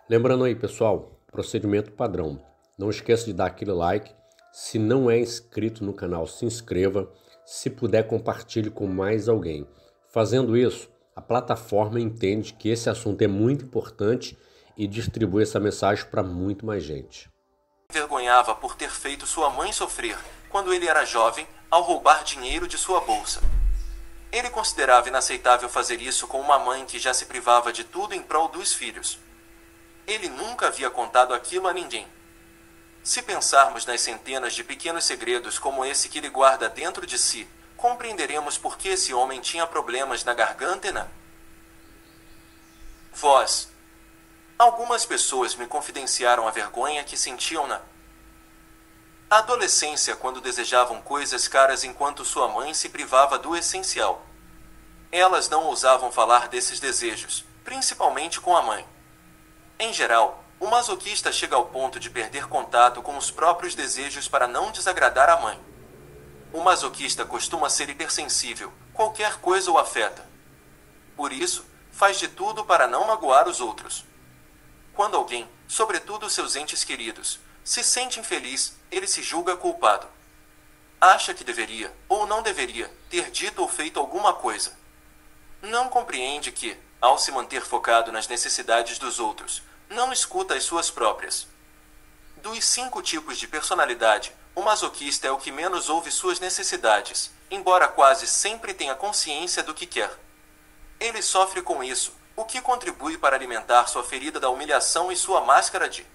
Lembrando aí, pessoal, procedimento padrão. Não esqueça de dar aquele like. Se não é inscrito no canal, se inscreva. Se puder, compartilhe com mais alguém. Fazendo isso, a plataforma entende que esse assunto é muito importante e distribui essa mensagem para muito mais gente. Envergonhava por ter feito sua mãe sofrer, quando ele era jovem, ao roubar dinheiro de sua bolsa. Ele considerava inaceitável fazer isso com uma mãe que já se privava de tudo em prol dos filhos. Ele nunca havia contado aquilo a ninguém. Se pensarmos nas centenas de pequenos segredos como esse que ele guarda dentro de si, compreenderemos por que esse homem tinha problemas na garganta e na voz. Algumas pessoas me confidenciaram a vergonha que sentiam na adolescência quando desejavam coisas caras enquanto sua mãe se privava do essencial. Elas não ousavam falar desses desejos, principalmente com a mãe. Em geral, o masoquista chega ao ponto de perder contato com os próprios desejos para não desagradar a mãe. O masoquista costuma ser hipersensível, qualquer coisa o afeta. Por isso, faz de tudo para não magoar os outros. Quando alguém, sobretudo seus entes queridos, se sente infeliz, ele se julga culpado. Acha que deveria, ou não deveria, ter dito ou feito alguma coisa. Não compreende que, ao se manter focado nas necessidades dos outros, não escuta as suas próprias. Dos 5 tipos de personalidade, o masoquista é o que menos ouve suas necessidades, embora quase sempre tenha consciência do que quer. Ele sofre com isso, o que contribui para alimentar sua ferida da humilhação e sua máscara de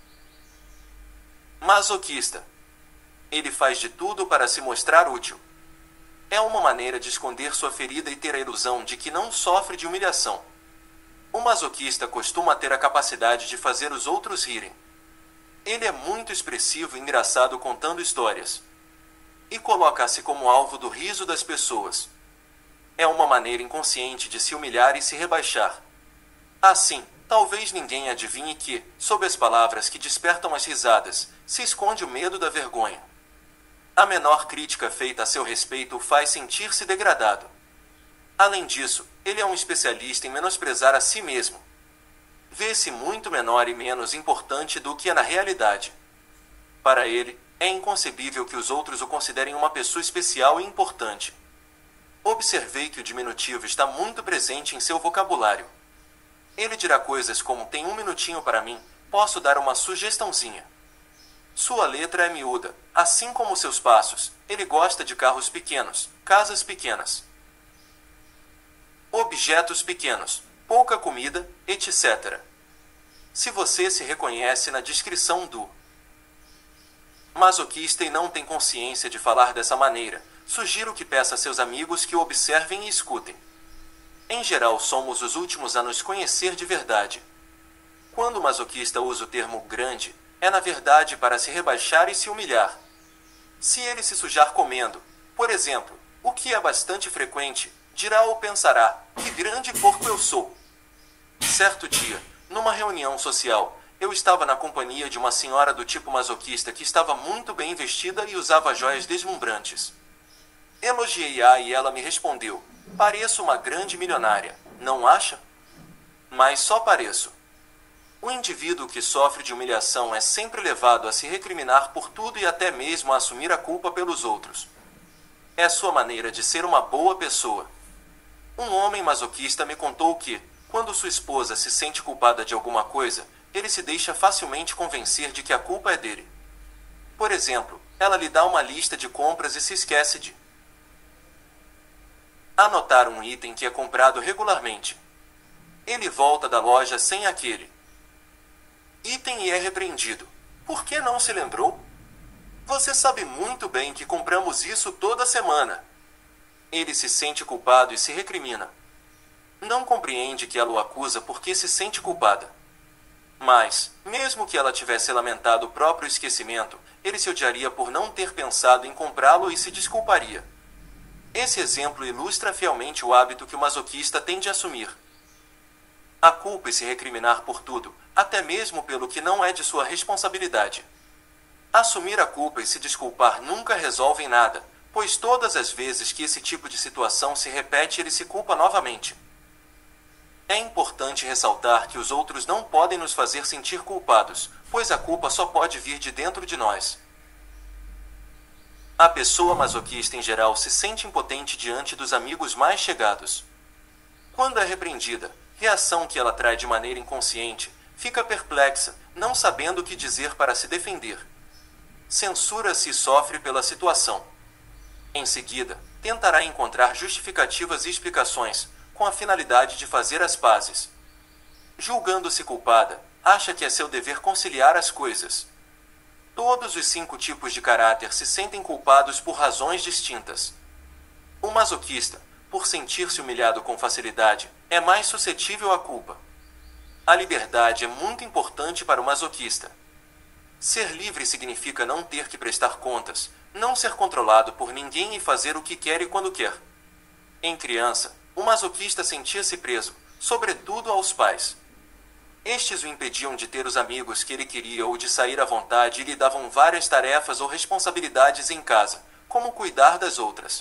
masoquista. Ele faz de tudo para se mostrar útil. É uma maneira de esconder sua ferida e ter a ilusão de que não sofre de humilhação. O masoquista costuma ter a capacidade de fazer os outros rirem. Ele é muito expressivo e engraçado contando histórias. E coloca-se como alvo do riso das pessoas. É uma maneira inconsciente de se humilhar e se rebaixar. Assim, talvez ninguém adivinhe que, sob as palavras que despertam as risadas, se esconde o medo da vergonha. A menor crítica feita a seu respeito o faz sentir-se degradado. Além disso, ele é um especialista em menosprezar a si mesmo. Vê-se muito menor e menos importante do que é na realidade. Para ele, é inconcebível que os outros o considerem uma pessoa especial e importante. Observei que o diminutivo está muito presente em seu vocabulário. Ele dirá coisas como "tem um minutinho para mim, posso dar uma sugestãozinha". Sua letra é miúda, assim como seus passos. Ele gosta de carros pequenos, casas pequenas, objetos pequenos, pouca comida, etc. Se você se reconhece na descrição do masoquista e não tem consciência de falar dessa maneira, sugiro que peça a seus amigos que o observem e escutem. Em geral, somos os últimos a nos conhecer de verdade. Quando o masoquista usa o termo grande, é na verdade para se rebaixar e se humilhar. Se ele se sujar comendo, por exemplo, o que é bastante frequente, dirá ou pensará: "que grande porco eu sou". Certo dia, numa reunião social, eu estava na companhia de uma senhora do tipo masoquista que estava muito bem vestida e usava joias deslumbrantes. Elogiei-a e ela me respondeu: "Pareço uma grande milionária, não acha?" Mas só pareço. O indivíduo que sofre de humilhação é sempre levado a se recriminar por tudo e até mesmo a assumir a culpa pelos outros. É sua maneira de ser uma boa pessoa. Um homem masoquista me contou que, quando sua esposa se sente culpada de alguma coisa, ele se deixa facilmente convencer de que a culpa é dele. Por exemplo, ela lhe dá uma lista de compras e se esquece de anotar um item que é comprado regularmente. Ele volta da loja sem aquele item e é repreendido. Por que não se lembrou? Você sabe muito bem que compramos isso toda semana. Ele se sente culpado e se recrimina. Não compreende que ela o acusa porque se sente culpada. Mas, mesmo que ela tivesse lamentado o próprio esquecimento, ele se odiaria por não ter pensado em comprá-lo e se desculparia. Esse exemplo ilustra fielmente o hábito que o masoquista tende a assumir. A culpa e se recriminar por tudo, até mesmo pelo que não é de sua responsabilidade. Assumir a culpa e se desculpar nunca resolvem nada, pois todas as vezes que esse tipo de situação se repete, ele se culpa novamente. É importante ressaltar que os outros não podem nos fazer sentir culpados, pois a culpa só pode vir de dentro de nós. A pessoa masoquista em geral se sente impotente diante dos amigos mais chegados. Quando é repreendida, reação que ela traz de maneira inconsciente, fica perplexa, não sabendo o que dizer para se defender. Censura-se e sofre pela situação. Em seguida, tentará encontrar justificativas e explicações, com a finalidade de fazer as pazes. Julgando-se culpada, acha que é seu dever conciliar as coisas. Todos os 5 tipos de caráter se sentem culpados por razões distintas. O masoquista, por sentir-se humilhado com facilidade, é mais suscetível à culpa. A liberdade é muito importante para o masoquista. Ser livre significa não ter que prestar contas, não ser controlado por ninguém e fazer o que quer e quando quer. Em criança, o masoquista sentia-se preso, sobretudo aos pais. Estes o impediam de ter os amigos que ele queria ou de sair à vontade e lhe davam várias tarefas ou responsabilidades em casa, como cuidar das outras.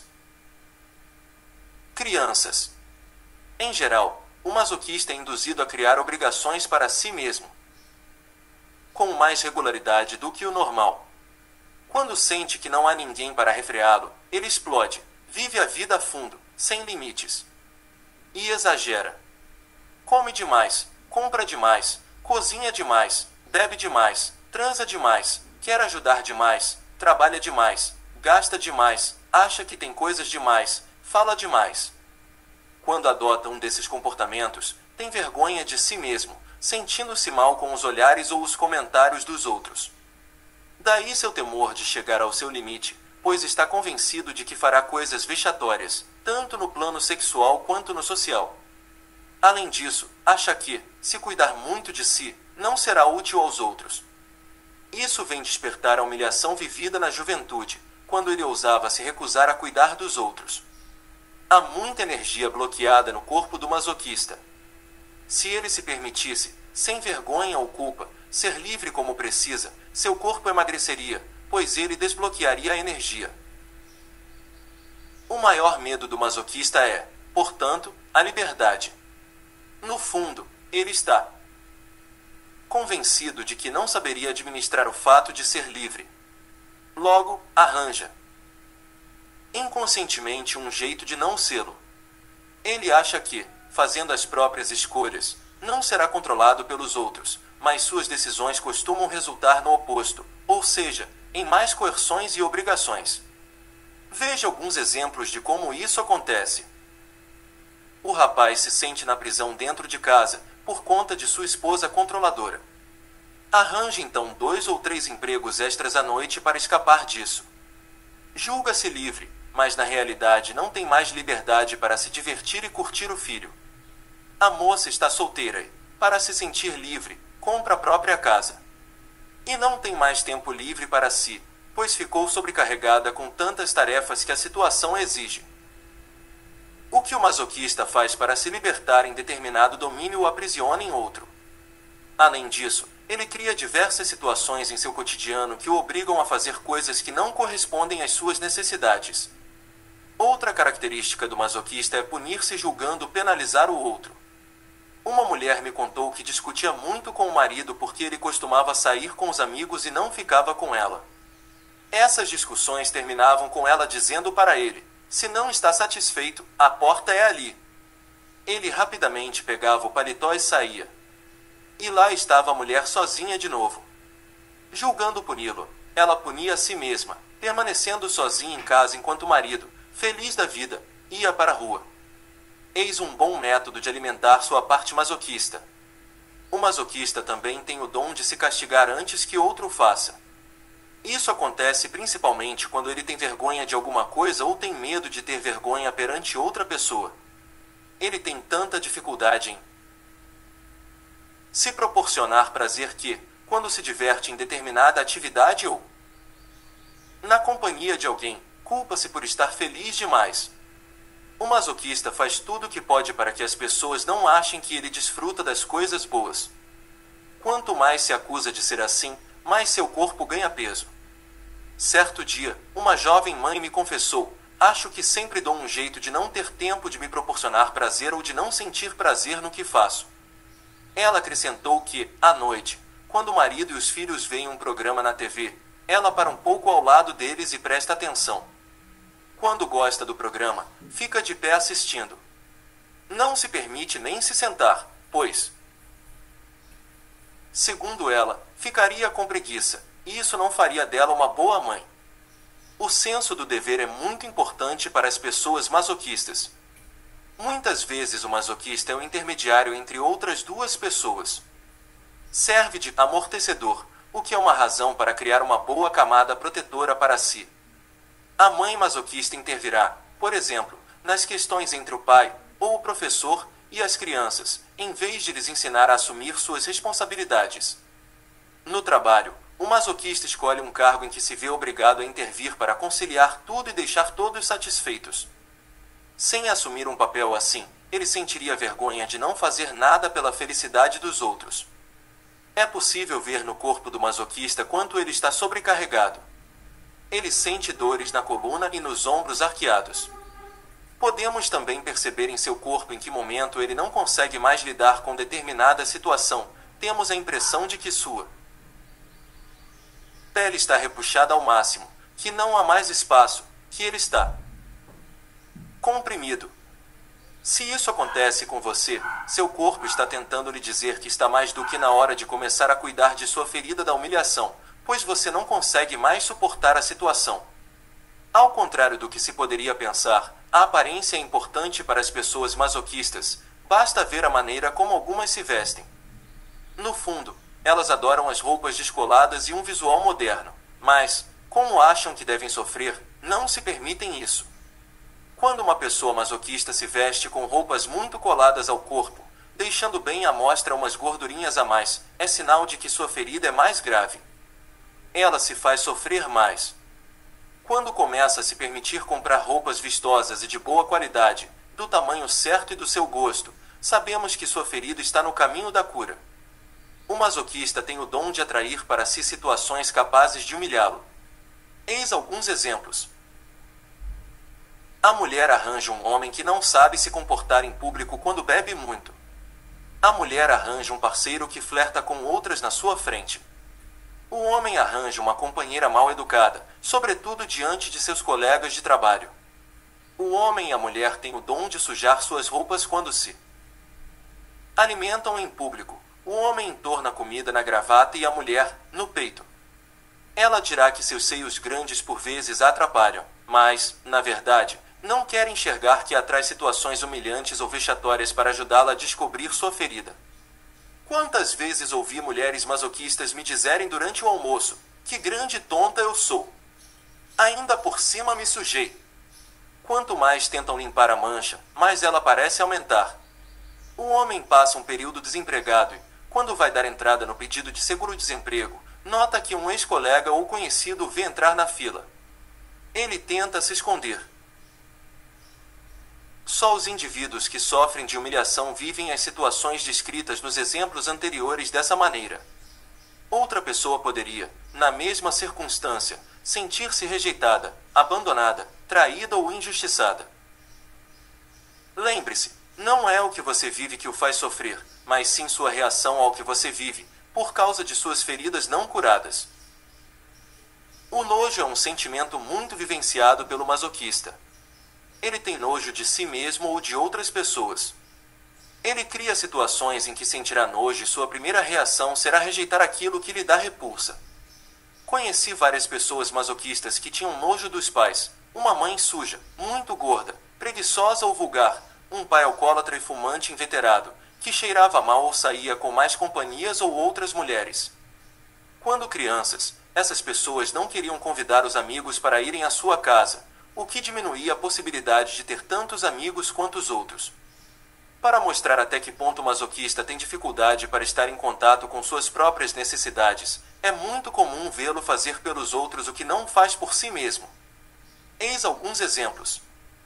Crianças. Em geral, o masoquista é induzido a criar obrigações para si mesmo, com mais regularidade do que o normal. Quando sente que não há ninguém para refreá-lo, ele explode, vive a vida a fundo, sem limites. E exagera. Come demais, compra demais, cozinha demais, bebe demais, transa demais, quer ajudar demais, trabalha demais, gasta demais, acha que tem coisas demais, fala demais. Quando adota um desses comportamentos, tem vergonha de si mesmo, sentindo-se mal com os olhares ou os comentários dos outros. Daí seu temor de chegar ao seu limite, pois está convencido de que fará coisas vexatórias, tanto no plano sexual quanto no social. Além disso, acha que, se cuidar muito de si, não será útil aos outros. Isso vem despertar a humilhação vivida na juventude, quando ele ousava se recusar a cuidar dos outros. Há muita energia bloqueada no corpo do masoquista. Se ele se permitisse, sem vergonha ou culpa, ser livre como precisa, seu corpo emagreceria, pois ele desbloquearia a energia. O maior medo do masoquista é, portanto, a liberdade. No fundo, ele está convencido de que não saberia administrar o fato de ser livre. Logo, arranja inconscientemente um jeito de não sê-lo. Ele acha que, fazendo as próprias escolhas, não será controlado pelos outros, mas suas decisões costumam resultar no oposto, ou seja, em mais coerções e obrigações. Veja alguns exemplos de como isso acontece. O rapaz se sente na prisão dentro de casa, por conta de sua esposa controladora. Arranja então 2 ou 3 empregos extras à noite para escapar disso. Julga-se livre, mas na realidade não tem mais liberdade para se divertir e curtir o filho. A moça está solteira e, para se sentir livre, compra a própria casa. E não tem mais tempo livre para si, pois ficou sobrecarregada com tantas tarefas que a situação exige. O que o masoquista faz para se libertar em determinado domínio o aprisiona em outro. Além disso, ele cria diversas situações em seu cotidiano que o obrigam a fazer coisas que não correspondem às suas necessidades. Outra característica do masoquista é punir-se julgando penalizar o outro. Uma mulher me contou que discutia muito com o marido porque ele costumava sair com os amigos e não ficava com ela. Essas discussões terminavam com ela dizendo para ele: "Se não está satisfeito, a porta é ali." Ele rapidamente pegava o paletó e saía. E lá estava a mulher sozinha de novo. Julgando puni-lo, ela punia a si mesma, permanecendo sozinha em casa enquanto o marido, feliz da vida, ia para a rua. Eis um bom método de alimentar sua parte masoquista. O masoquista também tem o dom de se castigar antes que outro o faça. Isso acontece principalmente quando ele tem vergonha de alguma coisa ou tem medo de ter vergonha perante outra pessoa. Ele tem tanta dificuldade em se proporcionar prazer que, quando se diverte em determinada atividade ou na companhia de alguém, culpa-se por estar feliz demais. O masoquista faz tudo o que pode para que as pessoas não achem que ele desfruta das coisas boas. Quanto mais se acusa de ser assim, mais seu corpo ganha peso. Certo dia, uma jovem mãe me confessou: Acho que sempre dou um jeito de não ter tempo de me proporcionar prazer ou de não sentir prazer no que faço. Ela acrescentou que, à noite, quando o marido e os filhos veem um programa na TV, ela para um pouco ao lado deles e presta atenção. Quando gosta do programa, fica de pé assistindo. Não se permite nem se sentar, pois, segundo ela, ficaria com preguiça, e isso não faria dela uma boa mãe. O senso do dever é muito importante para as pessoas masoquistas. Muitas vezes o masoquista é o intermediário entre outras duas pessoas. Serve de amortecedor, o que é uma razão para criar uma boa camada protetora para si. A mãe masoquista intervirá, por exemplo, nas questões entre o pai, ou o professor, e as crianças, em vez de lhes ensinar a assumir suas responsabilidades. No trabalho, o masoquista escolhe um cargo em que se vê obrigado a intervir para conciliar tudo e deixar todos satisfeitos. Sem assumir um papel assim, ele sentiria vergonha de não fazer nada pela felicidade dos outros. É possível ver no corpo do masoquista quanto ele está sobrecarregado. Ele sente dores na coluna e nos ombros arqueados. Podemos também perceber em seu corpo em que momento ele não consegue mais lidar com determinada situação. Temos a impressão de que sua pele está repuxada ao máximo, que não há mais espaço, que ele está comprimido. Se isso acontece com você, seu corpo está tentando lhe dizer que está mais do que na hora de começar a cuidar de sua ferida da humilhação, pois você não consegue mais suportar a situação. Ao contrário do que se poderia pensar, a aparência é importante para as pessoas masoquistas, basta ver a maneira como algumas se vestem. No fundo, elas adoram as roupas descoladas e um visual moderno, mas, como acham que devem sofrer, não se permitem isso. Quando uma pessoa masoquista se veste com roupas muito coladas ao corpo, deixando bem à mostra umas gordurinhas a mais, é sinal de que sua ferida é mais grave. Ela se faz sofrer mais. Quando começa a se permitir comprar roupas vistosas e de boa qualidade, do tamanho certo e do seu gosto, sabemos que sua ferida está no caminho da cura. O masoquista tem o dom de atrair para si situações capazes de humilhá-lo. Eis alguns exemplos. A mulher arranja um homem que não sabe se comportar em público quando bebe muito. A mulher arranja um parceiro que flerta com outras na sua frente. O homem arranja uma companheira mal educada, sobretudo diante de seus colegas de trabalho. O homem e a mulher têm o dom de sujar suas roupas quando se alimentam em público. O homem entorna a comida na gravata e a mulher, no peito. Ela dirá que seus seios grandes por vezes a atrapalham, mas, na verdade, não quer enxergar que atrai situações humilhantes ou vexatórias para ajudá-la a descobrir sua ferida. Quantas vezes ouvi mulheres masoquistas me dizerem durante o almoço, que grande tonta eu sou. Ainda por cima me sujei. Quanto mais tentam limpar a mancha, mais ela parece aumentar. O homem passa um período desempregado e, quando vai dar entrada no pedido de seguro-desemprego, nota que um ex-colega ou conhecido o vê entrar na fila. Ele tenta se esconder. Só os indivíduos que sofrem de humilhação vivem as situações descritas nos exemplos anteriores dessa maneira. Outra pessoa poderia, na mesma circunstância, sentir-se rejeitada, abandonada, traída ou injustiçada. Lembre-se, não é o que você vive que o faz sofrer, mas sim sua reação ao que você vive, por causa de suas feridas não curadas. O nojo é um sentimento muito vivenciado pelo masoquista. Ele tem nojo de si mesmo ou de outras pessoas. Ele cria situações em que sentirá nojo e sua primeira reação será rejeitar aquilo que lhe dá repulsa. Conheci várias pessoas masoquistas que tinham nojo dos pais, uma mãe suja, muito gorda, preguiçosa ou vulgar, um pai alcoólatra e fumante inveterado, que cheirava mal ou saía com mais companhias ou outras mulheres. Quando crianças, essas pessoas não queriam convidar os amigos para irem à sua casa, o que diminuía a possibilidade de ter tantos amigos quanto os outros. Para mostrar até que ponto o masoquista tem dificuldade para estar em contato com suas próprias necessidades, é muito comum vê-lo fazer pelos outros o que não faz por si mesmo. Eis alguns exemplos.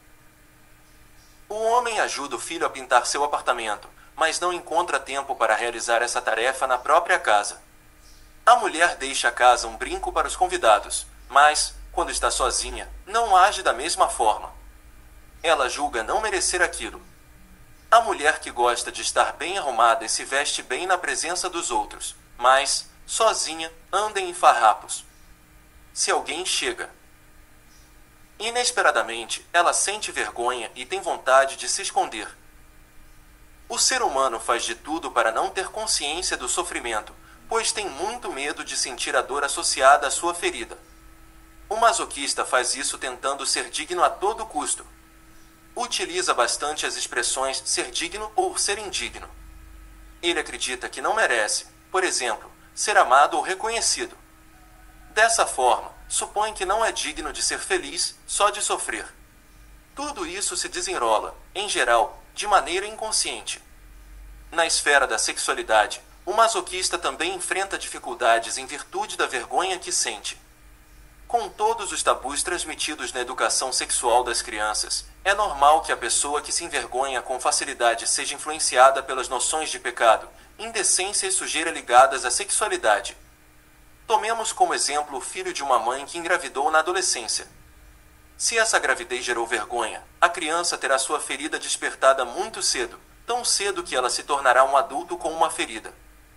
O homem ajuda o filho a pintar seu apartamento, mas não encontra tempo para realizar essa tarefa na própria casa. A mulher deixa a casa um brinco para os convidados, mas, quando está sozinha, não age da mesma forma. Ela julga não merecer aquilo. A mulher que gosta de estar bem arrumada e se veste bem na presença dos outros, mas, sozinha, anda em farrapos. Se alguém chega inesperadamente, ela sente vergonha e tem vontade de se esconder. O ser humano faz de tudo para não ter consciência do sofrimento, pois tem muito medo de sentir a dor associada à sua ferida. O masoquista faz isso tentando ser digno a todo custo. Utiliza bastante as expressões ser digno ou ser indigno. Ele acredita que não merece, por exemplo, ser amado ou reconhecido. Dessa forma, supõe que não é digno de ser feliz, só de sofrer. Tudo isso se desenrola, em geral, de maneira inconsciente. Na esfera da sexualidade, o masoquista também enfrenta dificuldades em virtude da vergonha que sente. Com todos os tabus transmitidos na educação sexual das crianças, é normal que a pessoa que se envergonha com facilidade seja influenciada pelas noções de pecado, indecência e sujeira ligadas à sexualidade. Tomemos como exemplo o filho de uma mãe que engravidou na adolescência. Se essa gravidez gerou vergonha, a criança terá sua ferida despertada muito cedo, tão cedo que ela se tornará um adulto com uma ferida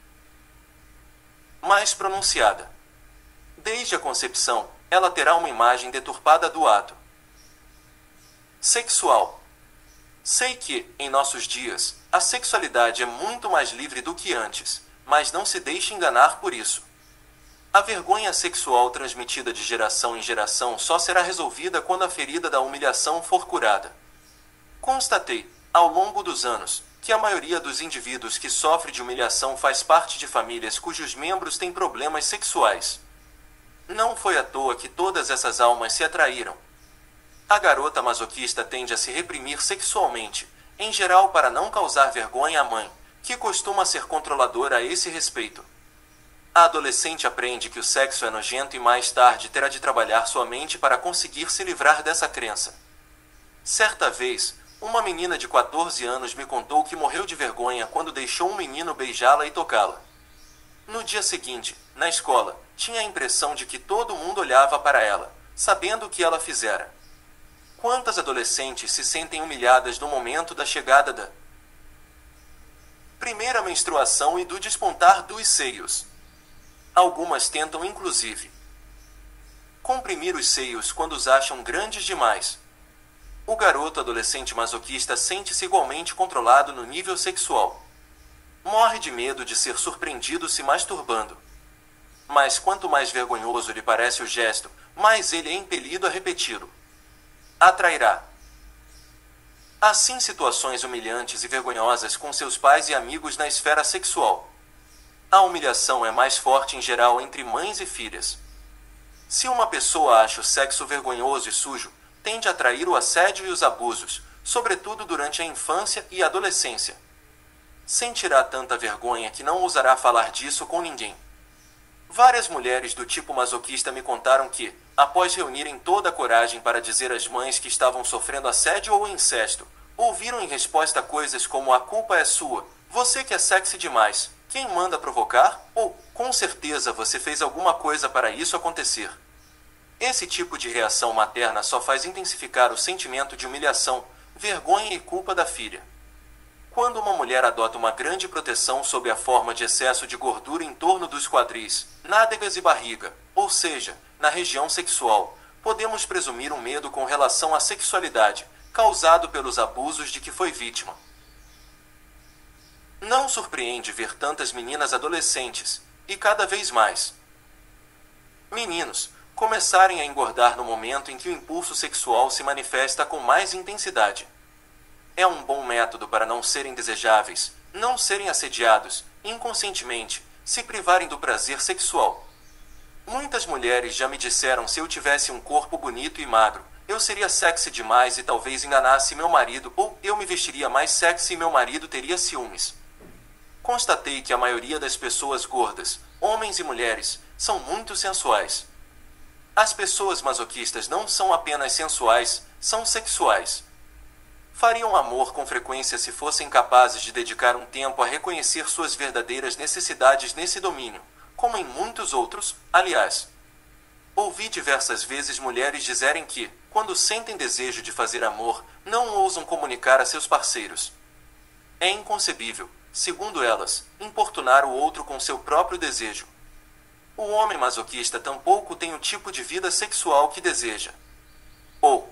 mais pronunciada. Desde a concepção, ela terá uma imagem deturpada do ato sexual. Sei que, em nossos dias, a sexualidade é muito mais livre do que antes, mas não se deixe enganar por isso. A vergonha sexual transmitida de geração em geração só será resolvida quando a ferida da humilhação for curada. Constatei, ao longo dos anos, que a maioria dos indivíduos que sofre de humilhação faz parte de famílias cujos membros têm problemas sexuais. Não foi à toa que todas essas almas se atraíram. A garota masoquista tende a se reprimir sexualmente, em geral para não causar vergonha à mãe, que costuma ser controladora a esse respeito. A adolescente aprende que o sexo é nojento e mais tarde terá de trabalhar sua mente para conseguir se livrar dessa crença. Certa vez, uma menina de 14 anos me contou que morreu de vergonha quando deixou um menino beijá-la e tocá-la. No dia seguinte, na escola, tinha a impressão de que todo mundo olhava para ela, sabendo o que ela fizera. Quantas adolescentes se sentem humilhadas no momento da chegada da primeira menstruação e do despontar dos seios? Algumas tentam, inclusive, comprimir os seios quando os acham grandes demais. O garoto adolescente masoquista sente-se igualmente controlado no nível sexual. Morre de medo de ser surpreendido se masturbando. Mas quanto mais vergonhoso lhe parece o gesto, mais ele é impelido a repeti-lo. Atrairá assim situações humilhantes e vergonhosas com seus pais e amigos na esfera sexual. A humilhação é mais forte em geral entre mães e filhas. Se uma pessoa acha o sexo vergonhoso e sujo, tende a atrair o assédio e os abusos, sobretudo durante a infância e adolescência. Sentirá tanta vergonha que não ousará falar disso com ninguém. Várias mulheres do tipo masoquista me contaram que, após reunirem toda a coragem para dizer às mães que estavam sofrendo assédio ou incesto, ouviram em resposta coisas como "a culpa é sua", "você que é sexy demais", "quem manda provocar?" ou "com certeza você fez alguma coisa para isso acontecer". Esse tipo de reação materna só faz intensificar o sentimento de humilhação, vergonha e culpa da filha. Quando uma mulher adota uma grande proteção sob a forma de excesso de gordura em torno dos quadris, nádegas e barriga, ou seja, na região sexual, podemos presumir um medo com relação à sexualidade, causado pelos abusos de que foi vítima. Não surpreende ver tantas meninas adolescentes, e cada vez mais meninos, começarem a engordar no momento em que o impulso sexual se manifesta com mais intensidade. É um bom método para não serem desejáveis, não serem assediados, inconscientemente, se privarem do prazer sexual. Muitas mulheres já me disseram: se eu tivesse um corpo bonito e magro, eu seria sexy demais e talvez enganasse meu marido, ou eu me vestiria mais sexy e meu marido teria ciúmes. Constatei que a maioria das pessoas gordas, homens e mulheres, são muito sensuais. As pessoas masoquistas não são apenas sensuais, são sexuais. Fariam amor com frequência se fossem capazes de dedicar um tempo a reconhecer suas verdadeiras necessidades nesse domínio, como em muitos outros, aliás. Ouvi diversas vezes mulheres dizerem que, quando sentem desejo de fazer amor, não ousam comunicar a seus parceiros. É inconcebível, segundo elas, importunar o outro com seu próprio desejo. O homem masoquista tampouco tem o tipo de vida sexual que deseja. Ou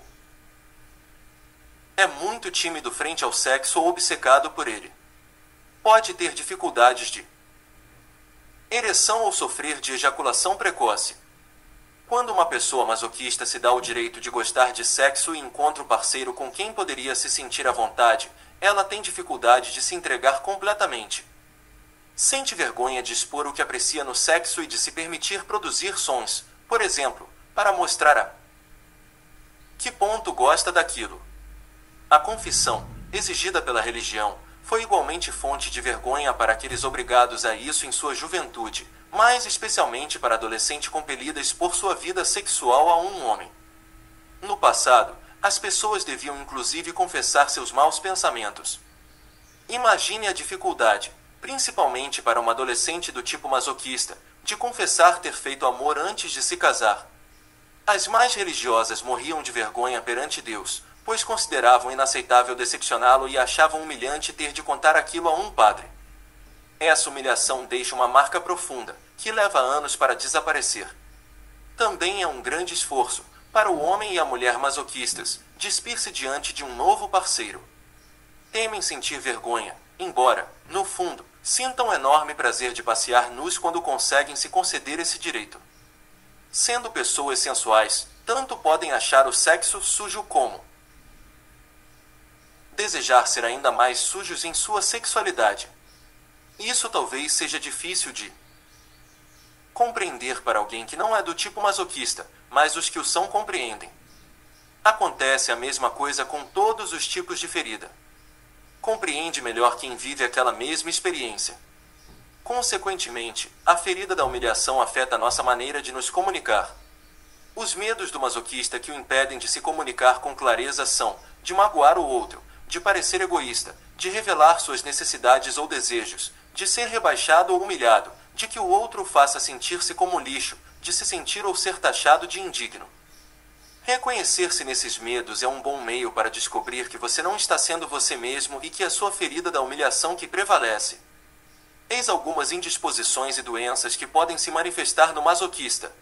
é muito tímido frente ao sexo ou obcecado por ele. Pode ter dificuldades de ereção ou sofrer de ejaculação precoce. Quando uma pessoa masoquista se dá o direito de gostar de sexo e encontra o parceiro com quem poderia se sentir à vontade, ela tem dificuldade de se entregar completamente. Sente vergonha de expor o que aprecia no sexo e de se permitir produzir sons, por exemplo, para mostrar a que ponto gosta daquilo. A confissão, exigida pela religião, foi igualmente fonte de vergonha para aqueles obrigados a isso em sua juventude, mas especialmente para a adolescente compelida a expor sua vida sexual a um homem. No passado, as pessoas deviam inclusive confessar seus maus pensamentos. Imagine a dificuldade, principalmente para uma adolescente do tipo masoquista, de confessar ter feito amor antes de se casar. As mais religiosas morriam de vergonha perante Deus, pois consideravam inaceitável decepcioná-lo e achavam humilhante ter de contar aquilo a um padre. Essa humilhação deixa uma marca profunda, que leva anos para desaparecer. Também é um grande esforço, para o homem e a mulher masoquistas, despir-se diante de um novo parceiro. Temem sentir vergonha, embora, no fundo, sintam enorme prazer de passear nus quando conseguem se conceder esse direito. Sendo pessoas sensuais, tanto podem achar o sexo sujo como desejar ser ainda mais sujos em sua sexualidade. Isso talvez seja difícil de compreender para alguém que não é do tipo masoquista, mas os que o são compreendem. Acontece a mesma coisa com todos os tipos de ferida. Compreende melhor quem vive aquela mesma experiência. Consequentemente, a ferida da humilhação afeta a nossa maneira de nos comunicar. Os medos do masoquista que o impedem de se comunicar com clareza são de magoar o outro, de parecer egoísta, de revelar suas necessidades ou desejos, de ser rebaixado ou humilhado, de que o outro o faça sentir-se como lixo, de se sentir ou ser taxado de indigno. Reconhecer-se nesses medos é um bom meio para descobrir que você não está sendo você mesmo e que é sua ferida da humilhação que prevalece. Eis algumas indisposições e doenças que podem se manifestar no masoquista.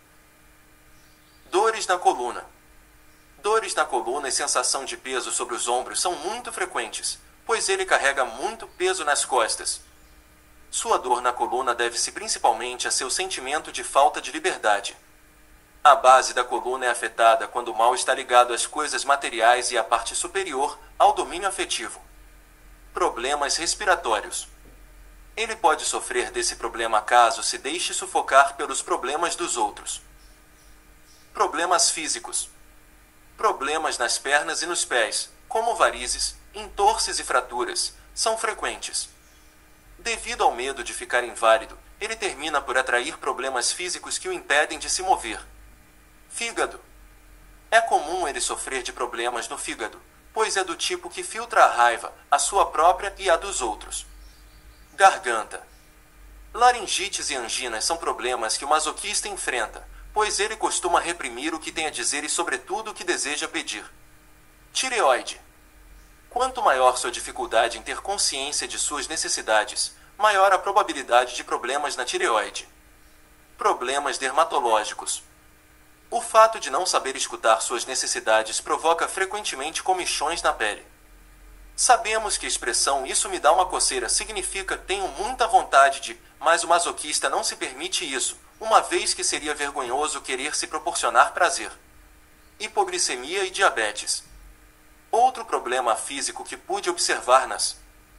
Dores na coluna. Dores na coluna e sensação de peso sobre os ombros são muito frequentes, pois ele carrega muito peso nas costas. Sua dor na coluna deve-se principalmente a seu sentimento de falta de liberdade. A base da coluna é afetada quando o mal está ligado às coisas materiais e a parte superior ao domínio afetivo. Problemas respiratórios. Ele pode sofrer desse problema caso se deixe sufocar pelos problemas dos outros. Problemas físicos. Problemas nas pernas e nos pés, como varizes, entorses e fraturas, são frequentes. Devido ao medo de ficar inválido, ele termina por atrair problemas físicos que o impedem de se mover. Fígado. É comum ele sofrer de problemas no fígado, pois é do tipo que filtra a raiva, a sua própria e a dos outros. Garganta. Laringites e anginas são problemas que o masoquista enfrenta, pois ele costuma reprimir o que tem a dizer e sobretudo o que deseja pedir. Tireoide. Quanto maior sua dificuldade em ter consciência de suas necessidades, maior a probabilidade de problemas na tireoide. Problemas dermatológicos. O fato de não saber escutar suas necessidades provoca frequentemente comichões na pele. Sabemos que a expressão "isso me dá uma coceira" significa "tenho muita vontade de", mas o masoquista não se permite isso, uma vez que seria vergonhoso querer se proporcionar prazer. Hipoglicemia e diabetes. Outro problema físico que pude observar nas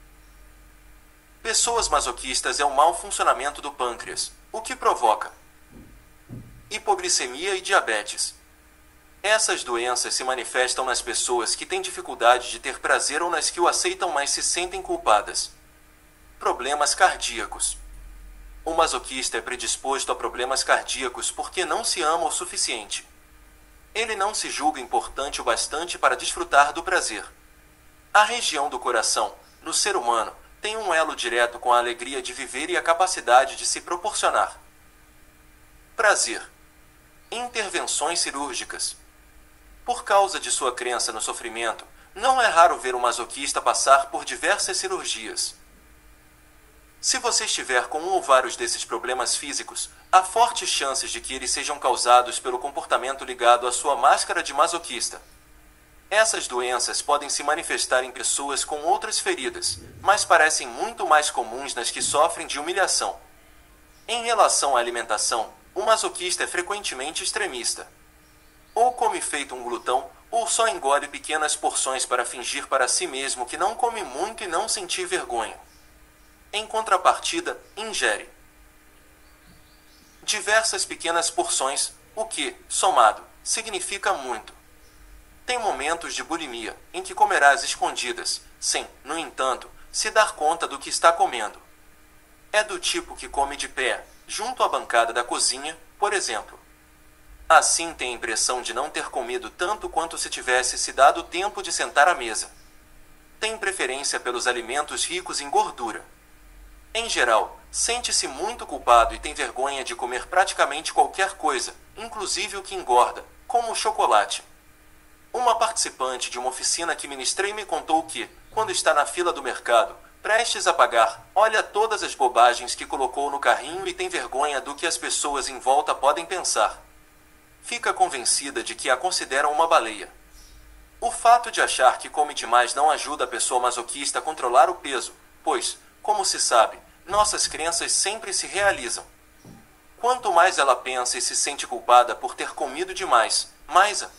pessoas masoquistas é o mau funcionamento do pâncreas, o que provoca hipoglicemia e diabetes. Essas doenças se manifestam nas pessoas que têm dificuldade de ter prazer ou nas que o aceitam mas se sentem culpadas. Problemas cardíacos. O masoquista é predisposto a problemas cardíacos porque não se ama o suficiente. Ele não se julga importante o bastante para desfrutar do prazer. A região do coração, no ser humano, tem um elo direto com a alegria de viver e a capacidade de se proporcionar prazer. Intervenções cirúrgicas. Por causa de sua crença no sofrimento, não é raro ver um masoquista passar por diversas cirurgias. Se você estiver com um ou vários desses problemas físicos, há fortes chances de que eles sejam causados pelo comportamento ligado à sua máscara de masoquista. Essas doenças podem se manifestar em pessoas com outras feridas, mas parecem muito mais comuns nas que sofrem de humilhação. Em relação à alimentação, o masoquista é frequentemente extremista. Ou come feito um glutão, ou só engole pequenas porções para fingir para si mesmo que não come muito e não sentir vergonha. Em contrapartida, ingere diversas pequenas porções, o que, somado, significa muito. Tem momentos de bulimia, em que comerás escondidas, sem, no entanto, se dar conta do que está comendo. É do tipo que come de pé, junto à bancada da cozinha, por exemplo. Assim tem a impressão de não ter comido tanto quanto se tivesse se dado o tempo de sentar à mesa. Tem preferência pelos alimentos ricos em gordura. Em geral, sente-se muito culpado e tem vergonha de comer praticamente qualquer coisa, inclusive o que engorda, como o chocolate. Uma participante de uma oficina que ministrei me contou que, quando está na fila do mercado, prestes a pagar, olha todas as bobagens que colocou no carrinho e tem vergonha do que as pessoas em volta podem pensar. Fica convencida de que a consideram uma baleia. O fato de achar que come demais não ajuda a pessoa masoquista a controlar o peso, pois, como se sabe, nossas crenças sempre se realizam. Quanto mais ela pensa e se sente culpada por ter comido demais, mais a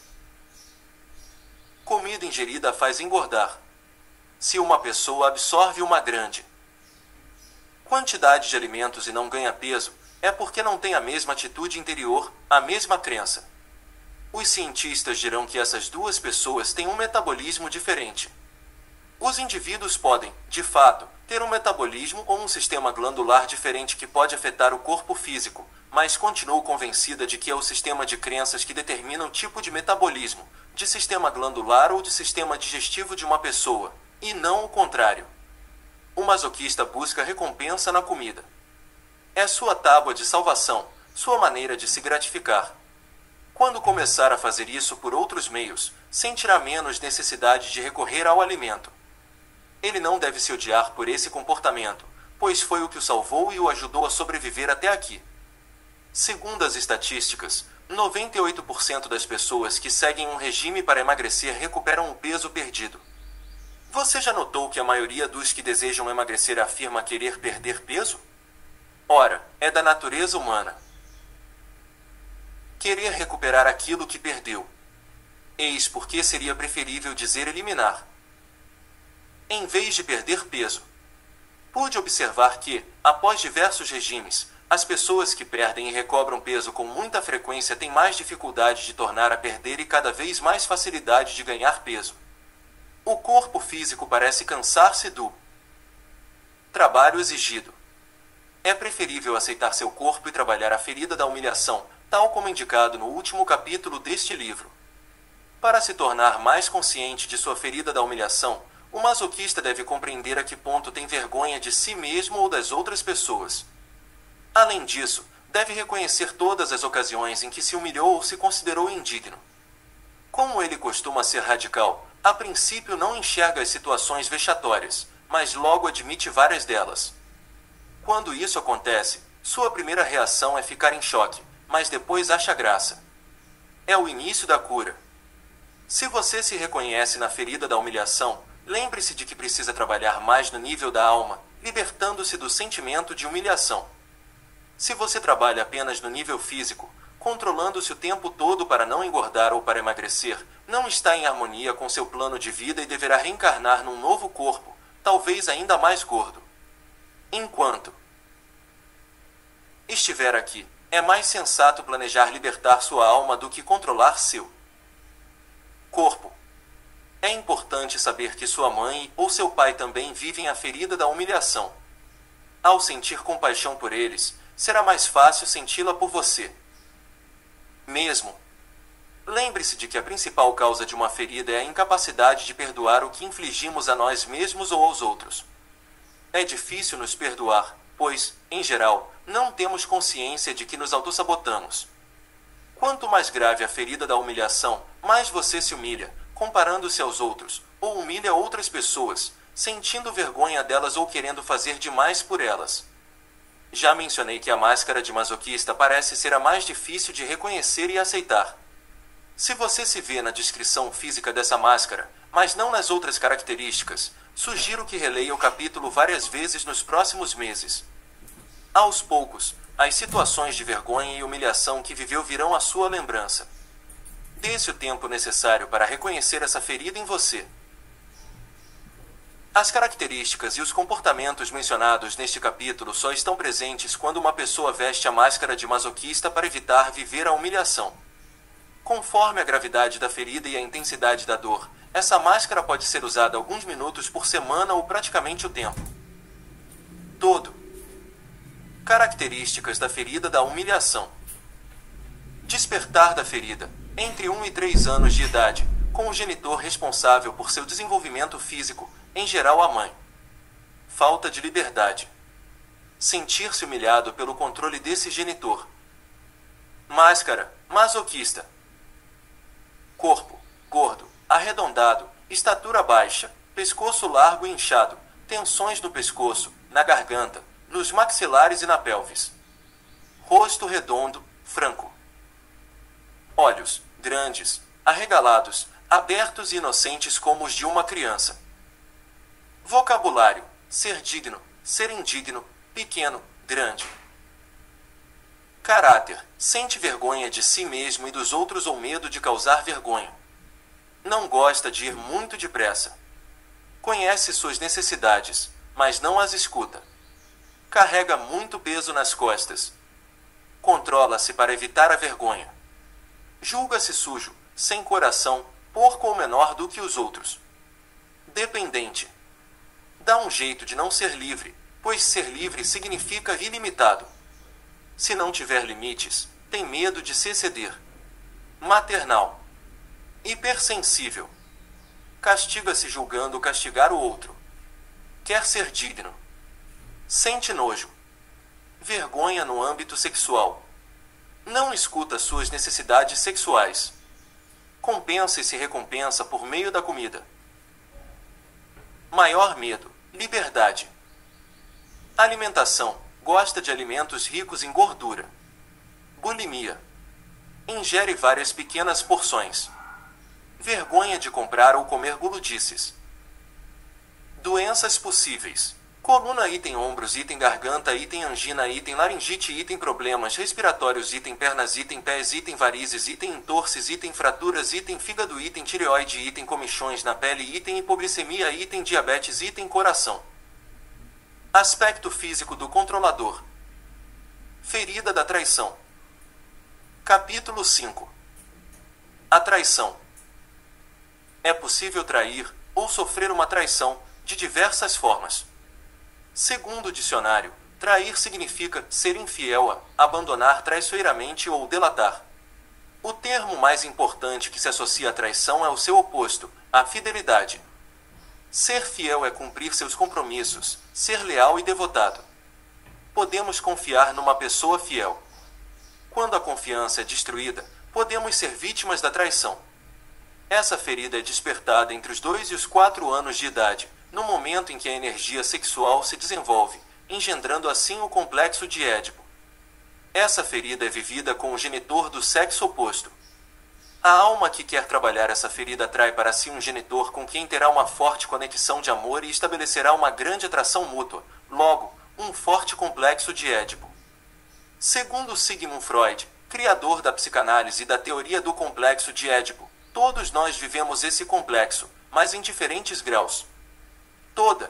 comida ingerida a faz engordar. Se uma pessoa absorve uma grande quantidade de alimentos e não ganha peso, é porque não tem a mesma atitude interior, a mesma crença. Os cientistas dirão que essas duas pessoas têm um metabolismo diferente. Os indivíduos podem, de fato, ter um metabolismo ou um sistema glandular diferente que pode afetar o corpo físico, mas continuo convencida de que é o sistema de crenças que determina o tipo de metabolismo, de sistema glandular ou de sistema digestivo de uma pessoa, e não o contrário. O masoquista busca recompensa na comida. É sua tábua de salvação, sua maneira de se gratificar. Quando começar a fazer isso por outros meios, sentirá menos necessidade de recorrer ao alimento. Ele não deve se odiar por esse comportamento, pois foi o que o salvou e o ajudou a sobreviver até aqui. Segundo as estatísticas, 98% das pessoas que seguem um regime para emagrecer recuperam o peso perdido. Você já notou que a maioria dos que desejam emagrecer afirma querer perder peso? Ora, é da natureza humana querer recuperar aquilo que perdeu. Eis porque seria preferível dizer eliminar, em vez de perder peso. Pude observar que, após diversos regimes, as pessoas que perdem e recobram peso com muita frequência têm mais dificuldade de tornar a perder e cada vez mais facilidade de ganhar peso. O corpo físico parece cansar-se do trabalho exigido. É preferível aceitar seu corpo e trabalhar a ferida da humilhação, tal como indicado no último capítulo deste livro. Para se tornar mais consciente de sua ferida da humilhação, o masoquista deve compreender a que ponto tem vergonha de si mesmo ou das outras pessoas. Além disso, deve reconhecer todas as ocasiões em que se humilhou ou se considerou indigno. Como ele costuma ser radical, a princípio não enxerga as situações vexatórias, mas logo admite várias delas. Quando isso acontece, sua primeira reação é ficar em choque, mas depois acha graça. É o início da cura. Se você se reconhece na ferida da humilhação, lembre-se de que precisa trabalhar mais no nível da alma, libertando-se do sentimento de humilhação. Se você trabalha apenas no nível físico, controlando-se o tempo todo para não engordar ou para emagrecer, não está em harmonia com seu plano de vida e deverá reencarnar num novo corpo, talvez ainda mais gordo. Enquanto estiver aqui, é mais sensato planejar libertar sua alma do que controlar seu corpo. É importante saber que sua mãe ou seu pai também vivem a ferida da humilhação. Ao sentir compaixão por eles, será mais fácil senti-la por você mesmo. Lembre-se de que a principal causa de uma ferida é a incapacidade de perdoar o que infligimos a nós mesmos ou aos outros. É difícil nos perdoar, pois, em geral, não temos consciência de que nos autossabotamos. Quanto mais grave a ferida da humilhação, mais você se humilha, comparando-se aos outros, ou humilha outras pessoas, sentindo vergonha delas ou querendo fazer demais por elas. Já mencionei que a máscara de masoquista parece ser a mais difícil de reconhecer e aceitar. Se você se vê na descrição física dessa máscara, mas não nas outras características, sugiro que releia o capítulo várias vezes nos próximos meses. Aos poucos, as situações de vergonha e humilhação que viveu virão à sua lembrança. Dê-se o tempo necessário para reconhecer essa ferida em você. As características e os comportamentos mencionados neste capítulo só estão presentes quando uma pessoa veste a máscara de masoquista para evitar viver a humilhação. Conforme a gravidade da ferida e a intensidade da dor, essa máscara pode ser usada alguns minutos por semana ou praticamente o tempo todo. Características da ferida da humilhação. Despertar da ferida, entre 1 e 3 anos de idade, com o genitor responsável por seu desenvolvimento físico, em geral a mãe. Falta de liberdade. Sentir-se humilhado pelo controle desse genitor. Máscara, masoquista. Corpo, gordo, arredondado, estatura baixa, pescoço largo e inchado, tensões no pescoço, na garganta, nos maxilares e na pelvis. Rosto redondo, franco. Olhos, grandes, arregalados, abertos e inocentes como os de uma criança. Vocabulário: ser digno, ser indigno, pequeno, grande. Caráter: sente vergonha de si mesmo e dos outros ou medo de causar vergonha. Não gosta de ir muito depressa. Conhece suas necessidades, mas não as escuta. Carrega muito peso nas costas. Controla-se para evitar a vergonha. Julga-se sujo, sem coração, porco ou menor do que os outros. Dependente. Dá um jeito de não ser livre, pois ser livre significa ilimitado. Se não tiver limites, tem medo de se exceder. Maternal. Hipersensível. Castiga-se julgando castigar o outro. Quer ser digno. Sente nojo. Vergonha no âmbito sexual. Não escuta suas necessidades sexuais. Compensa e se recompensa por meio da comida. Maior medo. Liberdade. Alimentação. Gosta de alimentos ricos em gordura. Bulimia. Ingere várias pequenas porções. Vergonha de comprar ou comer guludices. Doenças possíveis. Coluna, item ombros, item garganta, item angina, item laringite, item problemas respiratórios, item pernas, item pés, item varizes, item entorses, item fraturas, item fígado, item tireoide, item comichões na pele, item hipoglicemia, item diabetes, item coração. Aspecto físico do controlador. Ferida da traição. Capítulo 5. A traição. É possível trair ou sofrer uma traição de diversas formas. Segundo o dicionário, trair significa ser infiel a, abandonar traiçoeiramente ou delatar. O termo mais importante que se associa à traição é o seu oposto, a fidelidade. Ser fiel é cumprir seus compromissos, ser leal e devotado. Podemos confiar numa pessoa fiel. Quando a confiança é destruída, podemos ser vítimas da traição. Essa ferida é despertada entre os 2 e os 4 anos de idade, no momento em que a energia sexual se desenvolve, engendrando assim o complexo de Édipo. Essa ferida é vivida com o genitor do sexo oposto. A alma que quer trabalhar essa ferida atrai para si um genitor com quem terá uma forte conexão de amor e estabelecerá uma grande atração mútua, logo, um forte complexo de Édipo. Segundo Sigmund Freud, criador da psicanálise e da teoria do complexo de Édipo, todos nós vivemos esse complexo, mas em diferentes graus. Toda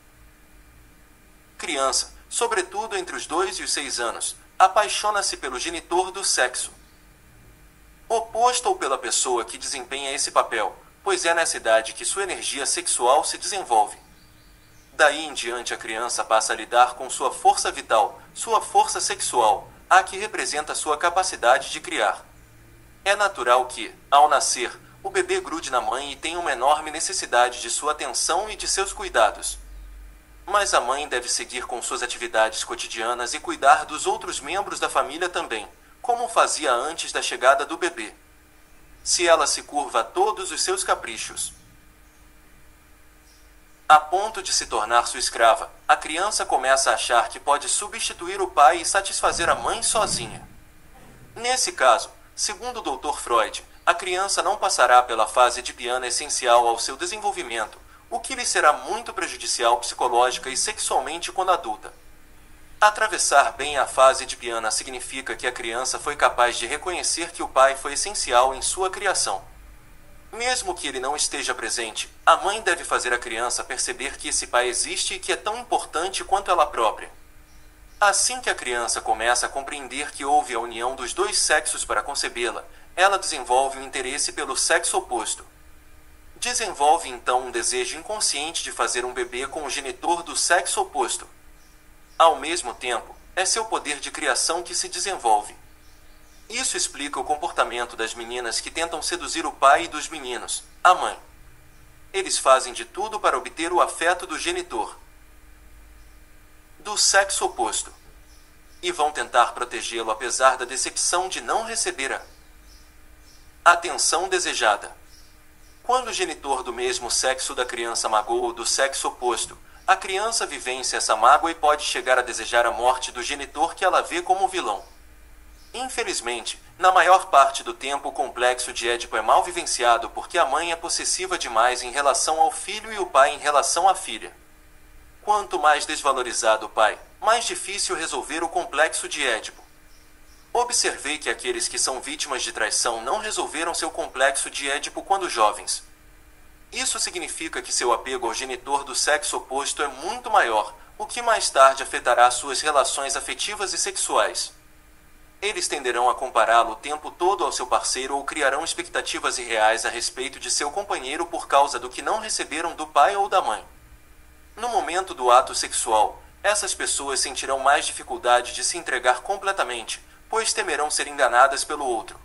criança, sobretudo entre os 2 e os 6 anos, apaixona-se pelo genitor do sexo oposto ou pela pessoa que desempenha esse papel, pois é nessa idade que sua energia sexual se desenvolve. Daí em diante a criança passa a lidar com sua força vital, sua força sexual, a que representa sua capacidade de criar. É natural que, ao nascer, o bebê grude na mãe e tenha uma enorme necessidade de sua atenção e de seus cuidados. Mas a mãe deve seguir com suas atividades cotidianas e cuidar dos outros membros da família também, como fazia antes da chegada do bebê. Se ela se curva a todos os seus caprichos, a ponto de se tornar sua escrava, a criança começa a achar que pode substituir o pai e satisfazer a mãe sozinha. Nesse caso, segundo o Dr. Freud, a criança não passará pela fase edipiana essencial ao seu desenvolvimento, o que lhe será muito prejudicial psicológica e sexualmente quando adulta. Atravessar bem a fase edipiana significa que a criança foi capaz de reconhecer que o pai foi essencial em sua criação. Mesmo que ele não esteja presente, a mãe deve fazer a criança perceber que esse pai existe e que é tão importante quanto ela própria. Assim que a criança começa a compreender que houve a união dos dois sexos para concebê-la, ela desenvolve um interesse pelo sexo oposto. Desenvolve então um desejo inconsciente de fazer um bebê com o genitor do sexo oposto. Ao mesmo tempo, é seu poder de criação que se desenvolve. Isso explica o comportamento das meninas que tentam seduzir o pai e dos meninos, a mãe. Eles fazem de tudo para obter o afeto do genitor do sexo oposto e vão tentar protegê-lo apesar da decepção de não receber a atenção desejada. Quando o genitor do mesmo sexo da criança magoa o do sexo oposto, a criança vivencia essa mágoa e pode chegar a desejar a morte do genitor que ela vê como vilão. Infelizmente, na maior parte do tempo o complexo de Édipo é mal vivenciado porque a mãe é possessiva demais em relação ao filho e o pai em relação à filha. Quanto mais desvalorizado o pai, mais difícil resolver o complexo de Édipo. Observei que aqueles que são vítimas de traição não resolveram seu complexo de Édipo quando jovens. Isso significa que seu apego ao genitor do sexo oposto é muito maior, o que mais tarde afetará suas relações afetivas e sexuais. Eles tenderão a compará-lo o tempo todo ao seu parceiro ou criarão expectativas irreais a respeito de seu companheiro por causa do que não receberam do pai ou da mãe. No momento do ato sexual, essas pessoas sentirão mais dificuldade de se entregar completamente, pois temerão ser enganadas pelo outro.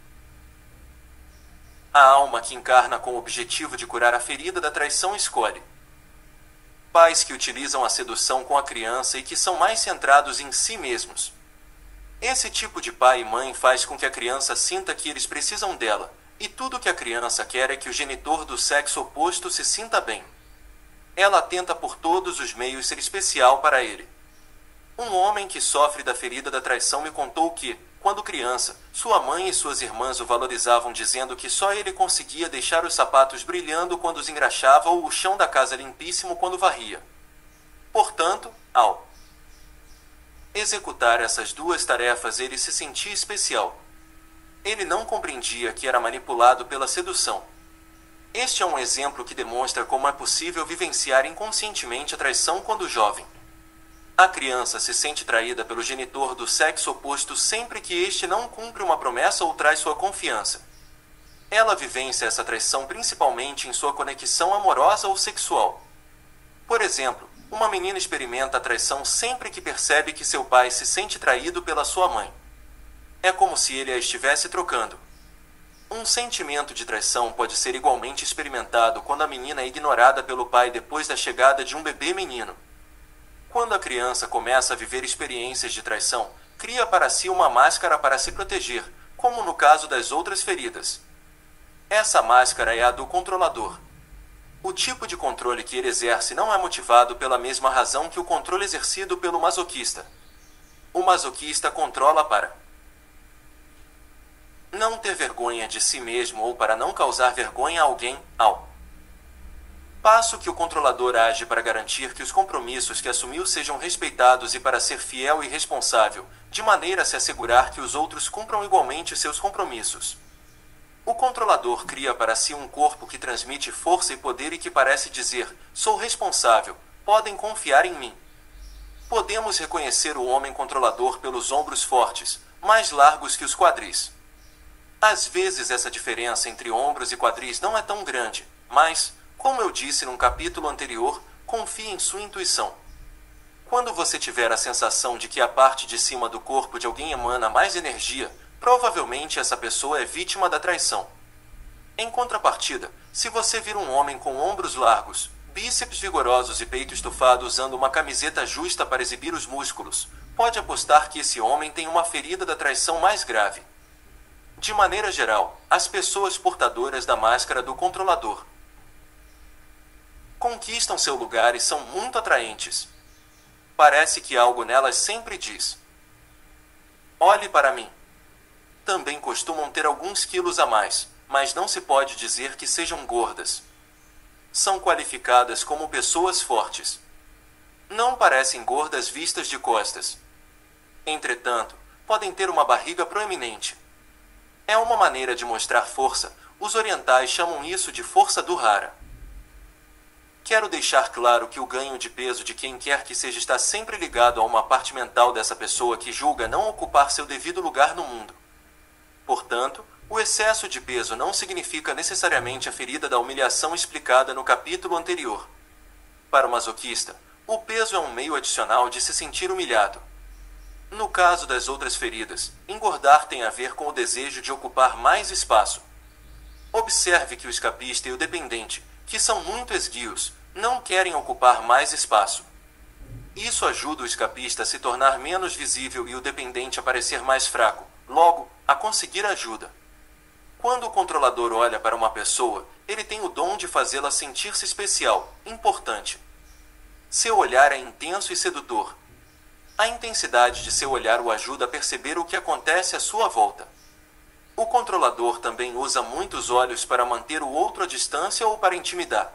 A alma que encarna com o objetivo de curar a ferida da traição escolhe pais que utilizam a sedução com a criança e que são mais centrados em si mesmos. Esse tipo de pai e mãe faz com que a criança sinta que eles precisam dela, e tudo que a criança quer é que o genitor do sexo oposto se sinta bem. Ela tenta por todos os meios ser especial para ele. Um homem que sofre da ferida da traição me contou que, quando criança, sua mãe e suas irmãs o valorizavam dizendo que só ele conseguia deixar os sapatos brilhando quando os engraxava ou o chão da casa limpíssimo quando varria. Portanto, ao executar essas duas tarefas ele se sentia especial. Ele não compreendia que era manipulado pela sedução. Este é um exemplo que demonstra como é possível vivenciar inconscientemente a traição quando jovem. A criança se sente traída pelo genitor do sexo oposto sempre que este não cumpre uma promessa ou traz sua confiança. Ela vivencia essa traição principalmente em sua conexão amorosa ou sexual. Por exemplo, uma menina experimenta a traição sempre que percebe que seu pai se sente traído pela sua mãe. É como se ele a estivesse trocando. Um sentimento de traição pode ser igualmente experimentado quando a menina é ignorada pelo pai depois da chegada de um bebê menino. Quando a criança começa a viver experiências de traição, cria para si uma máscara para se proteger, como no caso das outras feridas. Essa máscara é a do controlador. O tipo de controle que ele exerce não é motivado pela mesma razão que o controle exercido pelo masoquista. O masoquista controla para não ter vergonha de si mesmo ou para não causar vergonha a alguém, ao passo que o controlador age para garantir que os compromissos que assumiu sejam respeitados e para ser fiel e responsável, de maneira a se assegurar que os outros cumpram igualmente seus compromissos. O controlador cria para si um corpo que transmite força e poder e que parece dizer: sou responsável, podem confiar em mim. Podemos reconhecer o homem controlador pelos ombros fortes, mais largos que os quadris. Às vezes essa diferença entre ombros e quadris não é tão grande, mas, como eu disse num capítulo anterior, confie em sua intuição. Quando você tiver a sensação de que a parte de cima do corpo de alguém emana mais energia, provavelmente essa pessoa é vítima da traição. Em contrapartida, se você vir um homem com ombros largos, bíceps vigorosos e peito estufado usando uma camiseta justa para exibir os músculos, Pode apostar que esse homem tem uma ferida da traição mais grave. De maneira geral, as pessoas portadoras da máscara do controlador conquistam seu lugar e são muito atraentes. Parece que algo nelas sempre diz: olhe para mim. Também costumam ter alguns quilos a mais, mas não se pode dizer que sejam gordas. São qualificadas como pessoas fortes. Não parecem gordas vistas de costas. Entretanto, podem ter uma barriga proeminente. É uma maneira de mostrar força. Os orientais chamam isso de força do hara. Quero deixar claro que o ganho de peso de quem quer que seja está sempre ligado a uma parte mental dessa pessoa que julga não ocupar seu devido lugar no mundo. Portanto, o excesso de peso não significa necessariamente a ferida da humilhação explicada no capítulo anterior. Para o masoquista, o peso é um meio adicional de se sentir humilhado. No caso das outras feridas, engordar tem a ver com o desejo de ocupar mais espaço. Observe que o escapista e o dependente, que são muito esguios, não querem ocupar mais espaço. Isso ajuda o escapista a se tornar menos visível e o dependente a parecer mais fraco, logo, a conseguir ajuda. Quando o controlador olha para uma pessoa, ele tem o dom de fazê-la sentir-se especial, importante. Seu olhar é intenso e sedutor. A intensidade de seu olhar o ajuda a perceber o que acontece à sua volta. O controlador também usa muitos olhos para manter o outro à distância ou para intimidar.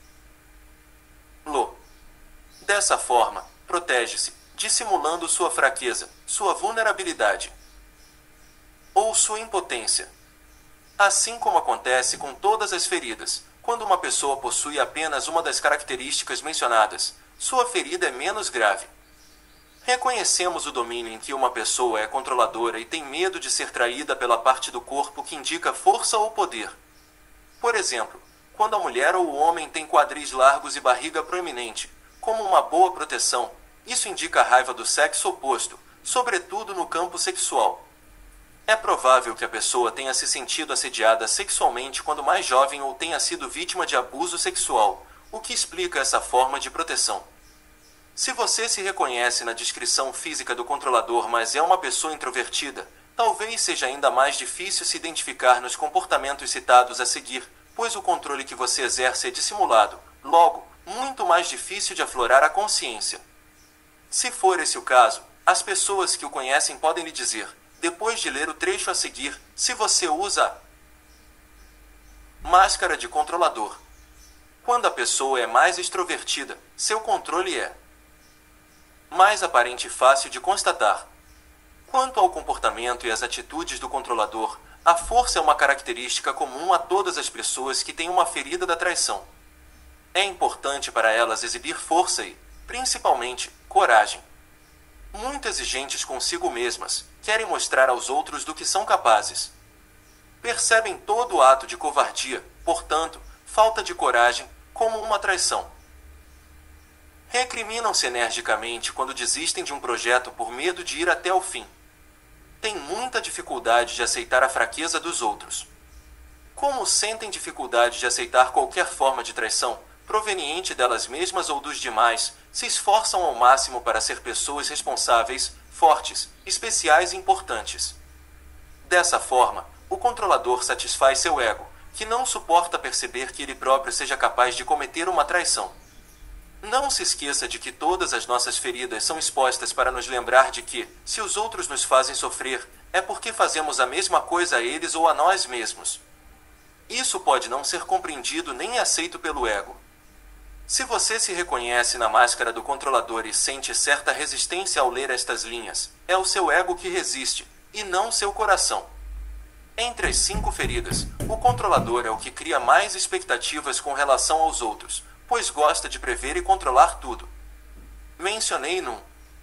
Dessa forma, protege-se, dissimulando sua fraqueza, sua vulnerabilidade ou sua impotência. Assim como acontece com todas as feridas, quando uma pessoa possui apenas uma das características mencionadas, sua ferida é menos grave. Reconhecemos o domínio em que uma pessoa é controladora e tem medo de ser traída pela parte do corpo que indica força ou poder. Por exemplo, quando a mulher ou o homem tem quadris largos e barriga proeminente, como uma boa proteção, isso indica a raiva do sexo oposto, sobretudo no campo sexual. É provável que a pessoa tenha se sentido assediada sexualmente quando mais jovem ou tenha sido vítima de abuso sexual, o que explica essa forma de proteção. Se você se reconhece na descrição física do controlador, mas é uma pessoa introvertida, talvez seja ainda mais difícil se identificar nos comportamentos citados a seguir, pois o controle que você exerce é dissimulado, logo, muito mais difícil de aflorar a consciência. Se for esse o caso, as pessoas que o conhecem podem lhe dizer, depois de ler o trecho a seguir, se você usa a máscara de controlador. Quando a pessoa é mais extrovertida, seu controle é mais aparente e fácil de constatar. Quanto ao comportamento e às atitudes do controlador, a força é uma característica comum a todas as pessoas que têm uma ferida da traição. É importante para elas exibir força e, principalmente, coragem. Muito exigentes consigo mesmas, querem mostrar aos outros do que são capazes. Percebem todo ato de covardia, portanto, falta de coragem, como uma traição. Recriminam-se energicamente quando desistem de um projeto por medo de ir até o fim. Têm muita dificuldade de aceitar a fraqueza dos outros. Como sentem dificuldade de aceitar qualquer forma de traição, proveniente delas mesmas ou dos demais, se esforçam ao máximo para ser pessoas responsáveis, fortes, especiais e importantes. Dessa forma, o controlador satisfaz seu ego, que não suporta perceber que ele próprio seja capaz de cometer uma traição. Não se esqueça de que todas as nossas feridas são expostas para nos lembrar de que, se os outros nos fazem sofrer, é porque fazemos a mesma coisa a eles ou a nós mesmos. Isso pode não ser compreendido nem aceito pelo ego. Se você se reconhece na máscara do controlador e sente certa resistência ao ler estas linhas, é o seu ego que resiste, e não seu coração. Entre as 5 feridas, o controlador é o que cria mais expectativas com relação aos outros, pois gosta de prever e controlar tudo. Mencionei no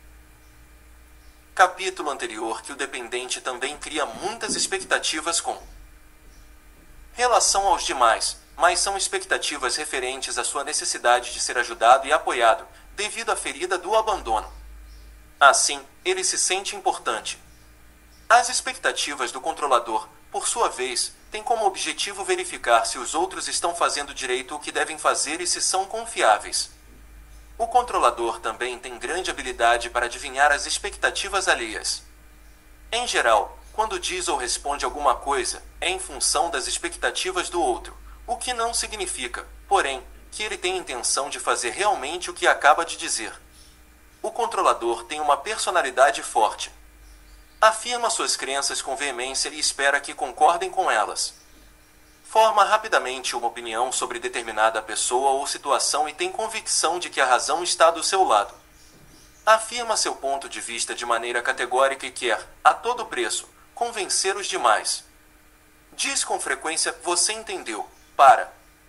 capítulo anterior que o dependente também cria muitas expectativas com relação aos demais, mas são expectativas referentes à sua necessidade de ser ajudado e apoiado, devido à ferida do abandono. Assim, ele se sente importante. As expectativas do controlador, por sua vez, têm como objetivo verificar se os outros estão fazendo direito o que devem fazer e se são confiáveis. O controlador também tem grande habilidade para adivinhar as expectativas alheias. Em geral, quando diz ou responde alguma coisa, é em função das expectativas do outro, o que não significa, porém, que ele tem intenção de fazer realmente o que acaba de dizer. O controlador tem uma personalidade forte. Afirma suas crenças com veemência e espera que concordem com elas. Forma rapidamente uma opinião sobre determinada pessoa ou situação e tem convicção de que a razão está do seu lado. Afirma seu ponto de vista de maneira categórica e quer, a todo preço, convencer os demais. Diz com frequência, você entendeu, para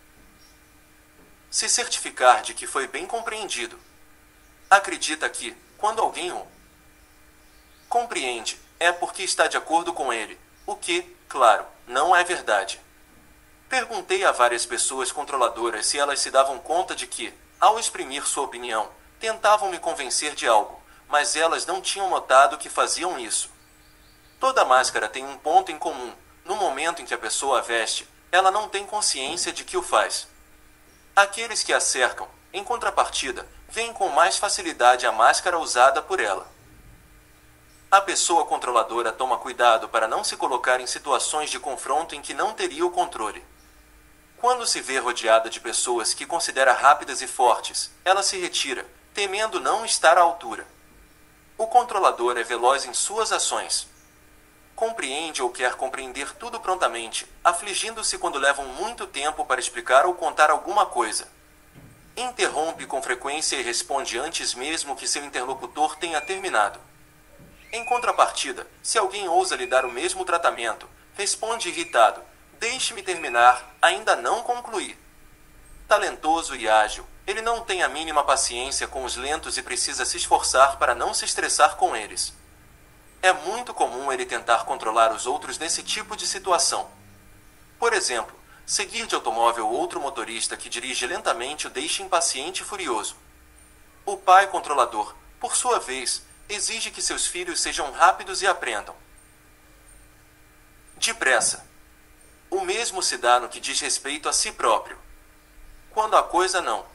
se certificar de que foi bem compreendido. Acredita que, quando alguém o compreende, é porque está de acordo com ele, o que, claro, não é verdade. Perguntei a várias pessoas controladoras se elas se davam conta de que, ao exprimir sua opinião, tentavam me convencer de algo, mas elas não tinham notado que faziam isso. Toda máscara tem um ponto em comum: no momento em que a pessoa a veste, ela não tem consciência de que o faz. Aqueles que a cercam, em contrapartida, veem com mais facilidade a máscara usada por ela. A pessoa controladora toma cuidado para não se colocar em situações de confronto em que não teria o controle. Quando se vê rodeada de pessoas que considera rápidas e fortes, ela se retira, temendo não estar à altura. O controlador é veloz em suas ações. Compreende ou quer compreender tudo prontamente, afligindo-se quando levam muito tempo para explicar ou contar alguma coisa. Interrompe com frequência e responde antes mesmo que seu interlocutor tenha terminado. Em contrapartida, se alguém ousa lhe dar o mesmo tratamento, responde irritado: deixe-me terminar, ainda não concluí. Talentoso e ágil, ele não tem a mínima paciência com os lentos e precisa se esforçar para não se estressar com eles. É muito comum ele tentar controlar os outros nesse tipo de situação. Por exemplo, seguir de automóvel outro motorista que dirige lentamente o deixa impaciente e furioso. O pai controlador, por sua vez, exige que seus filhos sejam rápidos e aprendam depressa. O mesmo se dá no que diz respeito a si próprio. Quando a coisa não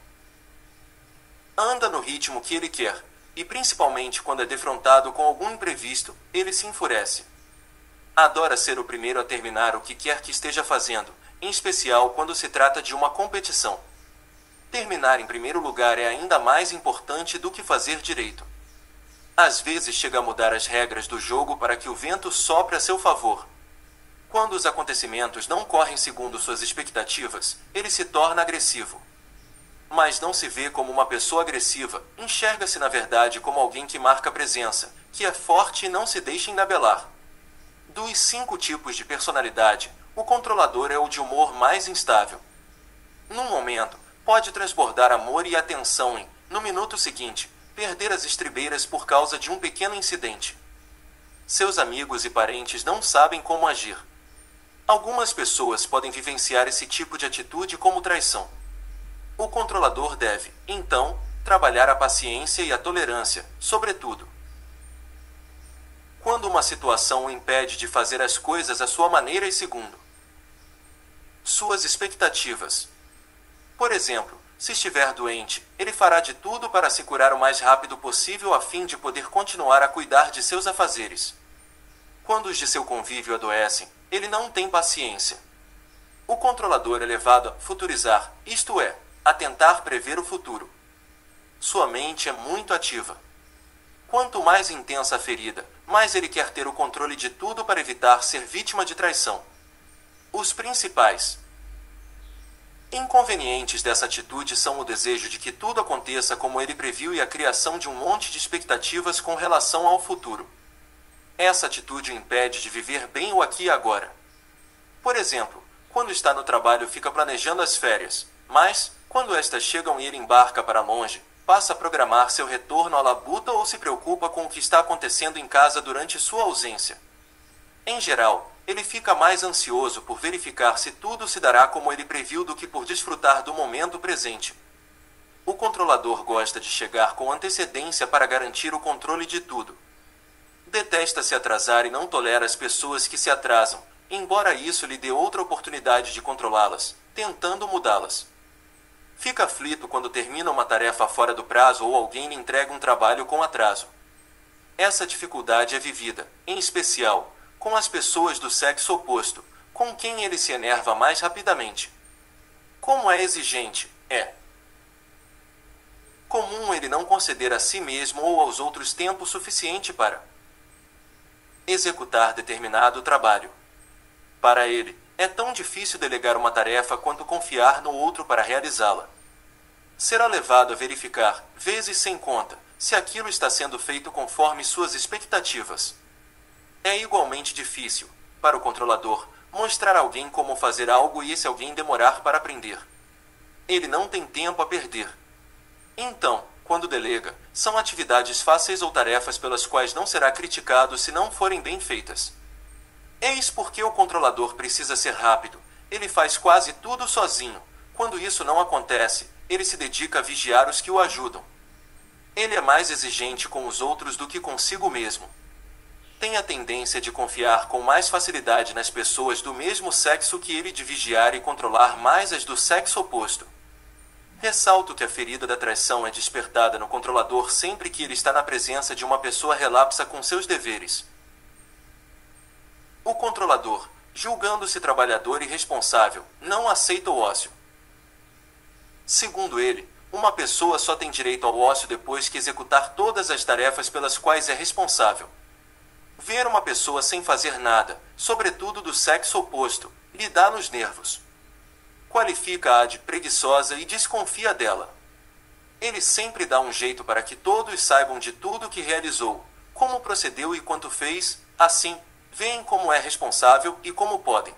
anda no ritmo que ele quer, e principalmente quando é defrontado com algum imprevisto, ele se enfurece. Adora ser o primeiro a terminar o que quer que esteja fazendo, em especial quando se trata de uma competição. Terminar em primeiro lugar é ainda mais importante do que fazer direito. Às vezes chega a mudar as regras do jogo para que o vento sopre a seu favor. Quando os acontecimentos não correm segundo suas expectativas, ele se torna agressivo. Mas não se vê como uma pessoa agressiva, enxerga-se na verdade como alguém que marca presença, que é forte e não se deixa enabelar. Dos 5 tipos de personalidade, o controlador é o de humor mais instável. Num momento, pode transbordar amor e atenção e, no minuto seguinte, perder as estribeiras por causa de um pequeno incidente. Seus amigos e parentes não sabem como agir. Algumas pessoas podem vivenciar esse tipo de atitude como traição. O controlador deve, então, trabalhar a paciência e a tolerância, sobretudo quando uma situação o impede de fazer as coisas à sua maneira e segundo suas expectativas. Por exemplo, se estiver doente, ele fará de tudo para se curar o mais rápido possível a fim de poder continuar a cuidar de seus afazeres. Quando os de seu convívio adoecem, ele não tem paciência. O controlador é levado a futurizar, isto é, a tentar prever o futuro. Sua mente é muito ativa. Quanto mais intensa a ferida, mais ele quer ter o controle de tudo para evitar ser vítima de traição. Os principais inconvenientes dessa atitude são o desejo de que tudo aconteça como ele previu e a criação de um monte de expectativas com relação ao futuro. Essa atitude o impede de viver bem o aqui e agora. Por exemplo, quando está no trabalho fica planejando as férias, mas, quando estas chegam e ele embarca para longe, passa a programar seu retorno à labuta ou se preocupa com o que está acontecendo em casa durante sua ausência. Em geral, ele fica mais ansioso por verificar se tudo se dará como ele previu do que por desfrutar do momento presente. O controlador gosta de chegar com antecedência para garantir o controle de tudo. Detesta se atrasar e não tolera as pessoas que se atrasam, embora isso lhe dê outra oportunidade de controlá-las, tentando mudá-las. Fica aflito quando termina uma tarefa fora do prazo ou alguém lhe entrega um trabalho com atraso. Essa dificuldade é vivida, em especial, com as pessoas do sexo oposto, com quem ele se enerva mais rapidamente. Como é exigente, é comum ele não conceder a si mesmo ou aos outros tempo suficiente para executar determinado trabalho. Para ele, é tão difícil delegar uma tarefa quanto confiar no outro para realizá-la. Será levado a verificar, vezes sem conta, se aquilo está sendo feito conforme suas expectativas. É igualmente difícil, para o controlador, mostrar a alguém como fazer algo e esse alguém demorar para aprender. Ele não tem tempo a perder. Então, quando delega, são atividades fáceis ou tarefas pelas quais não será criticado se não forem bem feitas. Eis porque o controlador precisa ser rápido. Ele faz quase tudo sozinho. Quando isso não acontece, ele se dedica a vigiar os que o ajudam. Ele é mais exigente com os outros do que consigo mesmo. Tem a tendência de confiar com mais facilidade nas pessoas do mesmo sexo que ele, de vigiar e controlar mais as do sexo oposto. Ressalto que a ferida da traição é despertada no controlador sempre que ele está na presença de uma pessoa relapsa com seus deveres. O controlador, julgando-se trabalhador e responsável, não aceita o ócio. Segundo ele, uma pessoa só tem direito ao ócio depois que executar todas as tarefas pelas quais é responsável. Ver uma pessoa sem fazer nada, sobretudo do sexo oposto, lhe dá nos nervos. Qualifica-a de preguiçosa e desconfia dela. Ele sempre dá um jeito para que todos saibam de tudo o que realizou, como procedeu e quanto fez, assim, veem como é responsável e como podem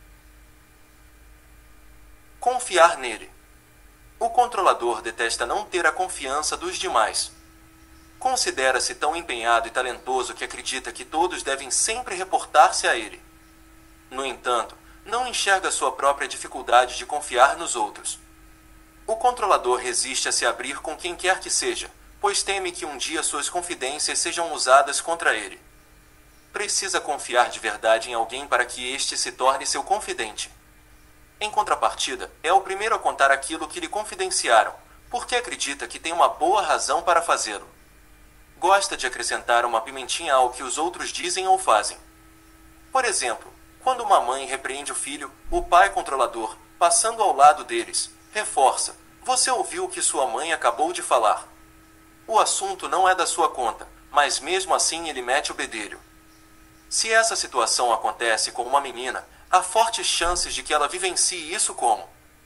confiar nele. O controlador detesta não ter a confiança dos demais. Considera-se tão empenhado e talentoso que acredita que todos devem sempre reportar-se a ele. No entanto, não enxerga sua própria dificuldade de confiar nos outros. O controlador resiste a se abrir com quem quer que seja, pois teme que um dia suas confidências sejam usadas contra ele. Precisa confiar de verdade em alguém para que este se torne seu confidente. Em contrapartida, é o primeiro a contar aquilo que lhe confidenciaram, porque acredita que tem uma boa razão para fazê-lo. Gosta de acrescentar uma pimentinha ao que os outros dizem ou fazem. Por exemplo, quando uma mãe repreende o filho, o pai controlador, passando ao lado deles, reforça: "Você ouviu o que sua mãe acabou de falar." O assunto não é da sua conta, mas mesmo assim ele mete o bedelho. Se essa situação acontece com uma menina, há fortes chances de que ela vivencie isso como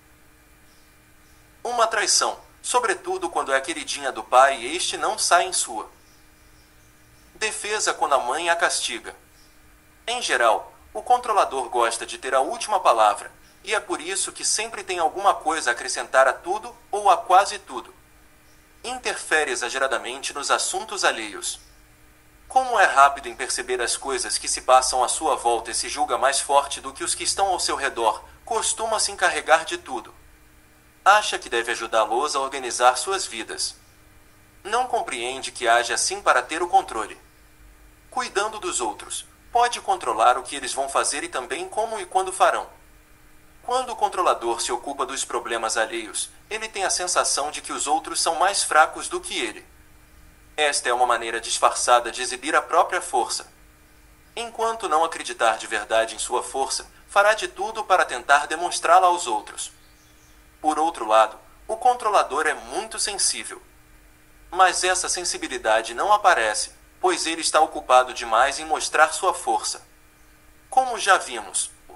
uma traição, sobretudo quando é a queridinha do pai e este não sai em sua defesa quando a mãe a castiga. Em geral, o controlador gosta de ter a última palavra, e é por isso que sempre tem alguma coisa a acrescentar a tudo ou a quase tudo. Interfere exageradamente nos assuntos alheios. Como é rápido em perceber as coisas que se passam à sua volta e se julga mais forte do que os que estão ao seu redor, costuma se encarregar de tudo. Acha que deve ajudá-los a organizar suas vidas. Não compreende que age assim para ter o controle. Cuidando dos outros, pode controlar o que eles vão fazer e também como e quando farão. Quando o controlador se ocupa dos problemas alheios, ele tem a sensação de que os outros são mais fracos do que ele. Esta é uma maneira disfarçada de exibir a própria força. Enquanto não acreditar de verdade em sua força, fará de tudo para tentar demonstrá-la aos outros. Por outro lado, o controlador é muito sensível. Mas essa sensibilidade não aparece, pois ele está ocupado demais em mostrar sua força. Como já vimos, o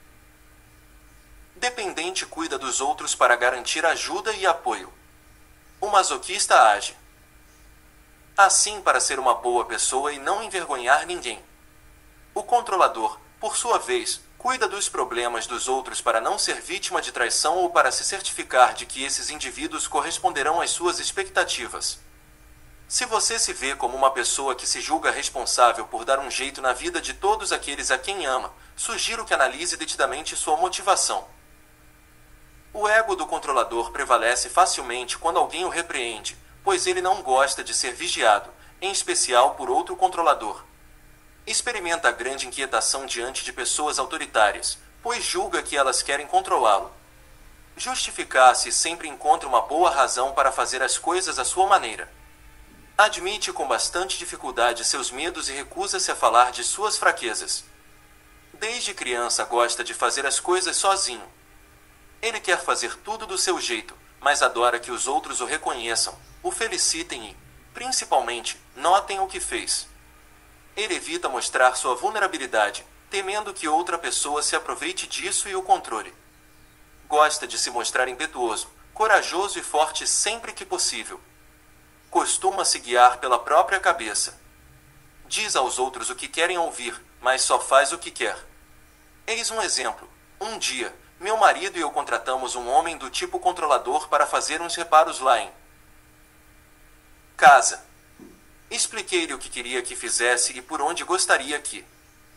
dependente cuida dos outros para garantir ajuda e apoio. O masoquista age assim para ser uma boa pessoa e não envergonhar ninguém. O controlador, por sua vez, cuida dos problemas dos outros para não ser vítima de traição ou para se certificar de que esses indivíduos corresponderão às suas expectativas. Se você se vê como uma pessoa que se julga responsável por dar um jeito na vida de todos aqueles a quem ama, sugiro que analise detidamente sua motivação. O ego do controlador prevalece facilmente quando alguém o repreende, pois ele não gosta de ser vigiado, em especial por outro controlador. Experimenta grande inquietação diante de pessoas autoritárias, pois julga que elas querem controlá-lo. Justificar-se sempre encontra uma boa razão para fazer as coisas à sua maneira. Admite com bastante dificuldade seus medos e recusa-se a falar de suas fraquezas. Desde criança gosta de fazer as coisas sozinho. Ele quer fazer tudo do seu jeito, mas adora que os outros o reconheçam, o felicitem e, principalmente, notem o que fez. Ele evita mostrar sua vulnerabilidade, temendo que outra pessoa se aproveite disso e o controle. Gosta de se mostrar impetuoso, corajoso e forte sempre que possível. Costuma se guiar pela própria cabeça. Diz aos outros o que querem ouvir, mas só faz o que quer. Eis um exemplo. Um dia, meu marido e eu contratamos um homem do tipo controlador para fazer uns reparos lá em casa. Expliquei-lhe o que queria que fizesse e por onde gostaria que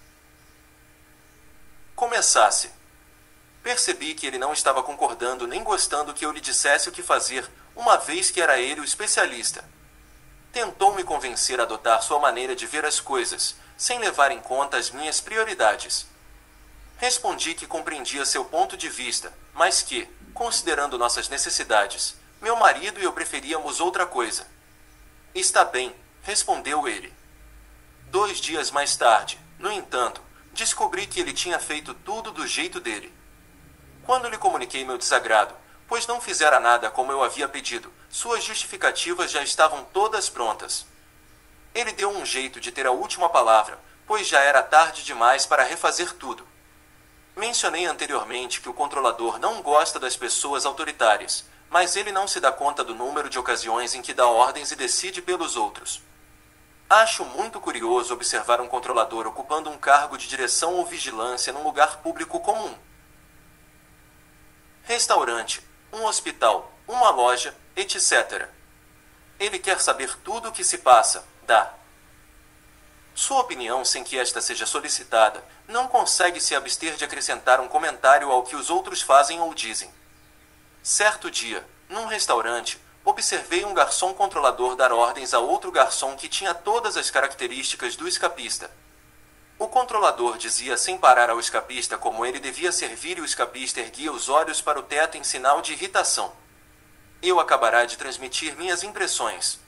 começasse. Percebi que ele não estava concordando nem gostando que eu lhe dissesse o que fazer, uma vez que era ele o especialista. Tentou me convencer a adotar sua maneira de ver as coisas, sem levar em conta as minhas prioridades. Respondi que compreendia seu ponto de vista, mas que, considerando nossas necessidades, meu marido e eu preferíamos outra coisa. Está bem, respondeu ele. 2 dias mais tarde, no entanto, descobri que ele tinha feito tudo do jeito dele. Quando lhe comuniquei meu desagrado, pois não fizera nada como eu havia pedido, suas justificativas já estavam todas prontas. Ele deu um jeito de ter a última palavra, pois já era tarde demais para refazer tudo. Mencionei anteriormente que o controlador não gosta das pessoas autoritárias, mas ele não se dá conta do número de ocasiões em que dá ordens e decide pelos outros. Acho muito curioso observar um controlador ocupando um cargo de direção ou vigilância num lugar público comum. Restaurante, um hospital, uma loja, etc. Ele quer saber tudo o que se passa, dá sua opinião sem que esta seja solicitada, não consegue se abster de acrescentar um comentário ao que os outros fazem ou dizem. Certo dia, num restaurante, observei um garçom controlador dar ordens a outro garçom que tinha todas as características do escapista. O controlador dizia sem parar ao escapista como ele devia servir e o escapista erguia os olhos para o teto em sinal de irritação. Eu acabará de transmitir minhas impressões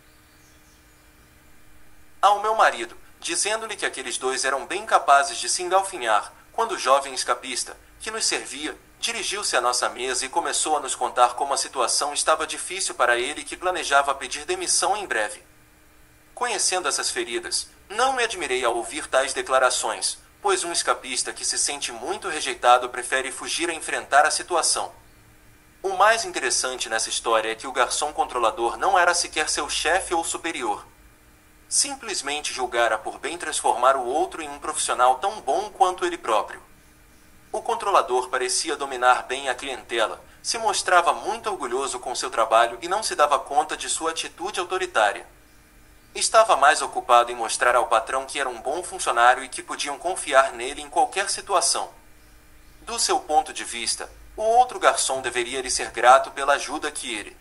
ao meu marido, dizendo-lhe que aqueles dois eram bem capazes de se engalfinhar, quando o jovem escapista, que nos servia, dirigiu-se à nossa mesa e começou a nos contar como a situação estava difícil para ele e que planejava pedir demissão em breve. Conhecendo essas feridas, não me admirei ao ouvir tais declarações, pois um escapista que se sente muito rejeitado prefere fugir a enfrentar a situação. O mais interessante nessa história é que o garçom controlador não era sequer seu chefe ou superior. Simplesmente julgara por bem transformar o outro em um profissional tão bom quanto ele próprio. O controlador parecia dominar bem a clientela, se mostrava muito orgulhoso com seu trabalho e não se dava conta de sua atitude autoritária. Estava mais ocupado em mostrar ao patrão que era um bom funcionário e que podiam confiar nele em qualquer situação. Do seu ponto de vista, o outro garçom deveria lhe ser grato pela ajuda que ele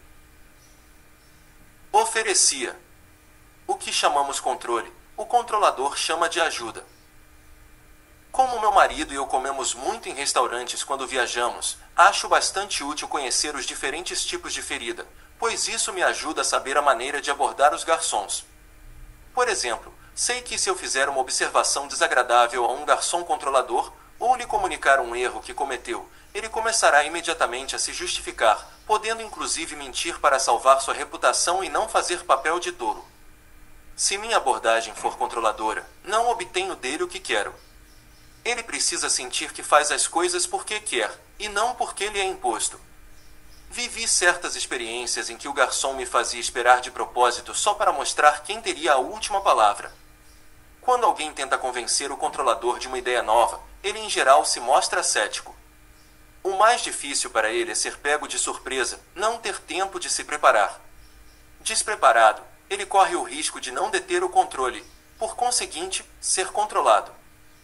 oferecia. O que chamamos controle, o controlador chama de ajuda. Como meu marido e eu comemos muito em restaurantes quando viajamos, acho bastante útil conhecer os diferentes tipos de ferida, pois isso me ajuda a saber a maneira de abordar os garçons. Por exemplo, sei que se eu fizer uma observação desagradável a um garçom controlador, ou lhe comunicar um erro que cometeu, ele começará imediatamente a se justificar, podendo inclusive mentir para salvar sua reputação e não fazer papel de tolo. Se minha abordagem for controladora, não obtenho dele o que quero. Ele precisa sentir que faz as coisas porque quer, e não porque lhe é imposto. Vivi certas experiências em que o garçom me fazia esperar de propósito só para mostrar quem teria a última palavra. Quando alguém tenta convencer o controlador de uma ideia nova, ele em geral se mostra cético. O mais difícil para ele é ser pego de surpresa, não ter tempo de se preparar. Despreparado, ele corre o risco de não deter o controle, por conseguinte, ser controlado.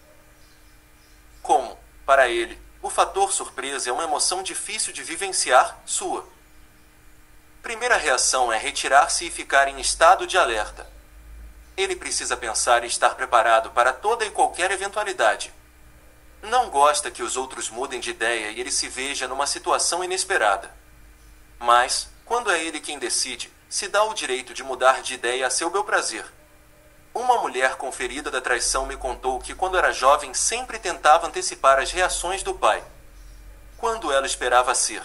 Como, para ele, o fator surpresa é uma emoção difícil de vivenciar, sua primeira reação é retirar-se e ficar em estado de alerta. Ele precisa pensar e estar preparado para toda e qualquer eventualidade. Não gosta que os outros mudem de ideia e ele se veja numa situação inesperada. Mas, quando é ele quem decide, se dá o direito de mudar de ideia a seu bel prazer. Uma mulher com ferida da traição me contou que quando era jovem sempre tentava antecipar as reações do pai. Quando ela esperava ser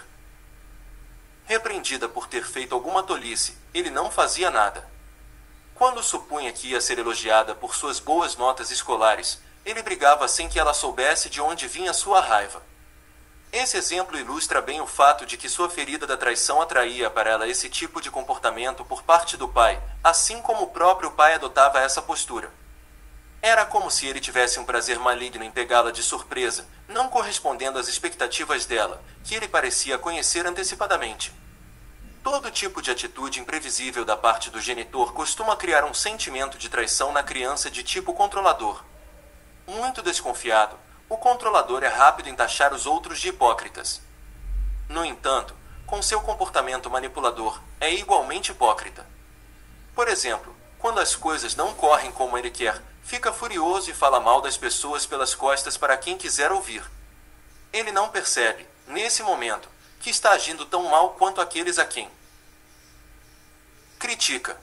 repreendida por ter feito alguma tolice, ele não fazia nada. Quando supunha que ia ser elogiada por suas boas notas escolares, ele brigava sem que ela soubesse de onde vinha sua raiva. Esse exemplo ilustra bem o fato de que sua ferida da traição atraía para ela esse tipo de comportamento por parte do pai, assim como o próprio pai adotava essa postura. Era como se ele tivesse um prazer maligno em pegá-la de surpresa, não correspondendo às expectativas dela, que ele parecia conhecer antecipadamente. Todo tipo de atitude imprevisível da parte do genitor costuma criar um sentimento de traição na criança de tipo controlador. Muito desconfiado, o controlador é rápido em taxar os outros de hipócritas. No entanto, com seu comportamento manipulador, é igualmente hipócrita. Por exemplo, quando as coisas não correm como ele quer, fica furioso e fala mal das pessoas pelas costas para quem quiser ouvir. Ele não percebe, nesse momento, que está agindo tão mal quanto aqueles a quem critica.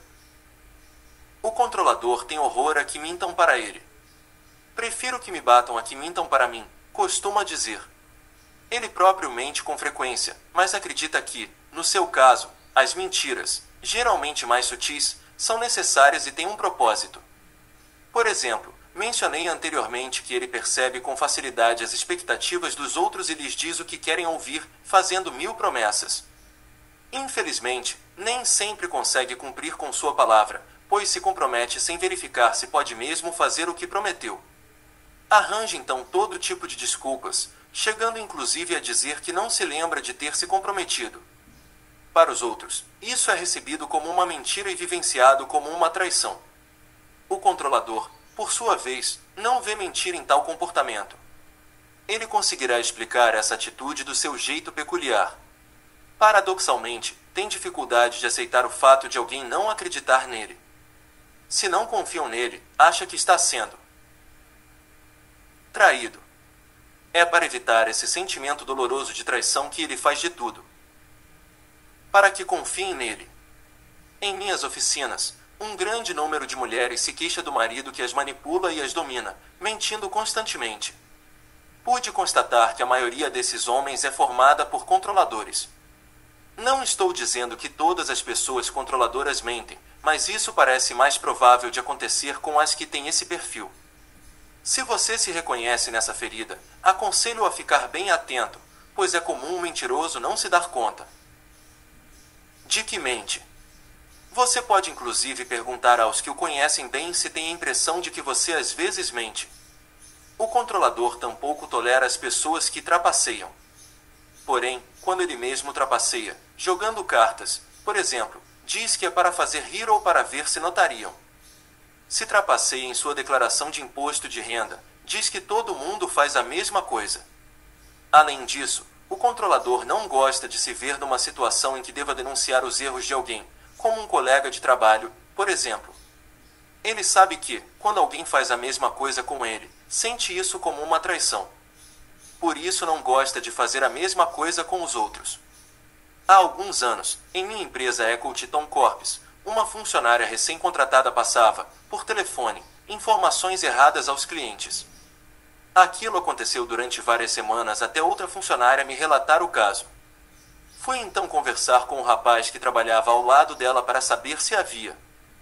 O controlador tem horror a que mintam para ele. Prefiro que me batam a que mintam para mim, costuma dizer. Ele próprio mente com frequência, mas acredita que, no seu caso, as mentiras, geralmente mais sutis, são necessárias e têm um propósito. Por exemplo, mencionei anteriormente que ele percebe com facilidade as expectativas dos outros e lhes diz o que querem ouvir, fazendo 1000 promessas. Infelizmente, nem sempre consegue cumprir com sua palavra, pois se compromete sem verificar se pode mesmo fazer o que prometeu. Arranja então todo tipo de desculpas, chegando inclusive a dizer que não se lembra de ter se comprometido. Para os outros, isso é recebido como uma mentira e vivenciado como uma traição. O controlador, por sua vez, não vê mentira em tal comportamento. Ele conseguirá explicar essa atitude do seu jeito peculiar. Paradoxalmente, tem dificuldade de aceitar o fato de alguém não acreditar nele. Se não confiam nele, acha que está sendo traído. É para evitar esse sentimento doloroso de traição que ele faz de tudo para que confiem nele. Em minhas oficinas, um grande número de mulheres se queixa do marido que as manipula e as domina, mentindo constantemente. Pude constatar que a maioria desses homens é formada por controladores. Não estou dizendo que todas as pessoas controladoras mentem, mas isso parece mais provável de acontecer com as que têm esse perfil. Se você se reconhece nessa ferida, aconselho a ficar bem atento, pois é comum um mentiroso não se dar conta de que mente. Você pode inclusive perguntar aos que o conhecem bem se tem a impressão de que você às vezes mente. O controlador tampouco tolera as pessoas que trapaceiam. Porém, quando ele mesmo trapaceia, jogando cartas, por exemplo, diz que é para fazer rir ou para ver se notariam. Se trapaceia em sua declaração de imposto de renda, diz que todo mundo faz a mesma coisa. Além disso, o controlador não gosta de se ver numa situação em que deva denunciar os erros de alguém, como um colega de trabalho, por exemplo. Ele sabe que, quando alguém faz a mesma coisa com ele, sente isso como uma traição. Por isso não gosta de fazer a mesma coisa com os outros. Há alguns anos, em minha empresa Eco-Titon Corps, uma funcionária recém-contratada passava, por telefone, informações erradas aos clientes. Aquilo aconteceu durante várias semanas até outra funcionária me relatar o caso. Fui então conversar com o rapaz que trabalhava ao lado dela para saber se havia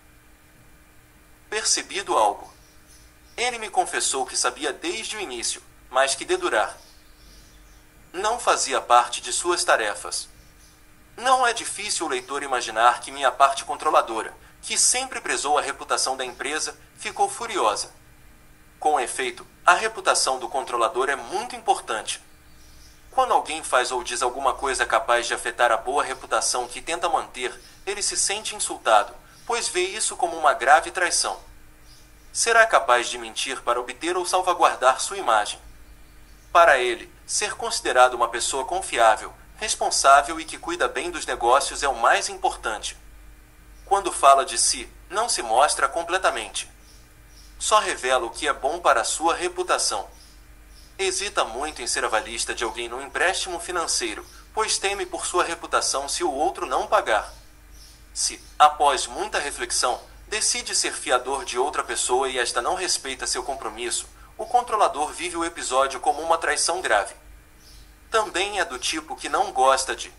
percebido algo. Ele me confessou que sabia desde o início, mas que dedurar não fazia parte de suas tarefas. Não é difícil o leitor imaginar que minha parte controladora, que sempre prezou a reputação da empresa, ficou furiosa. Com efeito, a reputação do controlador é muito importante. Quando alguém faz ou diz alguma coisa capaz de afetar a boa reputação que tenta manter, ele se sente insultado, pois vê isso como uma grave traição. Será capaz de mentir para obter ou salvaguardar sua imagem. Para ele, ser considerado uma pessoa confiável, responsável e que cuida bem dos negócios é o mais importante. Quando fala de si, não se mostra completamente. Só revela o que é bom para a sua reputação. Hesita muito em ser avalista de alguém no empréstimo financeiro, pois teme por sua reputação se o outro não pagar. Se, após muita reflexão, decide ser fiador de outra pessoa e esta não respeita seu compromisso, o controlador vive o episódio como uma traição grave. Também é do tipo que não gosta de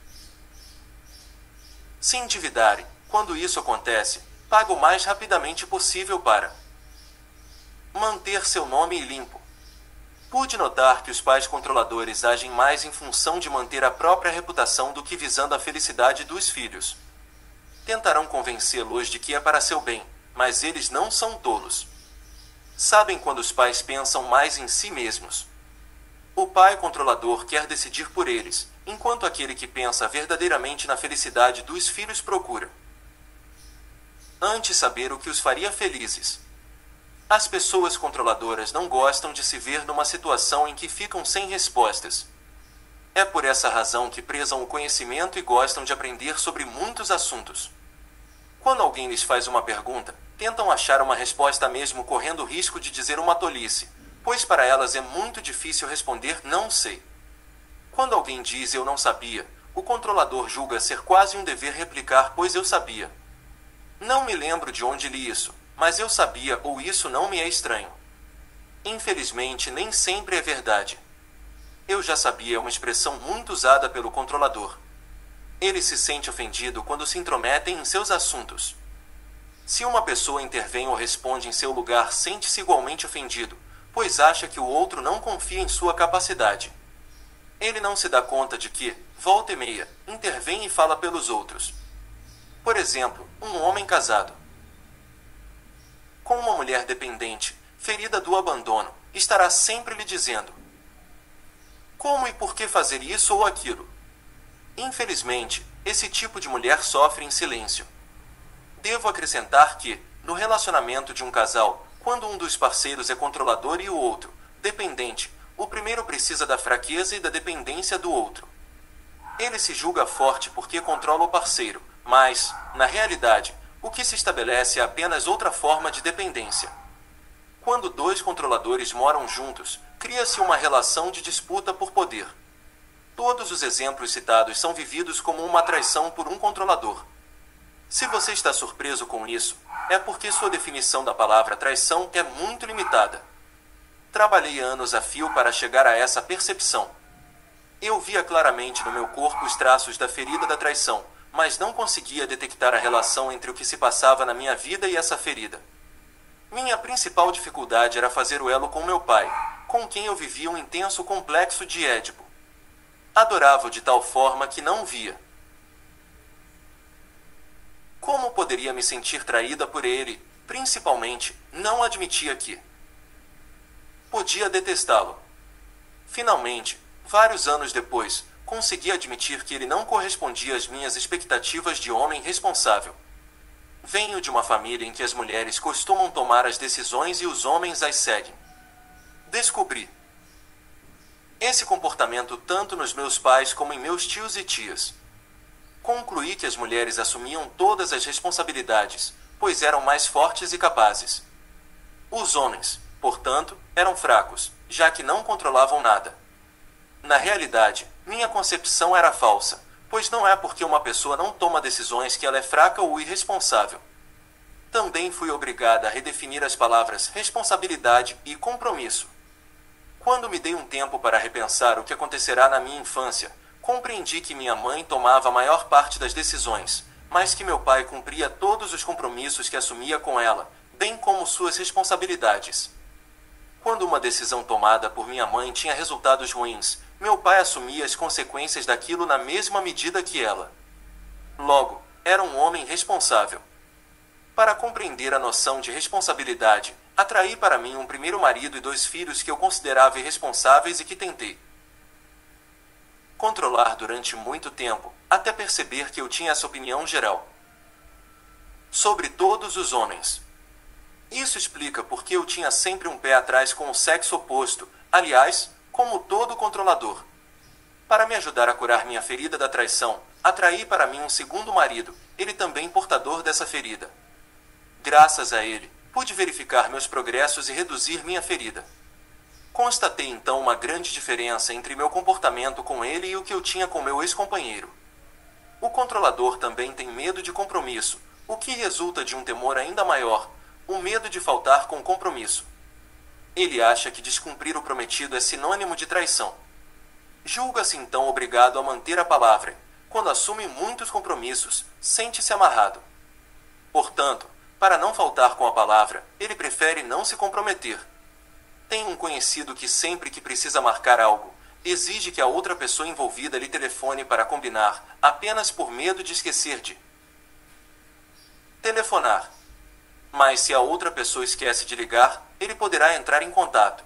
se endividar e, quando isso acontece, paga o mais rapidamente possível para manter seu nome limpo. Pude notar que os pais controladores agem mais em função de manter a própria reputação do que visando a felicidade dos filhos. Tentarão convencê-los de que é para seu bem, mas eles não são tolos. Sabem quando os pais pensam mais em si mesmos. O pai controlador quer decidir por eles, enquanto aquele que pensa verdadeiramente na felicidade dos filhos procura antes saber o que os faria felizes. As pessoas controladoras não gostam de se ver numa situação em que ficam sem respostas. É por essa razão que prezam o conhecimento e gostam de aprender sobre muitos assuntos. Quando alguém lhes faz uma pergunta, tentam achar uma resposta mesmo correndo o risco de dizer uma tolice, pois para elas é muito difícil responder não sei. Quando alguém diz eu não sabia, o controlador julga ser quase um dever replicar pois eu sabia. Não me lembro de onde li isso, mas eu sabia ou isso não me é estranho. Infelizmente nem sempre é verdade. Eu já sabia é uma expressão muito usada pelo controlador. Ele se sente ofendido quando se intrometem em seus assuntos. Se uma pessoa intervém ou responde em seu lugar, sente-se igualmente ofendido, pois acha que o outro não confia em sua capacidade. Ele não se dá conta de que, volta e meia, intervém e fala pelos outros. Por exemplo, um homem casado com uma mulher dependente, ferida do abandono, estará sempre lhe dizendo como e por que fazer isso ou aquilo. Infelizmente, esse tipo de mulher sofre em silêncio. Devo acrescentar que, no relacionamento de um casal, quando um dos parceiros é controlador e o outro, dependente, o primeiro precisa da fraqueza e da dependência do outro. Ele se julga forte porque controla o parceiro, mas, na realidade, o que se estabelece é apenas outra forma de dependência. Quando dois controladores moram juntos, cria-se uma relação de disputa por poder. Todos os exemplos citados são vividos como uma traição por um controlador. Se você está surpreso com isso, é porque sua definição da palavra traição é muito limitada. Trabalhei anos a fio para chegar a essa percepção. Eu via claramente no meu corpo os traços da ferida da traição, mas não conseguia detectar a relação entre o que se passava na minha vida e essa ferida. Minha principal dificuldade era fazer o elo com meu pai, com quem eu vivia um intenso complexo de Édipo. Adorava-o de tal forma que não via como poderia me sentir traída por ele, principalmente, não admitia que podia detestá-lo. Finalmente, vários anos depois, consegui admitir que ele não correspondia às minhas expectativas de homem responsável. Venho de uma família em que as mulheres costumam tomar as decisões e os homens as seguem. Descobri esse comportamento tanto nos meus pais como em meus tios e tias. Concluí que as mulheres assumiam todas as responsabilidades, pois eram mais fortes e capazes. Os homens, portanto, eram fracos, já que não controlavam nada. Na realidade, minha concepção era falsa, pois não é porque uma pessoa não toma decisões que ela é fraca ou irresponsável. Também fui obrigada a redefinir as palavras responsabilidade e compromisso. Quando me dei um tempo para repensar o que acontecerá na minha infância, compreendi que minha mãe tomava a maior parte das decisões, mas que meu pai cumpria todos os compromissos que assumia com ela, bem como suas responsabilidades. Quando uma decisão tomada por minha mãe tinha resultados ruins, meu pai assumia as consequências daquilo na mesma medida que ela. Logo, era um homem responsável. Para compreender a noção de responsabilidade, atraí para mim um primeiro marido e 2 filhos que eu considerava irresponsáveis e que tentei controlar durante muito tempo, até perceber que eu tinha essa opinião geral sobre todos os homens. Isso explica porque eu tinha sempre um pé atrás com o sexo oposto, aliás, como todo controlador. Para me ajudar a curar minha ferida da traição, atraí para mim um segundo marido, ele também portador dessa ferida. Graças a ele, pude verificar meus progressos e reduzir minha ferida. Constatei então uma grande diferença entre meu comportamento com ele e o que eu tinha com meu ex-companheiro. O controlador também tem medo de compromisso, o que resulta de um temor ainda maior, o medo de faltar com compromisso. Ele acha que descumprir o prometido é sinônimo de traição. Julga-se então obrigado a manter a palavra. Quando assume muitos compromissos, sente-se amarrado. Portanto, para não faltar com a palavra, ele prefere não se comprometer. Tem um conhecido que sempre que precisa marcar algo, exige que a outra pessoa envolvida lhe telefone para combinar, apenas por medo de esquecer de telefonar. Mas se a outra pessoa esquece de ligar, ele poderá entrar em contato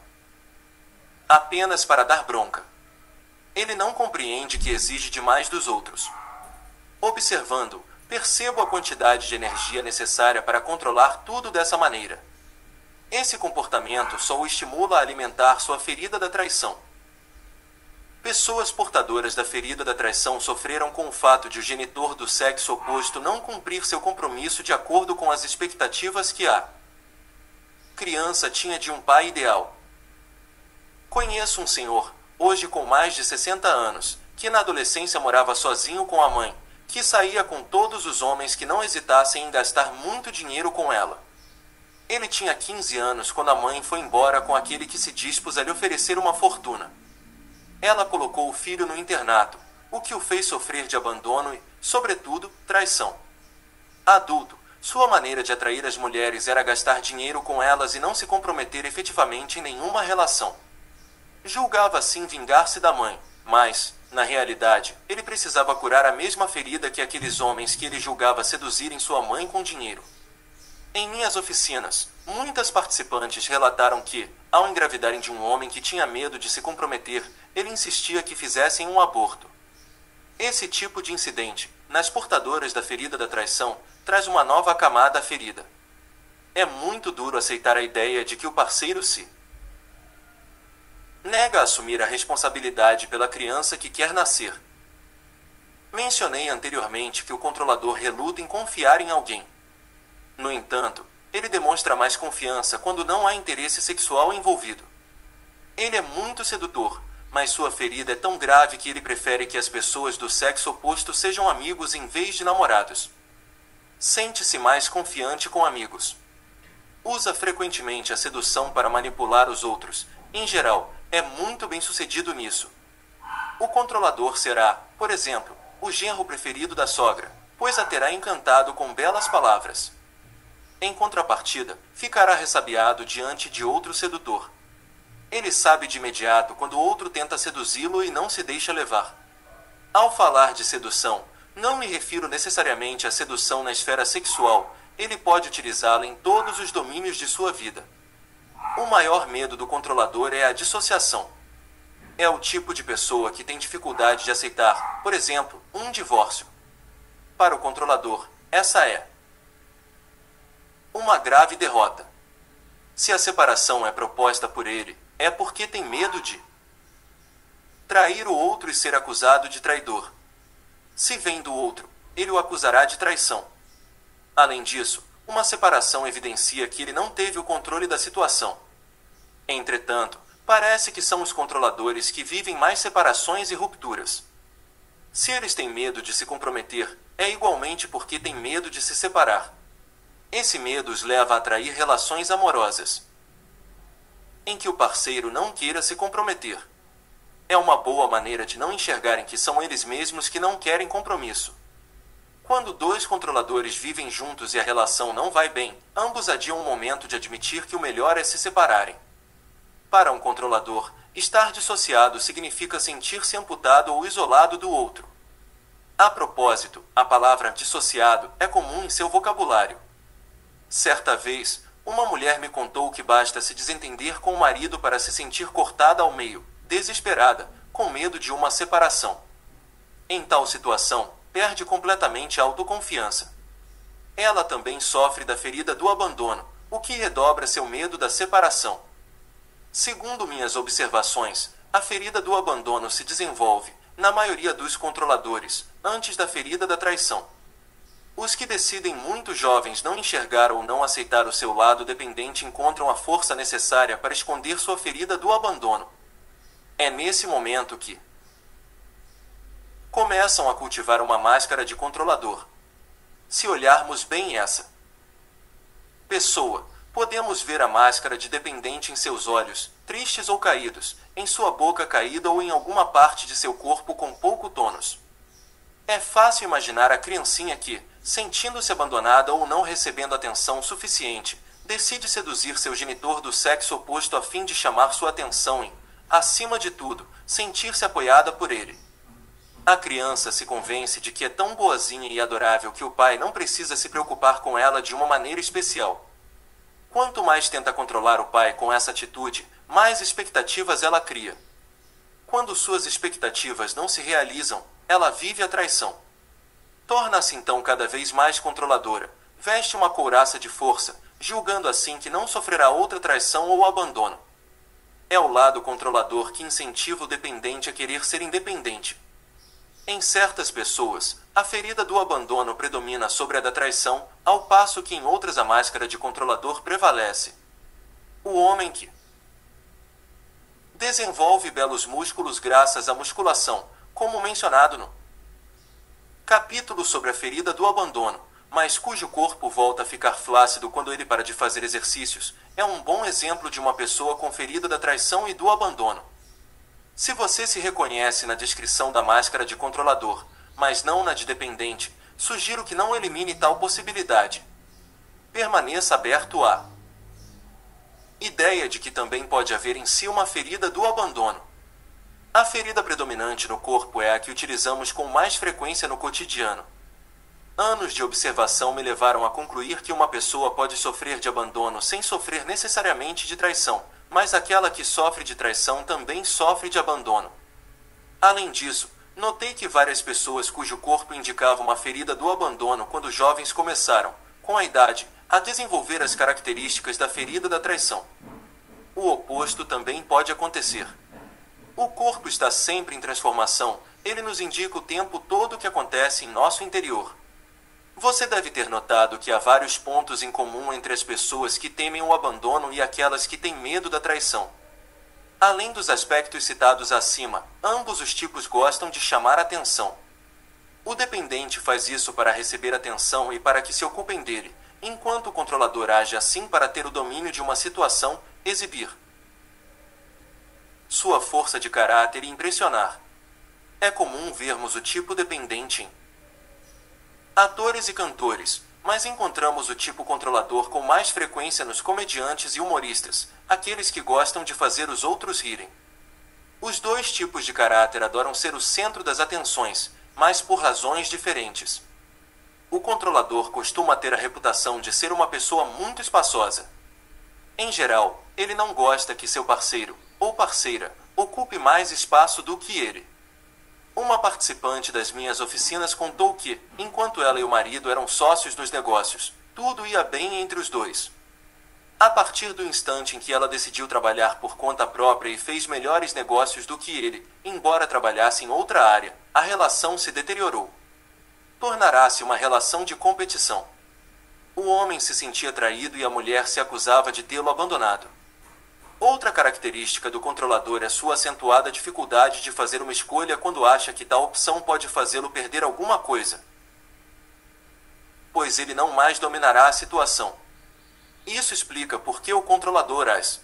apenas para dar bronca. Ele não compreende que exige demais dos outros. Observando, percebo a quantidade de energia necessária para controlar tudo dessa maneira. Esse comportamento só o estimula a alimentar sua ferida da traição. Pessoas portadoras da ferida da traição sofreram com o fato de o genitor do sexo oposto não cumprir seu compromisso de acordo com as expectativas que a criança tinha de um pai ideal. Conheço um senhor, hoje com mais de 60 anos, que na adolescência morava sozinho com a mãe, que saía com todos os homens que não hesitassem em gastar muito dinheiro com ela. Ele tinha 15 anos quando a mãe foi embora com aquele que se dispôs a lhe oferecer uma fortuna. Ela colocou o filho no internato, o que o fez sofrer de abandono e, sobretudo, traição. Adulto, sua maneira de atrair as mulheres era gastar dinheiro com elas e não se comprometer efetivamente em nenhuma relação. Julgava assim vingar-se da mãe, mas, na realidade, ele precisava curar a mesma ferida que aqueles homens que ele julgava seduzirem sua mãe com dinheiro. Em minhas oficinas, muitas participantes relataram que, ao engravidarem de um homem que tinha medo de se comprometer, ele insistia que fizessem um aborto. Esse tipo de incidente, nas portadoras da ferida da traição, traz uma nova camada à ferida. É muito duro aceitar a ideia de que o parceiro se nega a assumir a responsabilidade pela criança que quer nascer. Mencionei anteriormente que o controlador reluta em confiar em alguém. No entanto, ele demonstra mais confiança quando não há interesse sexual envolvido. Ele é muito sedutor, mas sua ferida é tão grave que ele prefere que as pessoas do sexo oposto sejam amigos em vez de namorados. Sente-se mais confiante com amigos. Usa frequentemente a sedução para manipular os outros. Em geral, é muito bem-sucedido nisso. O controlador será, por exemplo, o genro preferido da sogra, pois a terá encantado com belas palavras. Em contrapartida, ficará ressabiado diante de outro sedutor. Ele sabe de imediato quando outro tenta seduzi-lo e não se deixa levar. Ao falar de sedução, não me refiro necessariamente à sedução na esfera sexual, ele pode utilizá-la em todos os domínios de sua vida. O maior medo do controlador é a dissociação. É o tipo de pessoa que tem dificuldade de aceitar, por exemplo, um divórcio. Para o controlador, essa é uma grave derrota. Se a separação é proposta por ele, é porque tem medo de trair o outro e ser acusado de traidor. Se vem do outro, ele o acusará de traição. Além disso, uma separação evidencia que ele não teve o controle da situação. Entretanto, parece que são os controladores que vivem mais separações e rupturas. Se eles têm medo de se comprometer, é igualmente porque têm medo de se separar. Esse medo os leva a atrair relações amorosas em que o parceiro não queira se comprometer. É uma boa maneira de não enxergarem que são eles mesmos que não querem compromisso. Quando dois controladores vivem juntos e a relação não vai bem, ambos adiam um momento de admitir que o melhor é se separarem. Para um controlador, estar dissociado significa sentir-se amputado ou isolado do outro. A propósito, a palavra dissociado é comum em seu vocabulário. Certa vez, uma mulher me contou que basta se desentender com o marido para se sentir cortada ao meio, desesperada, com medo de uma separação. Em tal situação, perde completamente a autoconfiança. Ela também sofre da ferida do abandono, o que redobra seu medo da separação. Segundo minhas observações, a ferida do abandono se desenvolve, na maioria dos controladores, antes da ferida da traição. Os que decidem muito jovens não enxergar ou não aceitar o seu lado dependente encontram a força necessária para esconder sua ferida do abandono. É nesse momento que começam a cultivar uma máscara de controlador. Se olharmos bem essa pessoa, podemos ver a máscara de dependente em seus olhos, tristes ou caídos, em sua boca caída ou em alguma parte de seu corpo com pouco tônus. É fácil imaginar a criancinha que, sentindo-se abandonada ou não recebendo atenção suficiente, decide seduzir seu genitor do sexo oposto a fim de chamar sua atenção e, acima de tudo, sentir-se apoiada por ele. A criança se convence de que é tão boazinha e adorável que o pai não precisa se preocupar com ela de uma maneira especial. Quanto mais tenta controlar o pai com essa atitude, mais expectativas ela cria. Quando suas expectativas não se realizam, ela vive a traição. Torna-se então cada vez mais controladora, veste uma couraça de força, julgando assim que não sofrerá outra traição ou abandono. É o lado controlador que incentiva o dependente a querer ser independente. Em certas pessoas, a ferida do abandono predomina sobre a da traição, ao passo que em outras a máscara de controlador prevalece. O homem que desenvolve belos músculos graças à musculação, como mencionado no capítulo sobre a ferida do abandono, mas cujo corpo volta a ficar flácido quando ele para de fazer exercícios, é um bom exemplo de uma pessoa com ferida da traição e do abandono. Se você se reconhece na descrição da máscara de controlador, mas não na de dependente, sugiro que não elimine tal possibilidade. Permaneça aberto à ideia de que também pode haver em si uma ferida do abandono. A ferida predominante no corpo é a que utilizamos com mais frequência no cotidiano. Anos de observação me levaram a concluir que uma pessoa pode sofrer de abandono sem sofrer necessariamente de traição, mas aquela que sofre de traição também sofre de abandono. Além disso, notei que várias pessoas cujo corpo indicava uma ferida do abandono quando jovens começaram, com a idade, a desenvolver as características da ferida da traição. O oposto também pode acontecer. O corpo está sempre em transformação, ele nos indica o tempo todo o que acontece em nosso interior. Você deve ter notado que há vários pontos em comum entre as pessoas que temem o abandono e aquelas que têm medo da traição. Além dos aspectos citados acima, ambos os tipos gostam de chamar atenção. O dependente faz isso para receber atenção e para que se ocupem dele, enquanto o controlador age assim para ter o domínio de uma situação, exibir sua força de caráter e impressionar. É comum vermos o tipo dependente em atores e cantores, mas encontramos o tipo controlador com mais frequência nos comediantes e humoristas, aqueles que gostam de fazer os outros rirem. Os dois tipos de caráter adoram ser o centro das atenções, mas por razões diferentes. O controlador costuma ter a reputação de ser uma pessoa muito espaçosa. Em geral, ele não gosta que seu parceiro, ou parceira, ocupe mais espaço do que ele. Uma participante das minhas oficinas contou que, enquanto ela e o marido eram sócios nos negócios, tudo ia bem entre os dois. A partir do instante em que ela decidiu trabalhar por conta própria e fez melhores negócios do que ele, embora trabalhasse em outra área, a relação se deteriorou. Tornará-se uma relação de competição. O homem se sentia traído e a mulher se acusava de tê-lo abandonado. Outra característica do controlador é sua acentuada dificuldade de fazer uma escolha quando acha que tal opção pode fazê-lo perder alguma coisa, pois ele não mais dominará a situação. Isso explica por que o controlador às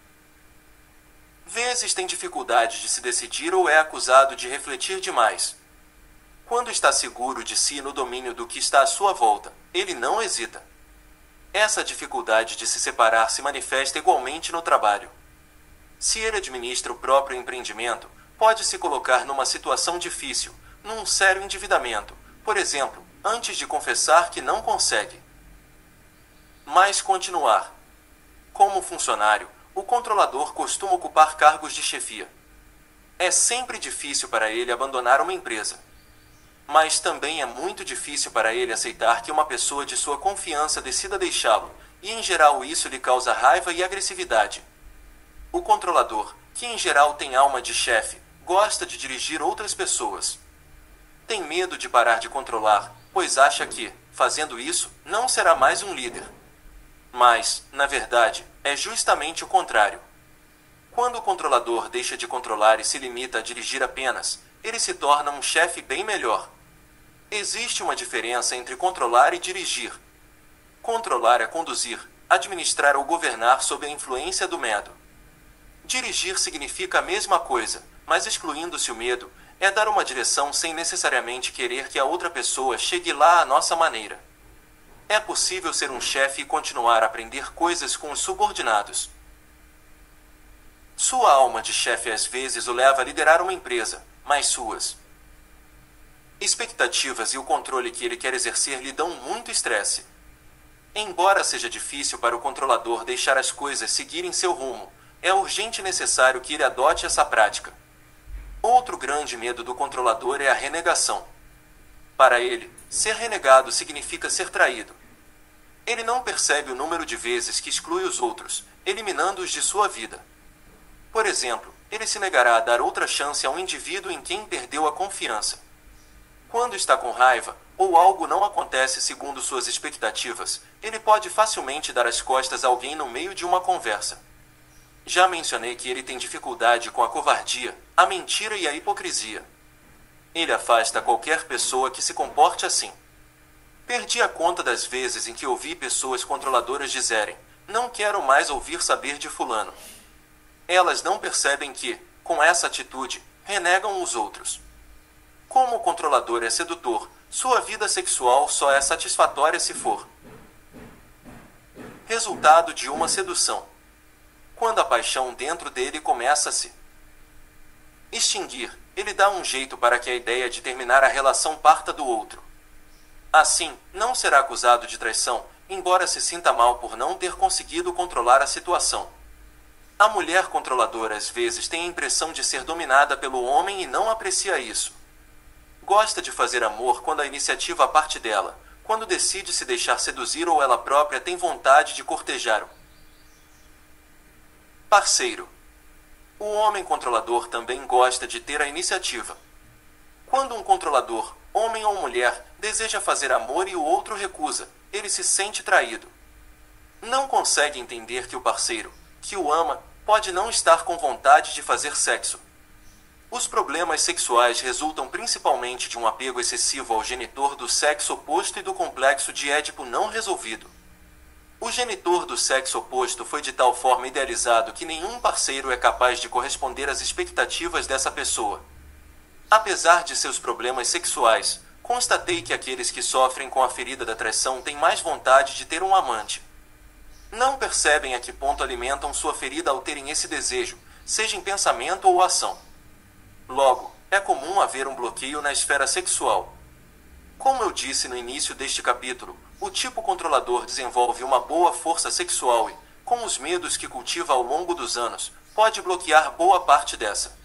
vezes tem dificuldade de se decidir ou é acusado de refletir demais. Quando está seguro de si e no domínio do que está à sua volta, ele não hesita. Essa dificuldade de se separar se manifesta igualmente no trabalho. Se ele administra o próprio empreendimento, pode se colocar numa situação difícil, num sério endividamento, por exemplo, antes de confessar que não consegue mais continuar. Como funcionário, o controlador costuma ocupar cargos de chefia. É sempre difícil para ele abandonar uma empresa. Mas também é muito difícil para ele aceitar que uma pessoa de sua confiança decida deixá-lo, e em geral isso lhe causa raiva e agressividade. O controlador, que em geral tem alma de chefe, gosta de dirigir outras pessoas. Tem medo de parar de controlar, pois acha que, Fazendo isso, não será mais um líder. Mas, na verdade, é justamente o contrário. Quando o controlador deixa de controlar e se limita a dirigir apenas, ele se torna um chefe bem melhor. Existe uma diferença entre controlar e dirigir. Controlar é conduzir, administrar ou governar sob a influência do medo. Dirigir significa a mesma coisa, mas excluindo-se o medo, é dar uma direção sem necessariamente querer que a outra pessoa chegue lá à nossa maneira. É possível ser um chefe e continuar a aprender coisas com os subordinados. Sua alma de chefe às vezes o leva a liderar uma empresa, mas suas expectativas e o controle que ele quer exercer lhe dão muito estresse. Embora seja difícil para o controlador deixar as coisas seguirem seu rumo, é urgente e necessário que ele adote essa prática. Outro grande medo do controlador é a renegação. Para ele, ser renegado significa ser traído. Ele não percebe o número de vezes que exclui os outros, eliminando-os de sua vida. Por exemplo, ele se negará a dar outra chance a um indivíduo em quem perdeu a confiança. Quando está com raiva, ou algo não acontece segundo suas expectativas, ele pode facilmente dar as costas a alguém no meio de uma conversa. Já mencionei que ele tem dificuldade com a covardia, a mentira e a hipocrisia. Ele afasta qualquer pessoa que se comporte assim. Perdi a conta das vezes em que ouvi pessoas controladoras dizerem: "Não quero mais ouvir saber de fulano." Elas não percebem que, com essa atitude, renegam os outros. Como o controlador é sedutor, sua vida sexual só é satisfatória se for resultado de uma sedução. Quando a paixão dentro dele começa a se extinguir, ele dá um jeito para que a ideia de terminar a relação parta do outro. Assim, não será acusado de traição, embora se sinta mal por não ter conseguido controlar a situação. A mulher controladora às vezes tem a impressão de ser dominada pelo homem e não aprecia isso. Gosta de fazer amor quando a iniciativa parte dela, quando decide se deixar seduzir ou ela própria tem vontade de cortejar o parceiro. O homem controlador também gosta de ter a iniciativa. Quando um controlador, homem ou mulher, deseja fazer amor e o outro recusa, ele se sente traído. Não consegue entender que o parceiro, que o ama, pode não estar com vontade de fazer sexo. Os problemas sexuais resultam principalmente de um apego excessivo ao genitor do sexo oposto e do complexo de Édipo não resolvido. O genitor do sexo oposto foi de tal forma idealizado que nenhum parceiro é capaz de corresponder às expectativas dessa pessoa. Apesar de seus problemas sexuais, constatei que aqueles que sofrem com a ferida da traição têm mais vontade de ter um amante. Não percebem a que ponto alimentam sua ferida ao terem esse desejo, seja em pensamento ou ação. Logo, é comum haver um bloqueio na esfera sexual. Como eu disse no início deste capítulo, o tipo controlador desenvolve uma boa força sexual e, com os medos que cultiva ao longo dos anos, pode bloquear boa parte dessa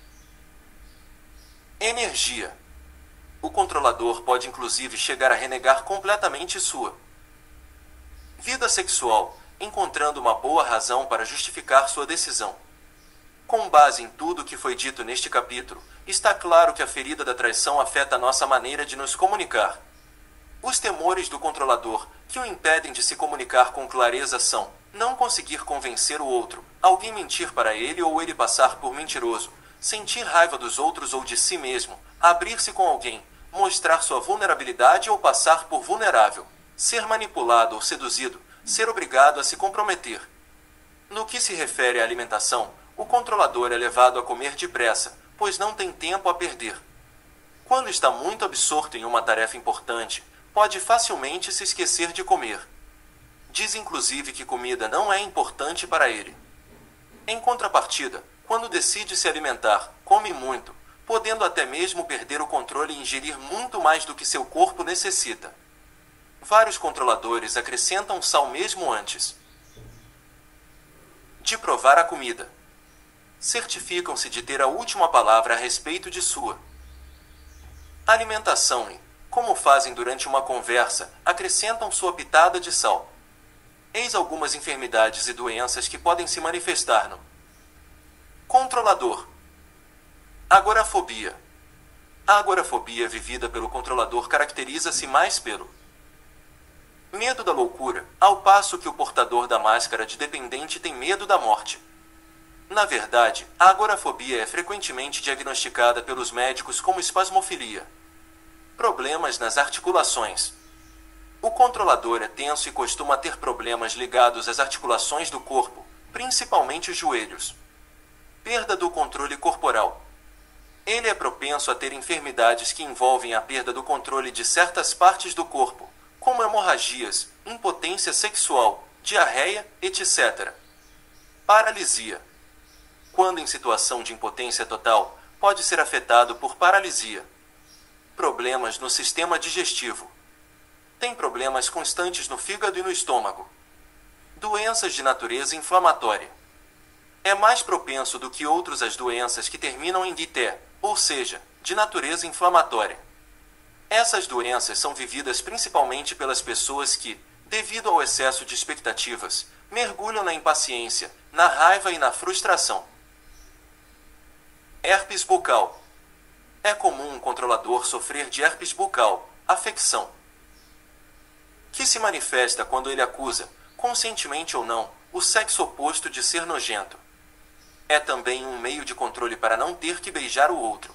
energia. O controlador pode inclusive chegar a renegar completamente sua vida sexual, encontrando uma boa razão para justificar sua decisão. Com base em tudo o que foi dito neste capítulo, está claro que a ferida da traição afeta a nossa maneira de nos comunicar. Os temores do controlador, que o impedem de se comunicar com clareza, são não conseguir convencer o outro, alguém mentir para ele ou ele passar por mentiroso, sentir raiva dos outros ou de si mesmo, abrir-se com alguém, mostrar sua vulnerabilidade ou passar por vulnerável, ser manipulado ou seduzido, ser obrigado a se comprometer. No que se refere à alimentação, o controlador é levado a comer depressa, pois não tem tempo a perder. Quando está muito absorto em uma tarefa importante, pode facilmente se esquecer de comer. Diz inclusive que comida não é importante para ele. Em contrapartida, quando decide se alimentar, come muito, podendo até mesmo perder o controle e ingerir muito mais do que seu corpo necessita. Vários controladores acrescentam sal mesmo antes de provar a comida. Certificam-se de ter a última palavra a respeito de sua alimentação e, como fazem durante uma conversa, acrescentam sua pitada de sal. Eis algumas enfermidades e doenças que podem se manifestar no controlador. Agorafobia. A agorafobia vivida pelo controlador caracteriza-se mais pelo Medo da loucura, ao passo que o portador da máscara de dependente tem medo da morte. Na verdade, a agorafobia é frequentemente diagnosticada pelos médicos como espasmofilia. Problemas nas articulações. O controlador é tenso e costuma ter problemas ligados às articulações do corpo, principalmente os joelhos. Perda do controle corporal. Ele é propenso a ter enfermidades que envolvem a perda do controle de certas partes do corpo, como hemorragias, impotência sexual, diarreia, etc. Paralisia. Quando em situação de impotência total, pode ser afetado por paralisia. Problemas no sistema digestivo. Tem problemas constantes no fígado e no estômago. Doenças de natureza inflamatória. É mais propenso do que outros às doenças que terminam em DIT, ou seja, de natureza inflamatória. Essas doenças são vividas principalmente pelas pessoas que, devido ao excesso de expectativas, mergulham na impaciência, na raiva e na frustração. Herpes bucal. É comum um controlador sofrer de herpes bucal, afecção, que se manifesta quando ele acusa, conscientemente ou não, o sexo oposto de ser nojento. É também um meio de controle para não ter que beijar o outro.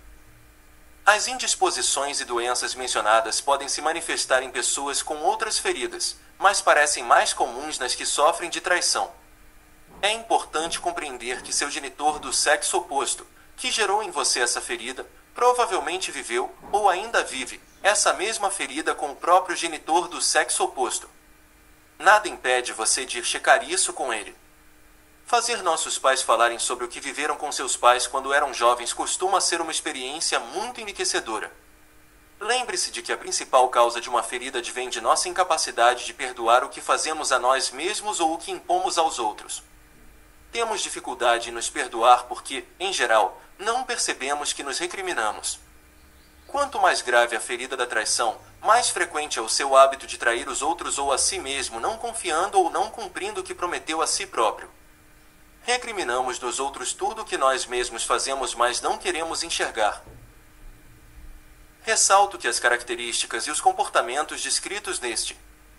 As indisposições e doenças mencionadas podem se manifestar em pessoas com outras feridas, mas parecem mais comuns nas que sofrem de traição. É importante compreender que seu genitor do sexo oposto, que gerou em você essa ferida, provavelmente viveu, ou ainda vive, essa mesma ferida com o próprio genitor do sexo oposto. Nada impede você de ir checar isso com ele. Fazer nossos pais falarem sobre o que viveram com seus pais quando eram jovens costuma ser uma experiência muito enriquecedora. Lembre-se de que a principal causa de uma ferida advém de nossa incapacidade de perdoar o que fazemos a nós mesmos ou o que impomos aos outros. Temos dificuldade em nos perdoar porque, em geral, não percebemos que nos recriminamos. Quanto mais grave a ferida da traição, mais frequente é o seu hábito de trair os outros ou a si mesmo, não confiando ou não cumprindo o que prometeu a si próprio. Recriminamos dos outros tudo o que nós mesmos fazemos, mas não queremos enxergar. Ressalto que as características e os comportamentos descritos neste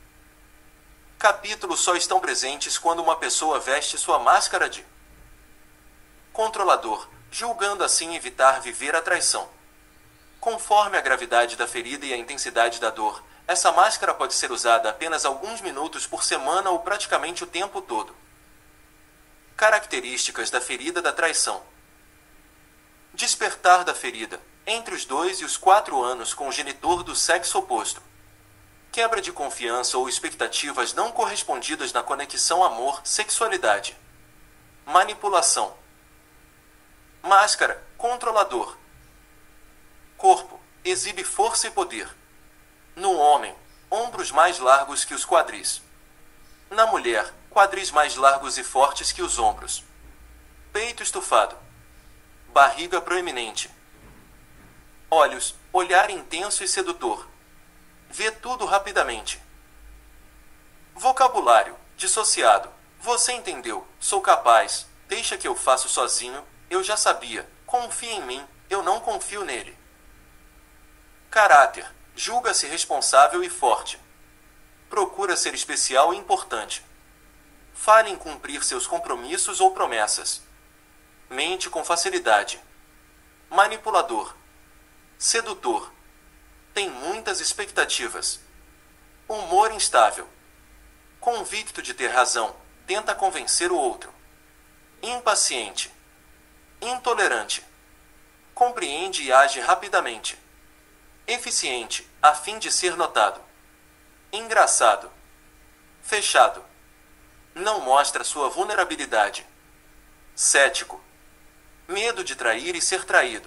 capítulo só estão presentes quando uma pessoa veste sua máscara de controlador, julgando assim evitar viver a traição. Conforme a gravidade da ferida e a intensidade da dor, essa máscara pode ser usada apenas alguns minutos por semana ou praticamente o tempo todo. Características da ferida da traição. Despertar da ferida, entre os 2 e os 4 anos com o genitor do sexo oposto. Quebra de confiança ou expectativas não correspondidas na conexão amor-sexualidade. Manipulação. Máscara, controlador. Corpo, exibe força e poder. No homem, ombros mais largos que os quadris. Na mulher, quadris mais largos e fortes que os ombros. Peito estufado. Barriga proeminente. Olhos, olhar intenso e sedutor. Vê tudo rapidamente. Vocabulário, dissociado. Você entendeu, sou capaz, deixa que eu faço sozinho, eu já sabia, confia em mim, eu não confio nele. Caráter, julga-se responsável e forte. Procura ser especial e importante. Falha em cumprir seus compromissos ou promessas. Mente com facilidade. Manipulador. Sedutor. Tem muitas expectativas. Humor instável. Convicto de ter razão, tenta convencer o outro. Impaciente. Intolerante. Compreende e age rapidamente. Eficiente, a fim de ser notado. Engraçado. Fechado. Não mostra sua vulnerabilidade. Cético. Medo de trair e ser traído.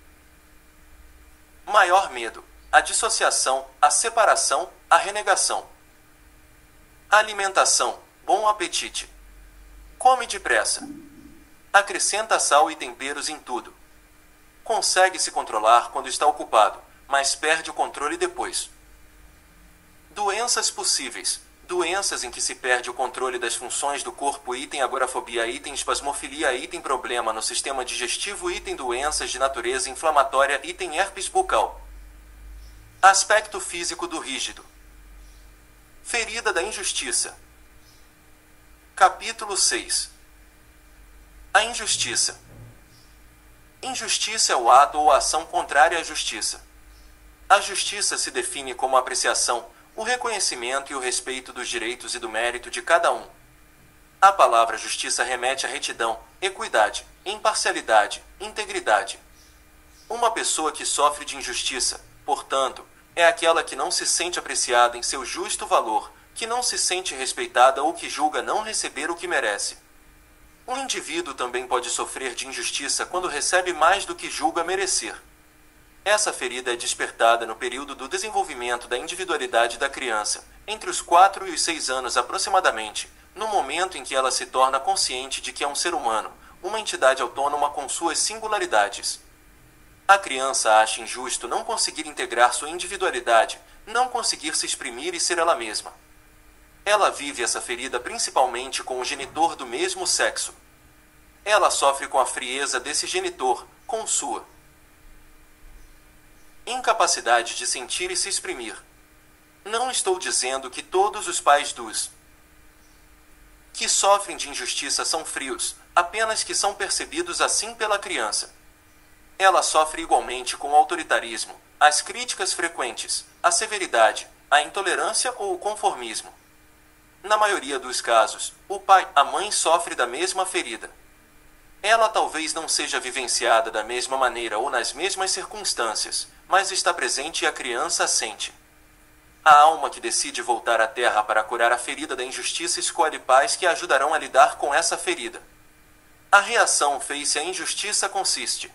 Maior medo: a dissociação, a separação, a renegação. Alimentação: bom apetite. Come depressa. Acrescenta sal e temperos em tudo. Consegue se controlar quando está ocupado, mas perde o controle depois. Doenças possíveis: doenças em que se perde o controle das funções do corpo, item agorafobia, item espasmofilia, item problema no sistema digestivo, item doenças de natureza inflamatória, item herpes bucal. Aspecto físico do rígido. Ferida da injustiça. Capítulo 6. A injustiça. Injustiça é o ato ou a ação contrária à justiça. A justiça se define como a apreciação, o reconhecimento e o respeito dos direitos e do mérito de cada um. A palavra justiça remete à retidão, equidade, imparcialidade, integridade. Uma pessoa que sofre de injustiça, portanto, é aquela que não se sente apreciada em seu justo valor, que não se sente respeitada ou que julga não receber o que merece. Um indivíduo também pode sofrer de injustiça quando recebe mais do que julga merecer. Essa ferida é despertada no período do desenvolvimento da individualidade da criança, entre os 4 e os 6 anos aproximadamente, no momento em que ela se torna consciente de que é um ser humano, uma entidade autônoma com suas singularidades. A criança acha injusto não conseguir integrar sua individualidade, não conseguir se exprimir e ser ela mesma. Ela vive essa ferida principalmente com o genitor do mesmo sexo. Ela sofre com a frieza desse genitor, com sua incapacidade de sentir e se exprimir. Não estou dizendo que todos os pais dos que sofrem de injustiça são frios, apenas que são percebidos assim pela criança. Ela sofre igualmente com o autoritarismo, as críticas frequentes, a severidade, a intolerância ou o conformismo. Na maioria dos casos, o pai, a mãe sofre da mesma ferida. Ela talvez não seja vivenciada da mesma maneira ou nas mesmas circunstâncias, mas está presente e a criança a sente. A alma que decide voltar à terra para curar a ferida da injustiça escolhe pais que a ajudarão a lidar com essa ferida. A reação face à injustiça consiste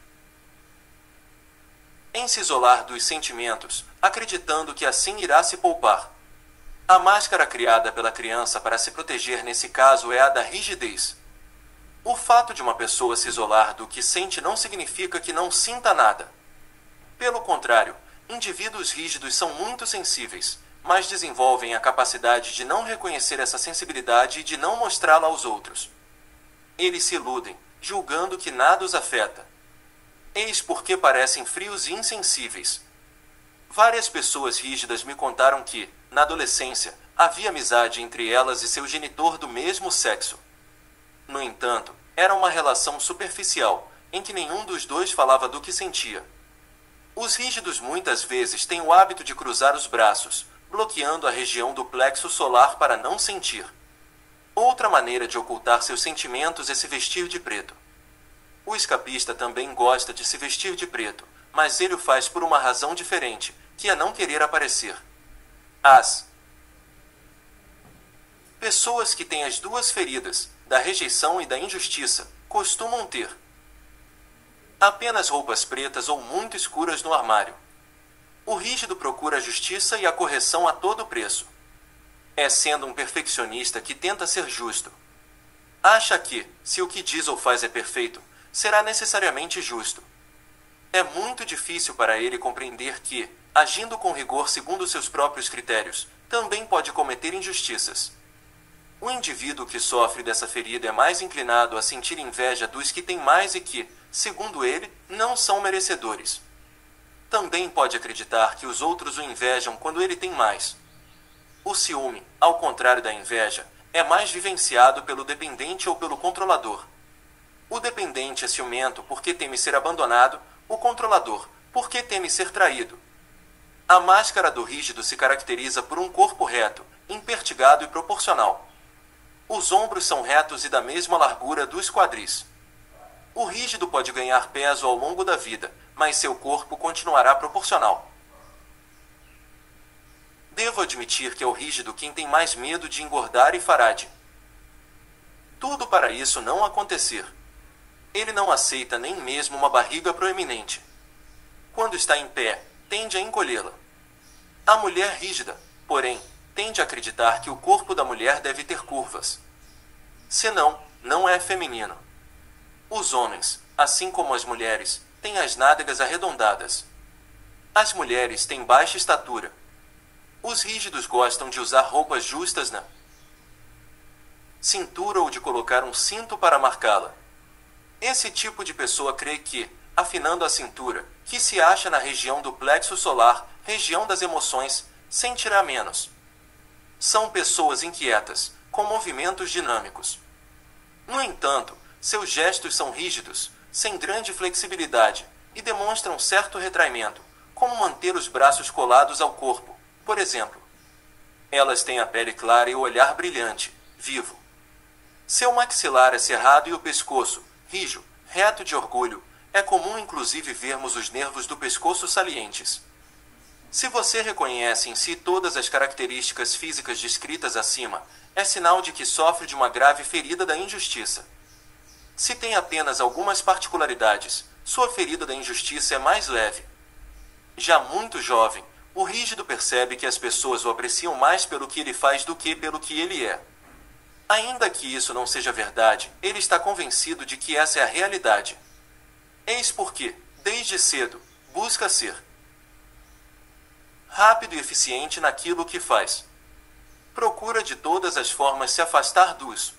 em se isolar dos sentimentos, acreditando que assim irá se poupar. A máscara criada pela criança para se proteger nesse caso é a da rigidez. O fato de uma pessoa se isolar do que sente não significa que não sinta nada. Pelo contrário, indivíduos rígidos são muito sensíveis, mas desenvolvem a capacidade de não reconhecer essa sensibilidade e de não mostrá-la aos outros. Eles se iludem, julgando que nada os afeta. Eis porque parecem frios e insensíveis. Várias pessoas rígidas me contaram que, na adolescência, havia amizade entre elas e seu genitor do mesmo sexo. No entanto, era uma relação superficial, em que nenhum dos dois falava do que sentia. Os rígidos muitas vezes têm o hábito de cruzar os braços, bloqueando a região do plexo solar para não sentir. Outra maneira de ocultar seus sentimentos é se vestir de preto. O escapista também gosta de se vestir de preto, mas ele o faz por uma razão diferente, que é não querer aparecer. As pessoas que têm as duas feridas, da rejeição e da injustiça, costumam ter apenas roupas pretas ou muito escuras no armário. O rígido procura a justiça e a correção a todo preço. É sendo um perfeccionista que tenta ser justo. Acha que, se o que diz ou faz é perfeito, será necessariamente justo. É muito difícil para ele compreender que, agindo com rigor segundo seus próprios critérios, também pode cometer injustiças. O indivíduo que sofre dessa ferida é mais inclinado a sentir inveja dos que têm mais e que, segundo ele, não são merecedores. Também pode acreditar que os outros o invejam quando ele tem mais. O ciúme, ao contrário da inveja, é mais vivenciado pelo dependente ou pelo controlador. O dependente é ciumento porque teme ser abandonado, o controlador, porque teme ser traído. A máscara do rígido se caracteriza por um corpo reto, impertigado e proporcional. Os ombros são retos e da mesma largura dos quadris. O rígido pode ganhar peso ao longo da vida, mas seu corpo continuará proporcional. Devo admitir que é o rígido quem tem mais medo de engordar e fará de tudo para isso não acontecer. Ele não aceita nem mesmo uma barriga proeminente. Quando está em pé, tende a encolhê-la. A mulher rígida, porém, tende a acreditar que o corpo da mulher deve ter curvas. Senão, não é feminino. Os homens, assim como as mulheres, têm as nádegas arredondadas. As mulheres têm baixa estatura. Os rígidos gostam de usar roupas justas na cintura ou de colocar um cinto para marcá-la. Esse tipo de pessoa crê que, afinando a cintura, que se acha na região do plexo solar, região das emoções, sentirá menos São pessoas inquietas, com movimentos dinâmicos. No entanto, seus gestos são rígidos, sem grande flexibilidade, e demonstram certo retraimento, como manter os braços colados ao corpo, por exemplo. Elas têm a pele clara e o olhar brilhante, vivo. Seu maxilar é cerrado e o pescoço, rijo, reto de orgulho. É comum inclusive vermos os nervos do pescoço salientes. Se você reconhece em si todas as características físicas descritas acima, é sinal de que sofre de uma grave ferida da injustiça. Se tem apenas algumas particularidades, sua ferida da injustiça é mais leve. Já muito jovem, o rígido percebe que as pessoas o apreciam mais pelo que ele faz do que pelo que ele é. Ainda que isso não seja verdade, ele está convencido de que essa é a realidade. Eis porque, desde cedo, busca ser rápido e eficiente naquilo que faz. Procura de todas as formas se afastar dos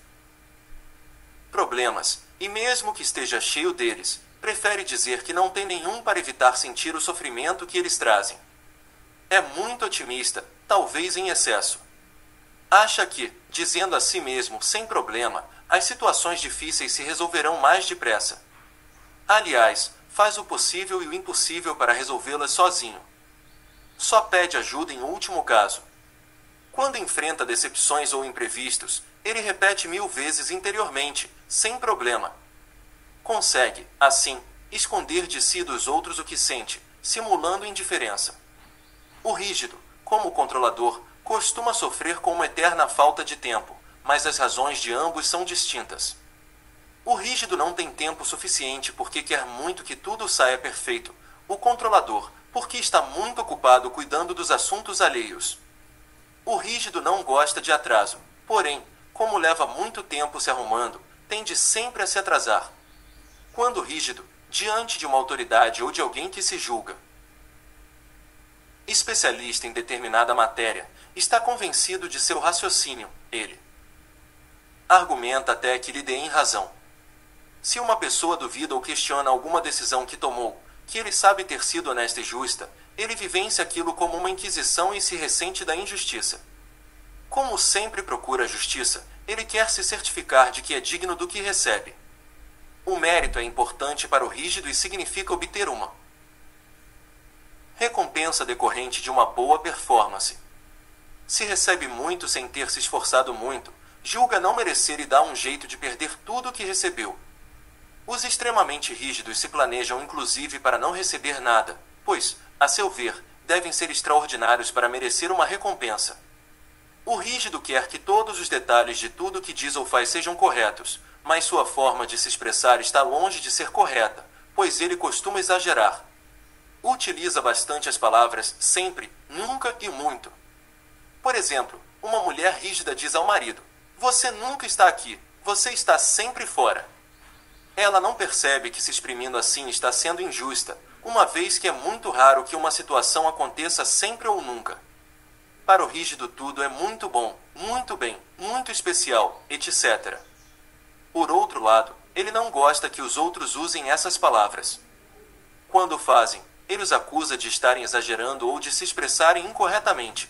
problemas, e mesmo que esteja cheio deles, prefere dizer que não tem nenhum para evitar sentir o sofrimento que eles trazem. É muito otimista, talvez em excesso. Acha que, dizendo a si mesmo sem problema, as situações difíceis se resolverão mais depressa. Aliás, faz o possível e o impossível para resolvê-las sozinho. Só pede ajuda em último caso. Quando enfrenta decepções ou imprevistos, ele repete 1000 vezes interiormente, sem problema. Consegue, assim, esconder de si e dos outros o que sente, simulando indiferença. O rígido, como controlador, costuma sofrer com uma eterna falta de tempo, mas as razões de ambos são distintas. O rígido não tem tempo suficiente porque quer muito que tudo saia perfeito. O controlador, porque está muito ocupado cuidando dos assuntos alheios. O rígido não gosta de atraso, porém, como leva muito tempo se arrumando, tende sempre a se atrasar. Quando rígido, diante de uma autoridade ou de alguém que se julga especialista em determinada matéria, está convencido de seu raciocínio, ele argumenta até que lhe deem razão. Se uma pessoa duvida ou questiona alguma decisão que tomou, que ele sabe ter sido honesta e justa, ele vivencia aquilo como uma inquisição e se ressente da injustiça. Como sempre procura a justiça, ele quer se certificar de que é digno do que recebe. O mérito é importante para o rígido e significa obter uma recompensa decorrente de uma boa performance. Se recebe muito sem ter se esforçado muito, julga não merecer e dá um jeito de perder tudo o que recebeu. Os extremamente rígidos se planejam inclusive para não receber nada, pois, a seu ver, devem ser extraordinários para merecer uma recompensa. O rígido quer que todos os detalhes de tudo que diz ou faz sejam corretos, mas sua forma de se expressar está longe de ser correta, pois ele costuma exagerar. Utiliza bastante as palavras sempre, nunca e muito. Por exemplo, uma mulher rígida diz ao marido: "Você nunca está aqui, você está sempre fora." Ela não percebe que se exprimindo assim está sendo injusta, uma vez que é muito raro que uma situação aconteça sempre ou nunca. Para o rígido tudo é muito bom, muito bem, muito especial, etc. Por outro lado, ele não gosta que os outros usem essas palavras. Quando o fazem, ele os acusa de estarem exagerando ou de se expressarem incorretamente.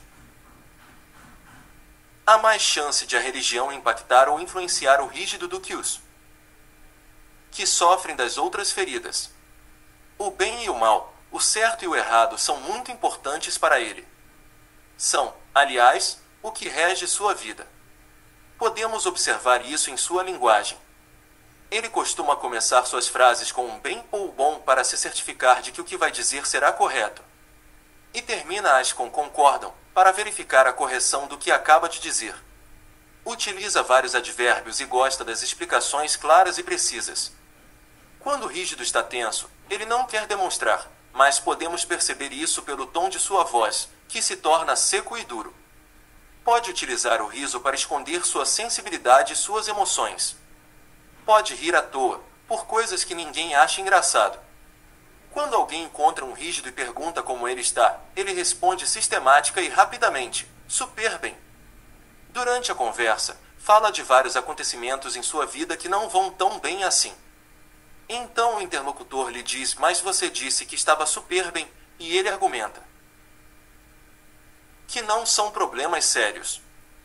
Há mais chance de a religião impactar ou influenciar o rígido do que os que sofrem das outras feridas. O bem e o mal, o certo e o errado são muito importantes para ele. São, aliás, o que rege sua vida. Podemos observar isso em sua linguagem. Ele costuma começar suas frases com um bem ou bom para se certificar de que o que vai dizer será correto. E termina-as com concordam, para verificar a correção do que acaba de dizer. Utiliza vários advérbios e gosta das explicações claras e precisas. Quando o rígido está tenso, ele não quer demonstrar, mas podemos perceber isso pelo tom de sua voz, que se torna seco e duro. Pode utilizar o riso para esconder sua sensibilidade e suas emoções. Pode rir à toa, por coisas que ninguém acha engraçado. Quando alguém encontra um rígido e pergunta como ele está, ele responde sistemática e rapidamente: "Super bem." Durante a conversa, fala de vários acontecimentos em sua vida que não vão tão bem assim. Então o interlocutor lhe diz: "Mas você disse que estava super bem", e ele argumenta que não são problemas sérios.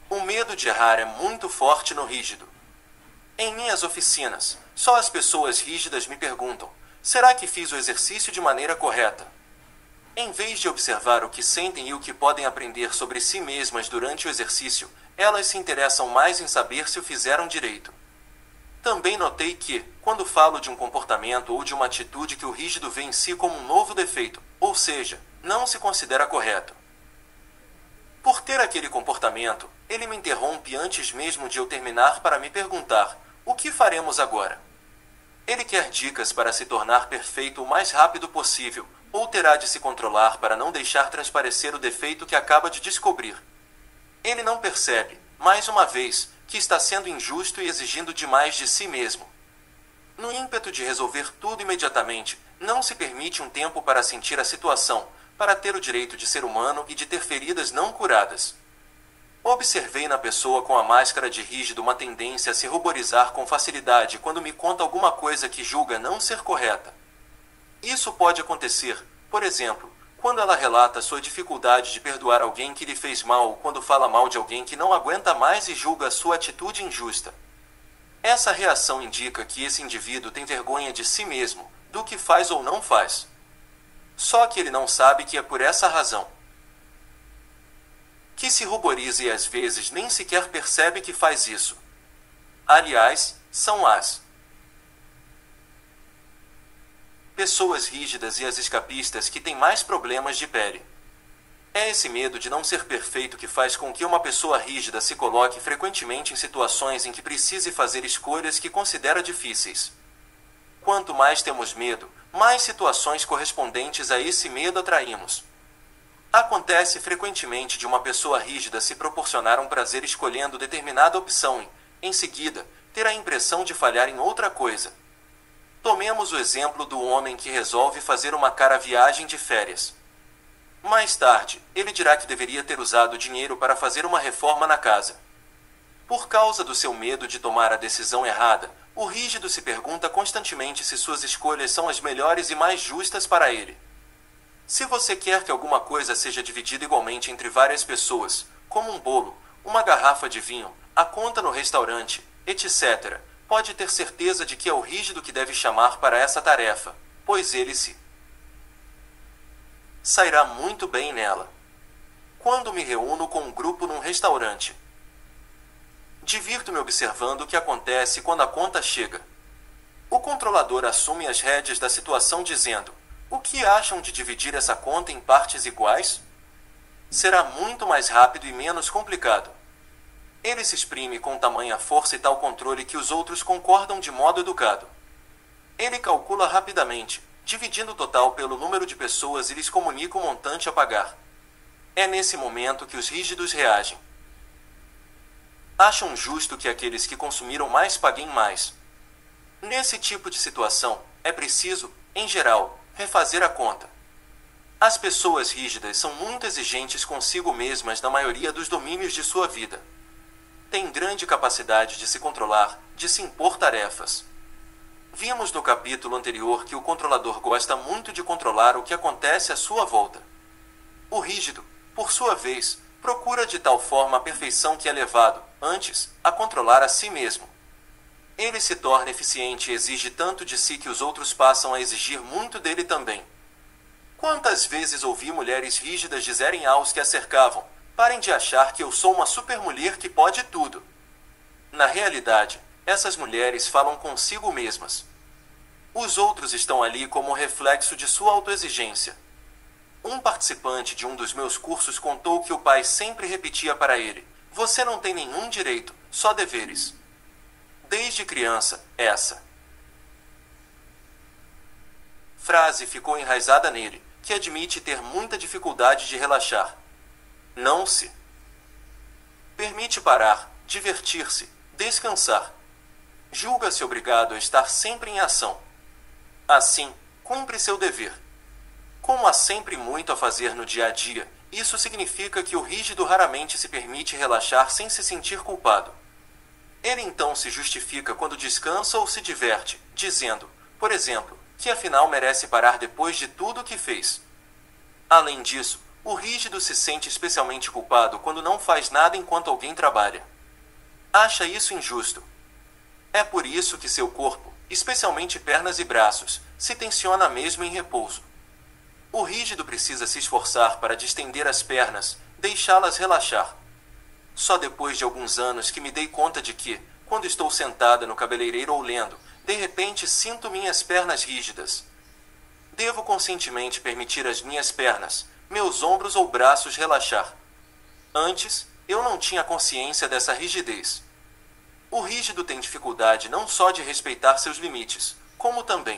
O medo de errar é muito forte no rígido. Em minhas oficinas, só as pessoas rígidas me perguntam: será que fiz o exercício de maneira correta? Em vez de observar o que sentem e o que podem aprender sobre si mesmas durante o exercício, elas se interessam mais em saber se o fizeram direito. Também notei que, quando falo de um comportamento ou de uma atitude que o rígido vê em si como um novo defeito, ou seja, não se considera correto. Por ter aquele comportamento, ele me interrompe antes mesmo de eu terminar para me perguntar: o que faremos agora? Ele quer dicas para se tornar perfeito o mais rápido possível, ou terá de se controlar para não deixar transparecer o defeito que acaba de descobrir. Ele não percebe, mais uma vez, que está sendo injusto e exigindo demais de si mesmo. No ímpeto de resolver tudo imediatamente, não se permite um tempo para sentir a situação, para ter o direito de ser humano e de ter feridas não curadas. Observei na pessoa com a máscara de rígido uma tendência a se ruborizar com facilidade quando me conta alguma coisa que julga não ser correta. Isso pode acontecer, por exemplo, quando ela relata sua dificuldade de perdoar alguém que lhe fez mal ou quando fala mal de alguém que não aguenta mais e julga sua atitude injusta. Essa reação indica que esse indivíduo tem vergonha de si mesmo, do que faz ou não faz. Só que ele não sabe que é por essa razão que se ruboriza e às vezes nem sequer percebe que faz isso. Aliás, são as pessoas rígidas e as escapistas que têm mais problemas de pele. É esse medo de não ser perfeito que faz com que uma pessoa rígida se coloque frequentemente em situações em que precise fazer escolhas que considera difíceis. Quanto mais temos medo, mais situações correspondentes a esse medo atraímos. Acontece frequentemente de uma pessoa rígida se proporcionar um prazer escolhendo determinada opção e, em seguida, ter a impressão de falhar em outra coisa. Tomemos o exemplo do homem que resolve fazer uma cara viagem de férias. Mais tarde, ele dirá que deveria ter usado o dinheiro para fazer uma reforma na casa. Por causa do seu medo de tomar a decisão errada, o rígido se pergunta constantemente se suas escolhas são as melhores e mais justas para ele. Se você quer que alguma coisa seja dividida igualmente entre várias pessoas, como um bolo, uma garrafa de vinho, a conta no restaurante, etc., pode ter certeza de que é o rígido que deve chamar para essa tarefa, pois ele se sairá muito bem nela. Quando me reúno com um grupo num restaurante, divirto-me observando o que acontece quando a conta chega. O controlador assume as rédeas da situação dizendo: o que acham de dividir essa conta em partes iguais? Será muito mais rápido e menos complicado. Ele se exprime com tamanha força e tal controle que os outros concordam de modo educado. Ele calcula rapidamente, dividindo o total pelo número de pessoas e lhes comunica o montante a pagar. É nesse momento que os rígidos reagem. Acham justo que aqueles que consumiram mais paguem mais. Nesse tipo de situação, é preciso, em geral, refazer a conta. As pessoas rígidas são muito exigentes consigo mesmas na maioria dos domínios de sua vida. Têm grande capacidade de se controlar, de se impor tarefas. Vimos no capítulo anterior que o controlador gosta muito de controlar o que acontece à sua volta. O rígido, por sua vez, procura de tal forma a perfeição que é levado, antes, a controlar a si mesmo. Ele se torna eficiente e exige tanto de si que os outros passam a exigir muito dele também. Quantas vezes ouvi mulheres rígidas dizerem aos que a cercavam: parem de achar que eu sou uma supermulher que pode tudo. Na realidade, essas mulheres falam consigo mesmas. Os outros estão ali como reflexo de sua autoexigência. Um participante de um dos meus cursos contou que o pai sempre repetia para ele: você não tem nenhum direito, só deveres. Desde criança, essa frase ficou enraizada nele, que admite ter muita dificuldade de relaxar. Não se permite parar, divertir-se, descansar. Julga-se obrigado a estar sempre em ação. Assim, cumpre seu dever. Como há sempre muito a fazer no dia a dia, isso significa que o rígido raramente se permite relaxar sem se sentir culpado. Ele então se justifica quando descansa ou se diverte, dizendo, por exemplo, que afinal merece parar depois de tudo o que fez. Além disso, O rígido se sente especialmente culpado quando não faz nada enquanto alguém trabalha. Acha isso injusto. É por isso que seu corpo, especialmente pernas e braços, se tensiona mesmo em repouso. O rígido precisa se esforçar para distender as pernas, deixá-las relaxar. Só depois de alguns anos que me dei conta de que, quando estou sentada no cabeleireiro ou lendo, de repente sinto minhas pernas rígidas. Devo conscientemente permitir as minhas pernas, meus ombros ou braços relaxar. Antes, eu não tinha consciência dessa rigidez. O rígido tem dificuldade não só de respeitar seus limites, como também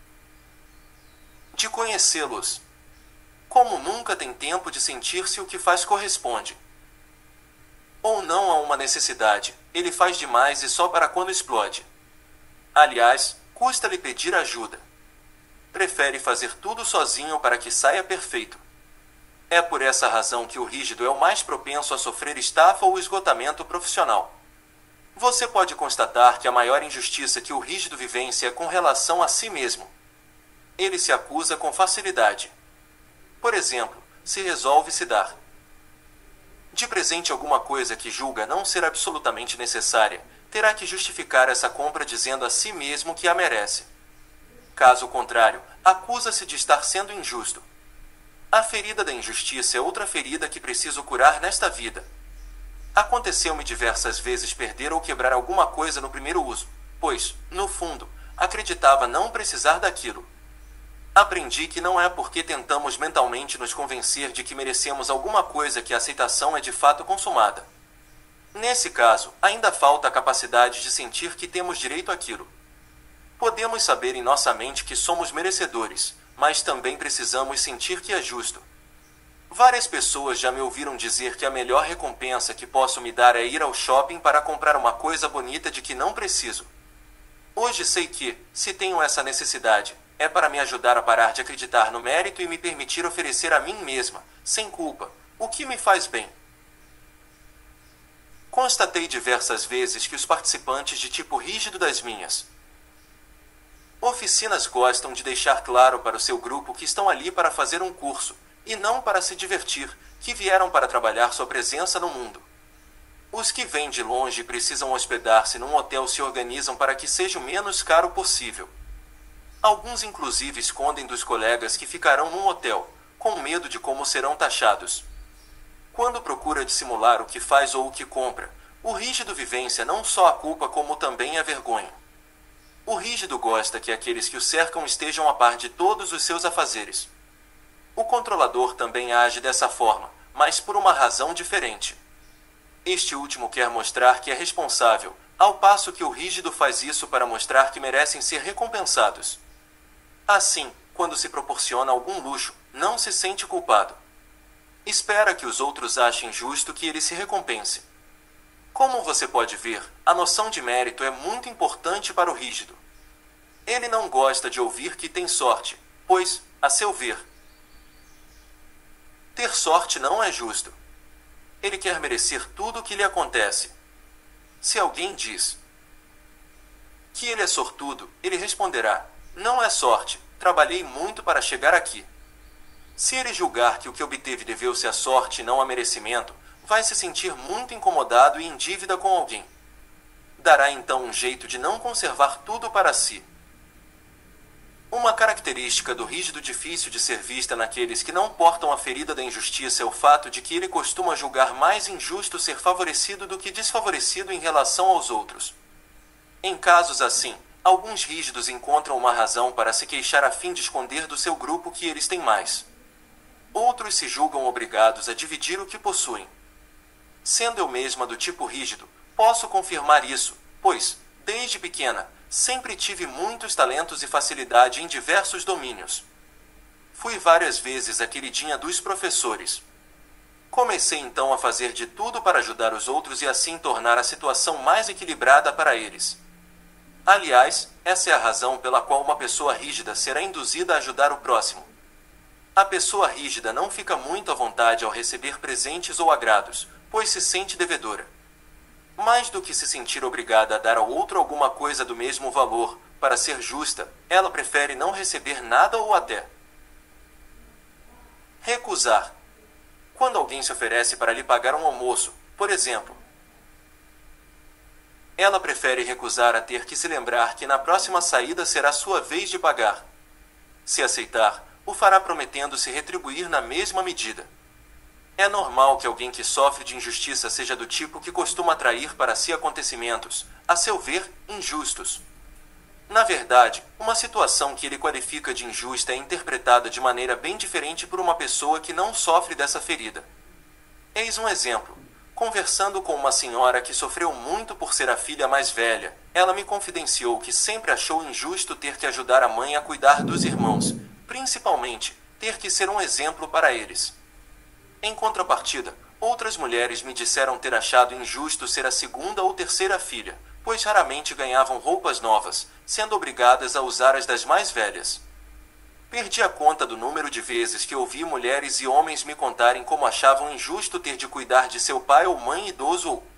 de conhecê-los. Como nunca tem tempo de sentir se o que faz corresponde ou não a uma necessidade, ele faz demais e só para quando explode. Aliás, custa-lhe pedir ajuda. Prefere fazer tudo sozinho para que saia perfeito. É por essa razão que o rígido é o mais propenso a sofrer estafa ou esgotamento profissional. Você pode constatar que a maior injustiça que o rígido vivencia é com relação a si mesmo. Ele se acusa com facilidade. Por exemplo, se resolve se dar de presente alguma coisa que julga não ser absolutamente necessária, terá que justificar essa compra dizendo a si mesmo que a merece. Caso contrário, acusa-se de estar sendo injusto. A ferida da injustiça é outra ferida que preciso curar nesta vida. Aconteceu-me diversas vezes perder ou quebrar alguma coisa no primeiro uso, pois, no fundo, acreditava não precisar daquilo. Aprendi que não é porque tentamos mentalmente nos convencer de que merecemos alguma coisa que a aceitação é de fato consumada. Nesse caso, ainda falta a capacidade de sentir que temos direito àquilo. Podemos saber em nossa mente que somos merecedores, mas também precisamos sentir que é justo. Várias pessoas já me ouviram dizer que a melhor recompensa que posso me dar é ir ao shopping para comprar uma coisa bonita de que não preciso. Hoje sei que, se tenho essa necessidade, é para me ajudar a parar de acreditar no mérito e me permitir oferecer a mim mesma, sem culpa, o que me faz bem. Constatei diversas vezes que os participantes de tipo rígido das minhas oficinas gostam de deixar claro para o seu grupo que estão ali para fazer um curso, e não para se divertir, que vieram para trabalhar sua presença no mundo. Os que vêm de longe e precisam hospedar-se num hotel se organizam para que seja o menos caro possível. Alguns inclusive escondem dos colegas que ficarão num hotel, com medo de como serão taxados. Quando procura dissimular o que faz ou o que compra, o rígido vivencia não só a culpa como também a vergonha. O rígido gosta que aqueles que o cercam estejam a par de todos os seus afazeres. O controlador também age dessa forma, mas por uma razão diferente. Este último quer mostrar que é responsável, ao passo que o rígido faz isso para mostrar que merecem ser recompensados. Assim, quando se proporciona algum luxo, não se sente culpado. Espera que os outros achem justo que ele se recompense. Como você pode ver, a noção de mérito é muito importante para o rígido. Ele não gosta de ouvir que tem sorte, pois, a seu ver, ter sorte não é justo. Ele quer merecer tudo o que lhe acontece. Se alguém diz que ele é sortudo, ele responderá: não é sorte, trabalhei muito para chegar aqui. Se ele julgar que o que obteve deveu-se à sorte e não a merecimento, vai se sentir muito incomodado e em dívida com alguém. Dará então um jeito de não conservar tudo para si. Uma característica do rígido difícil de ser vista naqueles que não portam a ferida da injustiça é o fato de que ele costuma julgar mais injusto ser favorecido do que desfavorecido em relação aos outros. Em casos assim, alguns rígidos encontram uma razão para se queixar a fim de esconder do seu grupo que eles têm mais. Outros se julgam obrigados a dividir o que possuem. Sendo eu mesma do tipo rígido, posso confirmar isso, pois, desde pequena, sempre tive muitos talentos e facilidade em diversos domínios. Fui várias vezes a queridinha dos professores. Comecei então a fazer de tudo para ajudar os outros e assim tornar a situação mais equilibrada para eles. Aliás, essa é a razão pela qual uma pessoa rígida será induzida a ajudar o próximo. A pessoa rígida não fica muito à vontade ao receber presentes ou agrados, pois se sente devedora. Mais do que se sentir obrigada a dar ao outro alguma coisa do mesmo valor, para ser justa, ela prefere não receber nada ou até recusar. Quando alguém se oferece para lhe pagar um almoço, por exemplo, ela prefere recusar a ter que se lembrar que na próxima saída será sua vez de pagar. Se aceitar, o fará prometendo se retribuir na mesma medida. É normal que alguém que sofre de injustiça seja do tipo que costuma atrair para si acontecimentos, a seu ver, injustos. Na verdade, uma situação que ele qualifica de injusta é interpretada de maneira bem diferente por uma pessoa que não sofre dessa ferida. Eis um exemplo. Conversando com uma senhora que sofreu muito por ser a filha mais velha, ela me confidenciou que sempre achou injusto ter que ajudar a mãe a cuidar dos irmãos, principalmente, ter que ser um exemplo para eles. Em contrapartida, outras mulheres me disseram ter achado injusto ser a segunda ou terceira filha, pois raramente ganhavam roupas novas, sendo obrigadas a usar as das mais velhas. Perdi a conta do número de vezes que ouvi mulheres e homens me contarem como achavam injusto ter de cuidar de seu pai ou mãe idoso ou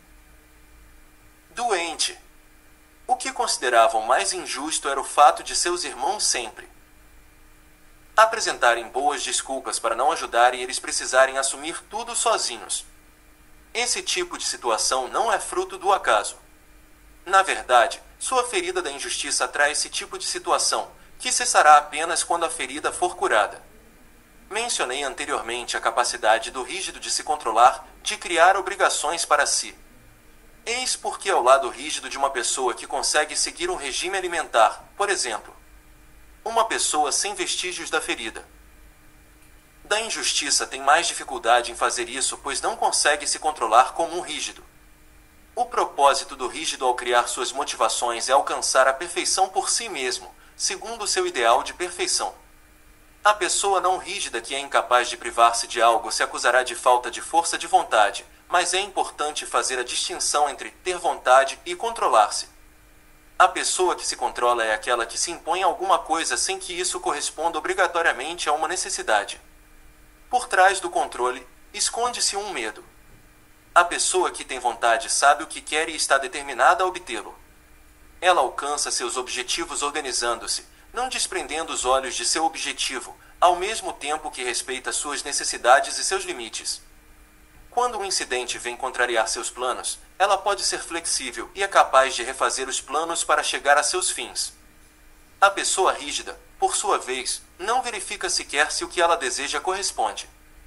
doente. O que consideravam mais injusto era o fato de seus irmãos sempre apresentarem boas desculpas para não ajudar e eles precisarem assumir tudo sozinhos. Esse tipo de situação não é fruto do acaso. Na verdade, sua ferida da injustiça atrai esse tipo de situação, que cessará apenas quando a ferida for curada. Mencionei anteriormente a capacidade do rígido de se controlar, de criar obrigações para si. Eis porque ao lado rígido de uma pessoa que consegue seguir um regime alimentar, por exemplo, uma pessoa sem vestígios da ferida da injustiça tem mais dificuldade em fazer isso, pois não consegue se controlar como um rígido. O propósito do rígido ao criar suas motivações é alcançar a perfeição por si mesmo, segundo seu ideal de perfeição. A pessoa não rígida que é incapaz de privar-se de algo se acusará de falta de força de vontade, mas é importante fazer a distinção entre ter vontade e controlar-se. A pessoa que se controla é aquela que se impõe a alguma coisa sem que isso corresponda obrigatoriamente a uma necessidade. Por trás do controle, esconde-se um medo. A pessoa que tem vontade sabe o que quer e está determinada a obtê-lo. Ela alcança seus objetivos organizando-se, não desprendendo os olhos de seu objetivo, ao mesmo tempo que respeita suas necessidades e seus limites. Quando um incidente vem contrariar seus planos, ela pode ser flexível e é capaz de refazer os planos para chegar a seus fins. A pessoa rígida, por sua vez, não verifica sequer se o que ela deseja corresponde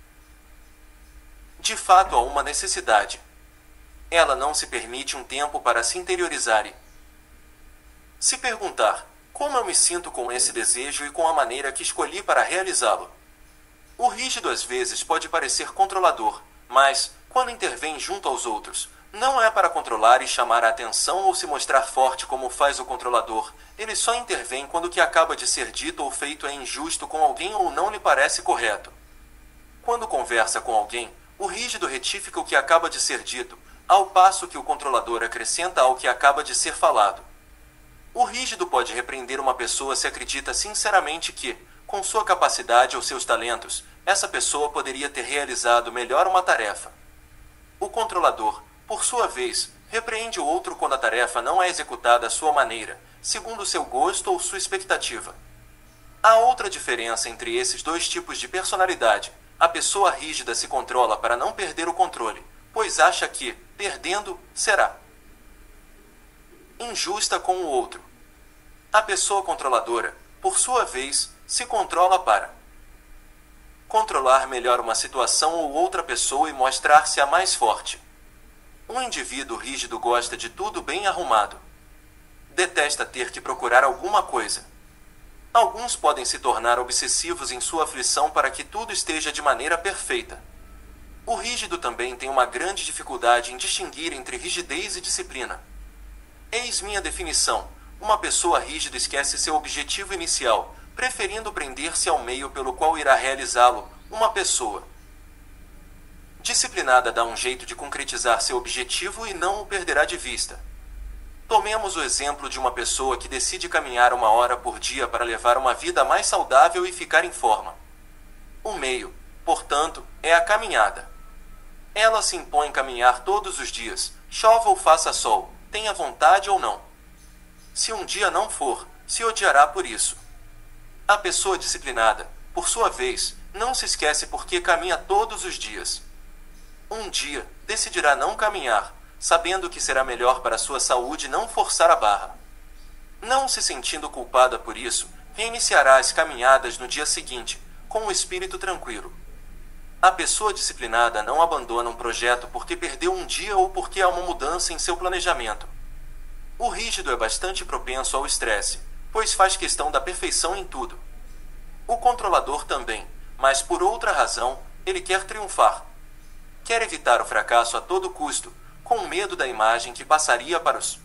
de fato a uma necessidade. Ela não se permite um tempo para se interiorizar e se perguntar: como eu me sinto com esse desejo e com a maneira que escolhi para realizá-lo? O rígido às vezes pode parecer controlador, mas, quando intervém junto aos outros, não é para controlar e chamar a atenção ou se mostrar forte como faz o controlador. Ele só intervém quando o que acaba de ser dito ou feito é injusto com alguém ou não lhe parece correto. Quando conversa com alguém, o rígido retifica o que acaba de ser dito, ao passo que o controlador acrescenta ao que acaba de ser falado. O rígido pode repreender uma pessoa se acredita sinceramente que, com sua capacidade ou seus talentos, essa pessoa poderia ter realizado melhor uma tarefa. O controlador, por sua vez, repreende o outro quando a tarefa não é executada à sua maneira, segundo seu gosto ou sua expectativa. Há outra diferença entre esses dois tipos de personalidade. A pessoa rígida se controla para não perder o controle, pois acha que, perdendo, será injusta com o outro. A pessoa controladora, por sua vez, se controla para controlar melhor uma situação ou outra pessoa e mostrar-se a mais forte. Um indivíduo rígido gosta de tudo bem arrumado. Detesta ter que procurar alguma coisa. Alguns podem se tornar obsessivos em sua aflição para que tudo esteja de maneira perfeita. O rígido também tem uma grande dificuldade em distinguir entre rigidez e disciplina. Eis minha definição: uma pessoa rígida esquece seu objetivo inicial, preferindo prender-se ao meio pelo qual irá realizá-lo. Uma pessoa disciplinada dá um jeito de concretizar seu objetivo e não o perderá de vista. Tomemos o exemplo de uma pessoa que decide caminhar 1 hora por dia para levar uma vida mais saudável e ficar em forma. O meio, portanto, é a caminhada. Ela se impõe caminhar todos os dias, chova ou faça sol, tenha vontade ou não. Se um dia não for, se odiará por isso. A pessoa disciplinada, por sua vez, não se esquece por que caminha todos os dias. Um dia, decidirá não caminhar, sabendo que será melhor para sua saúde não forçar a barra. Não se sentindo culpada por isso, reiniciará as caminhadas no dia seguinte, com o espírito tranquilo. A pessoa disciplinada não abandona um projeto porque perdeu um dia ou porque há uma mudança em seu planejamento. O rígido é bastante propenso ao estresse, pois faz questão da perfeição em tudo. O controlador também, mas por outra razão, ele quer triunfar. Quer evitar o fracasso a todo custo, com medo da imagem que passaria para os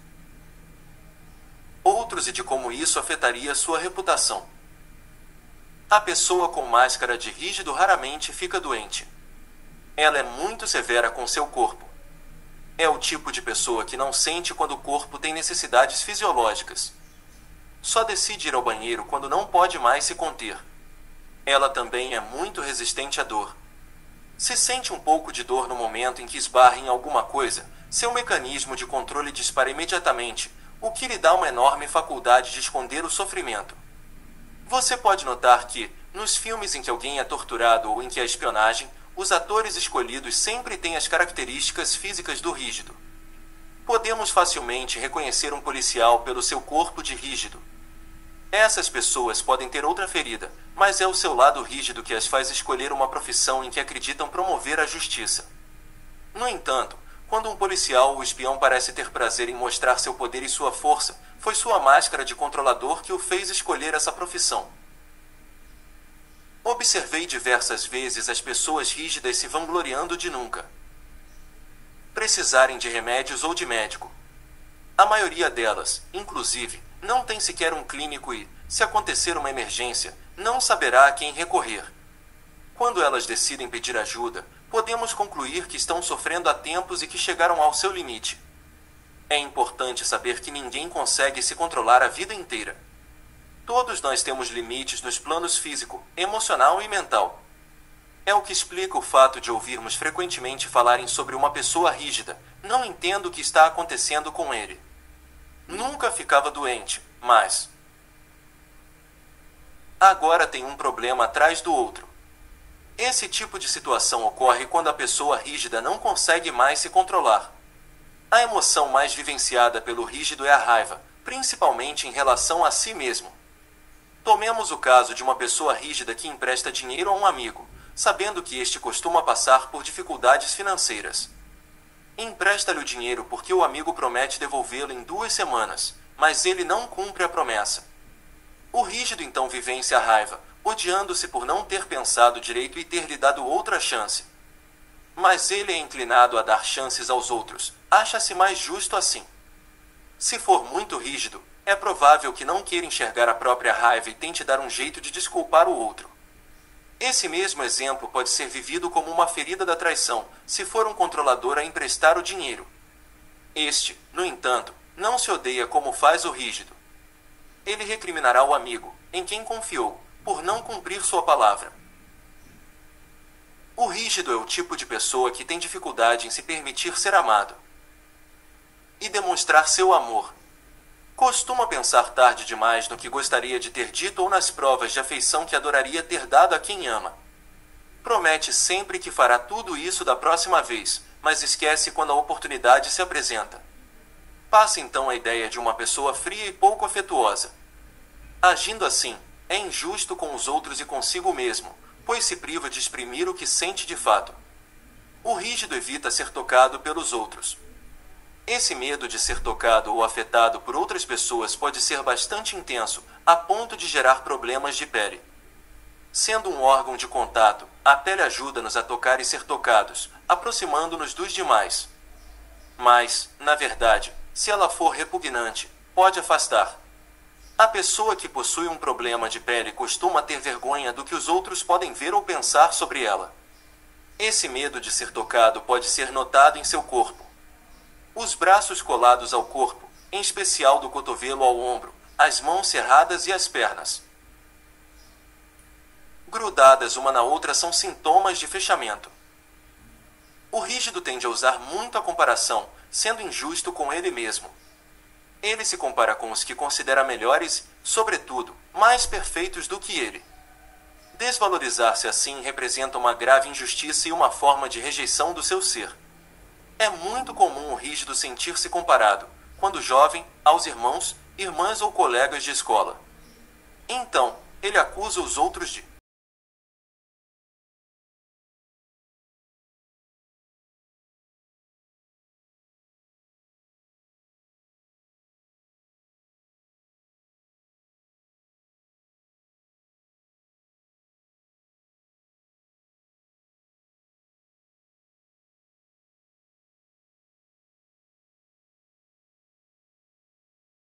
outros e de como isso afetaria sua reputação. A pessoa com máscara de rígido raramente fica doente. Ela é muito severa com seu corpo. É o tipo de pessoa que não sente quando o corpo tem necessidades fisiológicas. Só decide ir ao banheiro quando não pode mais se conter. Ela também é muito resistente à dor. Se sente um pouco de dor no momento em que esbarra em alguma coisa, seu mecanismo de controle dispara imediatamente, o que lhe dá uma enorme faculdade de esconder o sofrimento. Você pode notar que, nos filmes em que alguém é torturado ou em que há espionagem, os atores escolhidos sempre têm as características físicas do rígido. Podemos facilmente reconhecer um policial pelo seu corpo de rígido. Essas pessoas podem ter outra ferida, mas é o seu lado rígido que as faz escolher uma profissão em que acreditam promover a justiça. No entanto, quando um policial ou espião parece ter prazer em mostrar seu poder e sua força, foi sua máscara de controlador que o fez escolher essa profissão. Observei diversas vezes as pessoas rígidas se vangloriando de nunca precisarem de remédios ou de médico. A maioria delas, inclusive, não tem sequer um clínico e, se acontecer uma emergência, não saberá a quem recorrer. Quando elas decidem pedir ajuda, podemos concluir que estão sofrendo há tempos e que chegaram ao seu limite. É importante saber que ninguém consegue se controlar a vida inteira. Todos nós temos limites nos planos físico, emocional e mental. É o que explica o fato de ouvirmos frequentemente falarem sobre uma pessoa rígida. Não entendo o que está acontecendo com ele. Nunca ficava doente, mas agora tem um problema atrás do outro. Esse tipo de situação ocorre quando a pessoa rígida não consegue mais se controlar. A emoção mais vivenciada pelo rígido é a raiva, principalmente em relação a si mesmo. Tomemos o caso de uma pessoa rígida que empresta dinheiro a um amigo, sabendo que este costuma passar por dificuldades financeiras. Empresta-lhe o dinheiro porque o amigo promete devolvê-lo em 2 semanas, mas ele não cumpre a promessa. O rígido então vivencia a raiva, odiando-se por não ter pensado direito e ter lhe dado outra chance. Mas ele é inclinado a dar chances aos outros, acha-se mais justo assim. Se for muito rígido, é provável que não queira enxergar a própria raiva e tente dar um jeito de desculpar o outro. Esse mesmo exemplo pode ser vivido como uma ferida da traição, se for um controlador a emprestar o dinheiro. Este, no entanto, não se odeia como faz o rígido. Ele recriminará o amigo, em quem confiou, por não cumprir sua palavra. O rígido é o tipo de pessoa que tem dificuldade em se permitir ser amado e demonstrar seu amor. Costuma pensar tarde demais no que gostaria de ter dito ou nas provas de afeição que adoraria ter dado a quem ama. Promete sempre que fará tudo isso da próxima vez, mas esquece quando a oportunidade se apresenta. Passa então a ideia de uma pessoa fria e pouco afetuosa. Agindo assim, é injusto com os outros e consigo mesmo, pois se priva de exprimir o que sente de fato. O rígido evita ser tocado pelos outros. Esse medo de ser tocado ou afetado por outras pessoas pode ser bastante intenso, a ponto de gerar problemas de pele. Sendo um órgão de contato, a pele ajuda-nos a tocar e ser tocados, aproximando-nos dos demais. Mas, na verdade, se ela for repugnante, pode afastar. A pessoa que possui um problema de pele costuma ter vergonha do que os outros podem ver ou pensar sobre ela. Esse medo de ser tocado pode ser notado em seu corpo. Os braços colados ao corpo, em especial do cotovelo ao ombro, as mãos cerradas e as pernas grudadas uma na outra são sintomas de fechamento. O rígido tende a usar muito a comparação, sendo injusto com ele mesmo. Ele se compara com os que considera melhores, sobretudo, mais perfeitos do que ele. Desvalorizar-se assim representa uma grave injustiça e uma forma de rejeição do seu ser. É muito comum o rígido sentir-se comparado, quando jovem, aos irmãos, irmãs ou colegas de escola. Então, ele acusa os outros de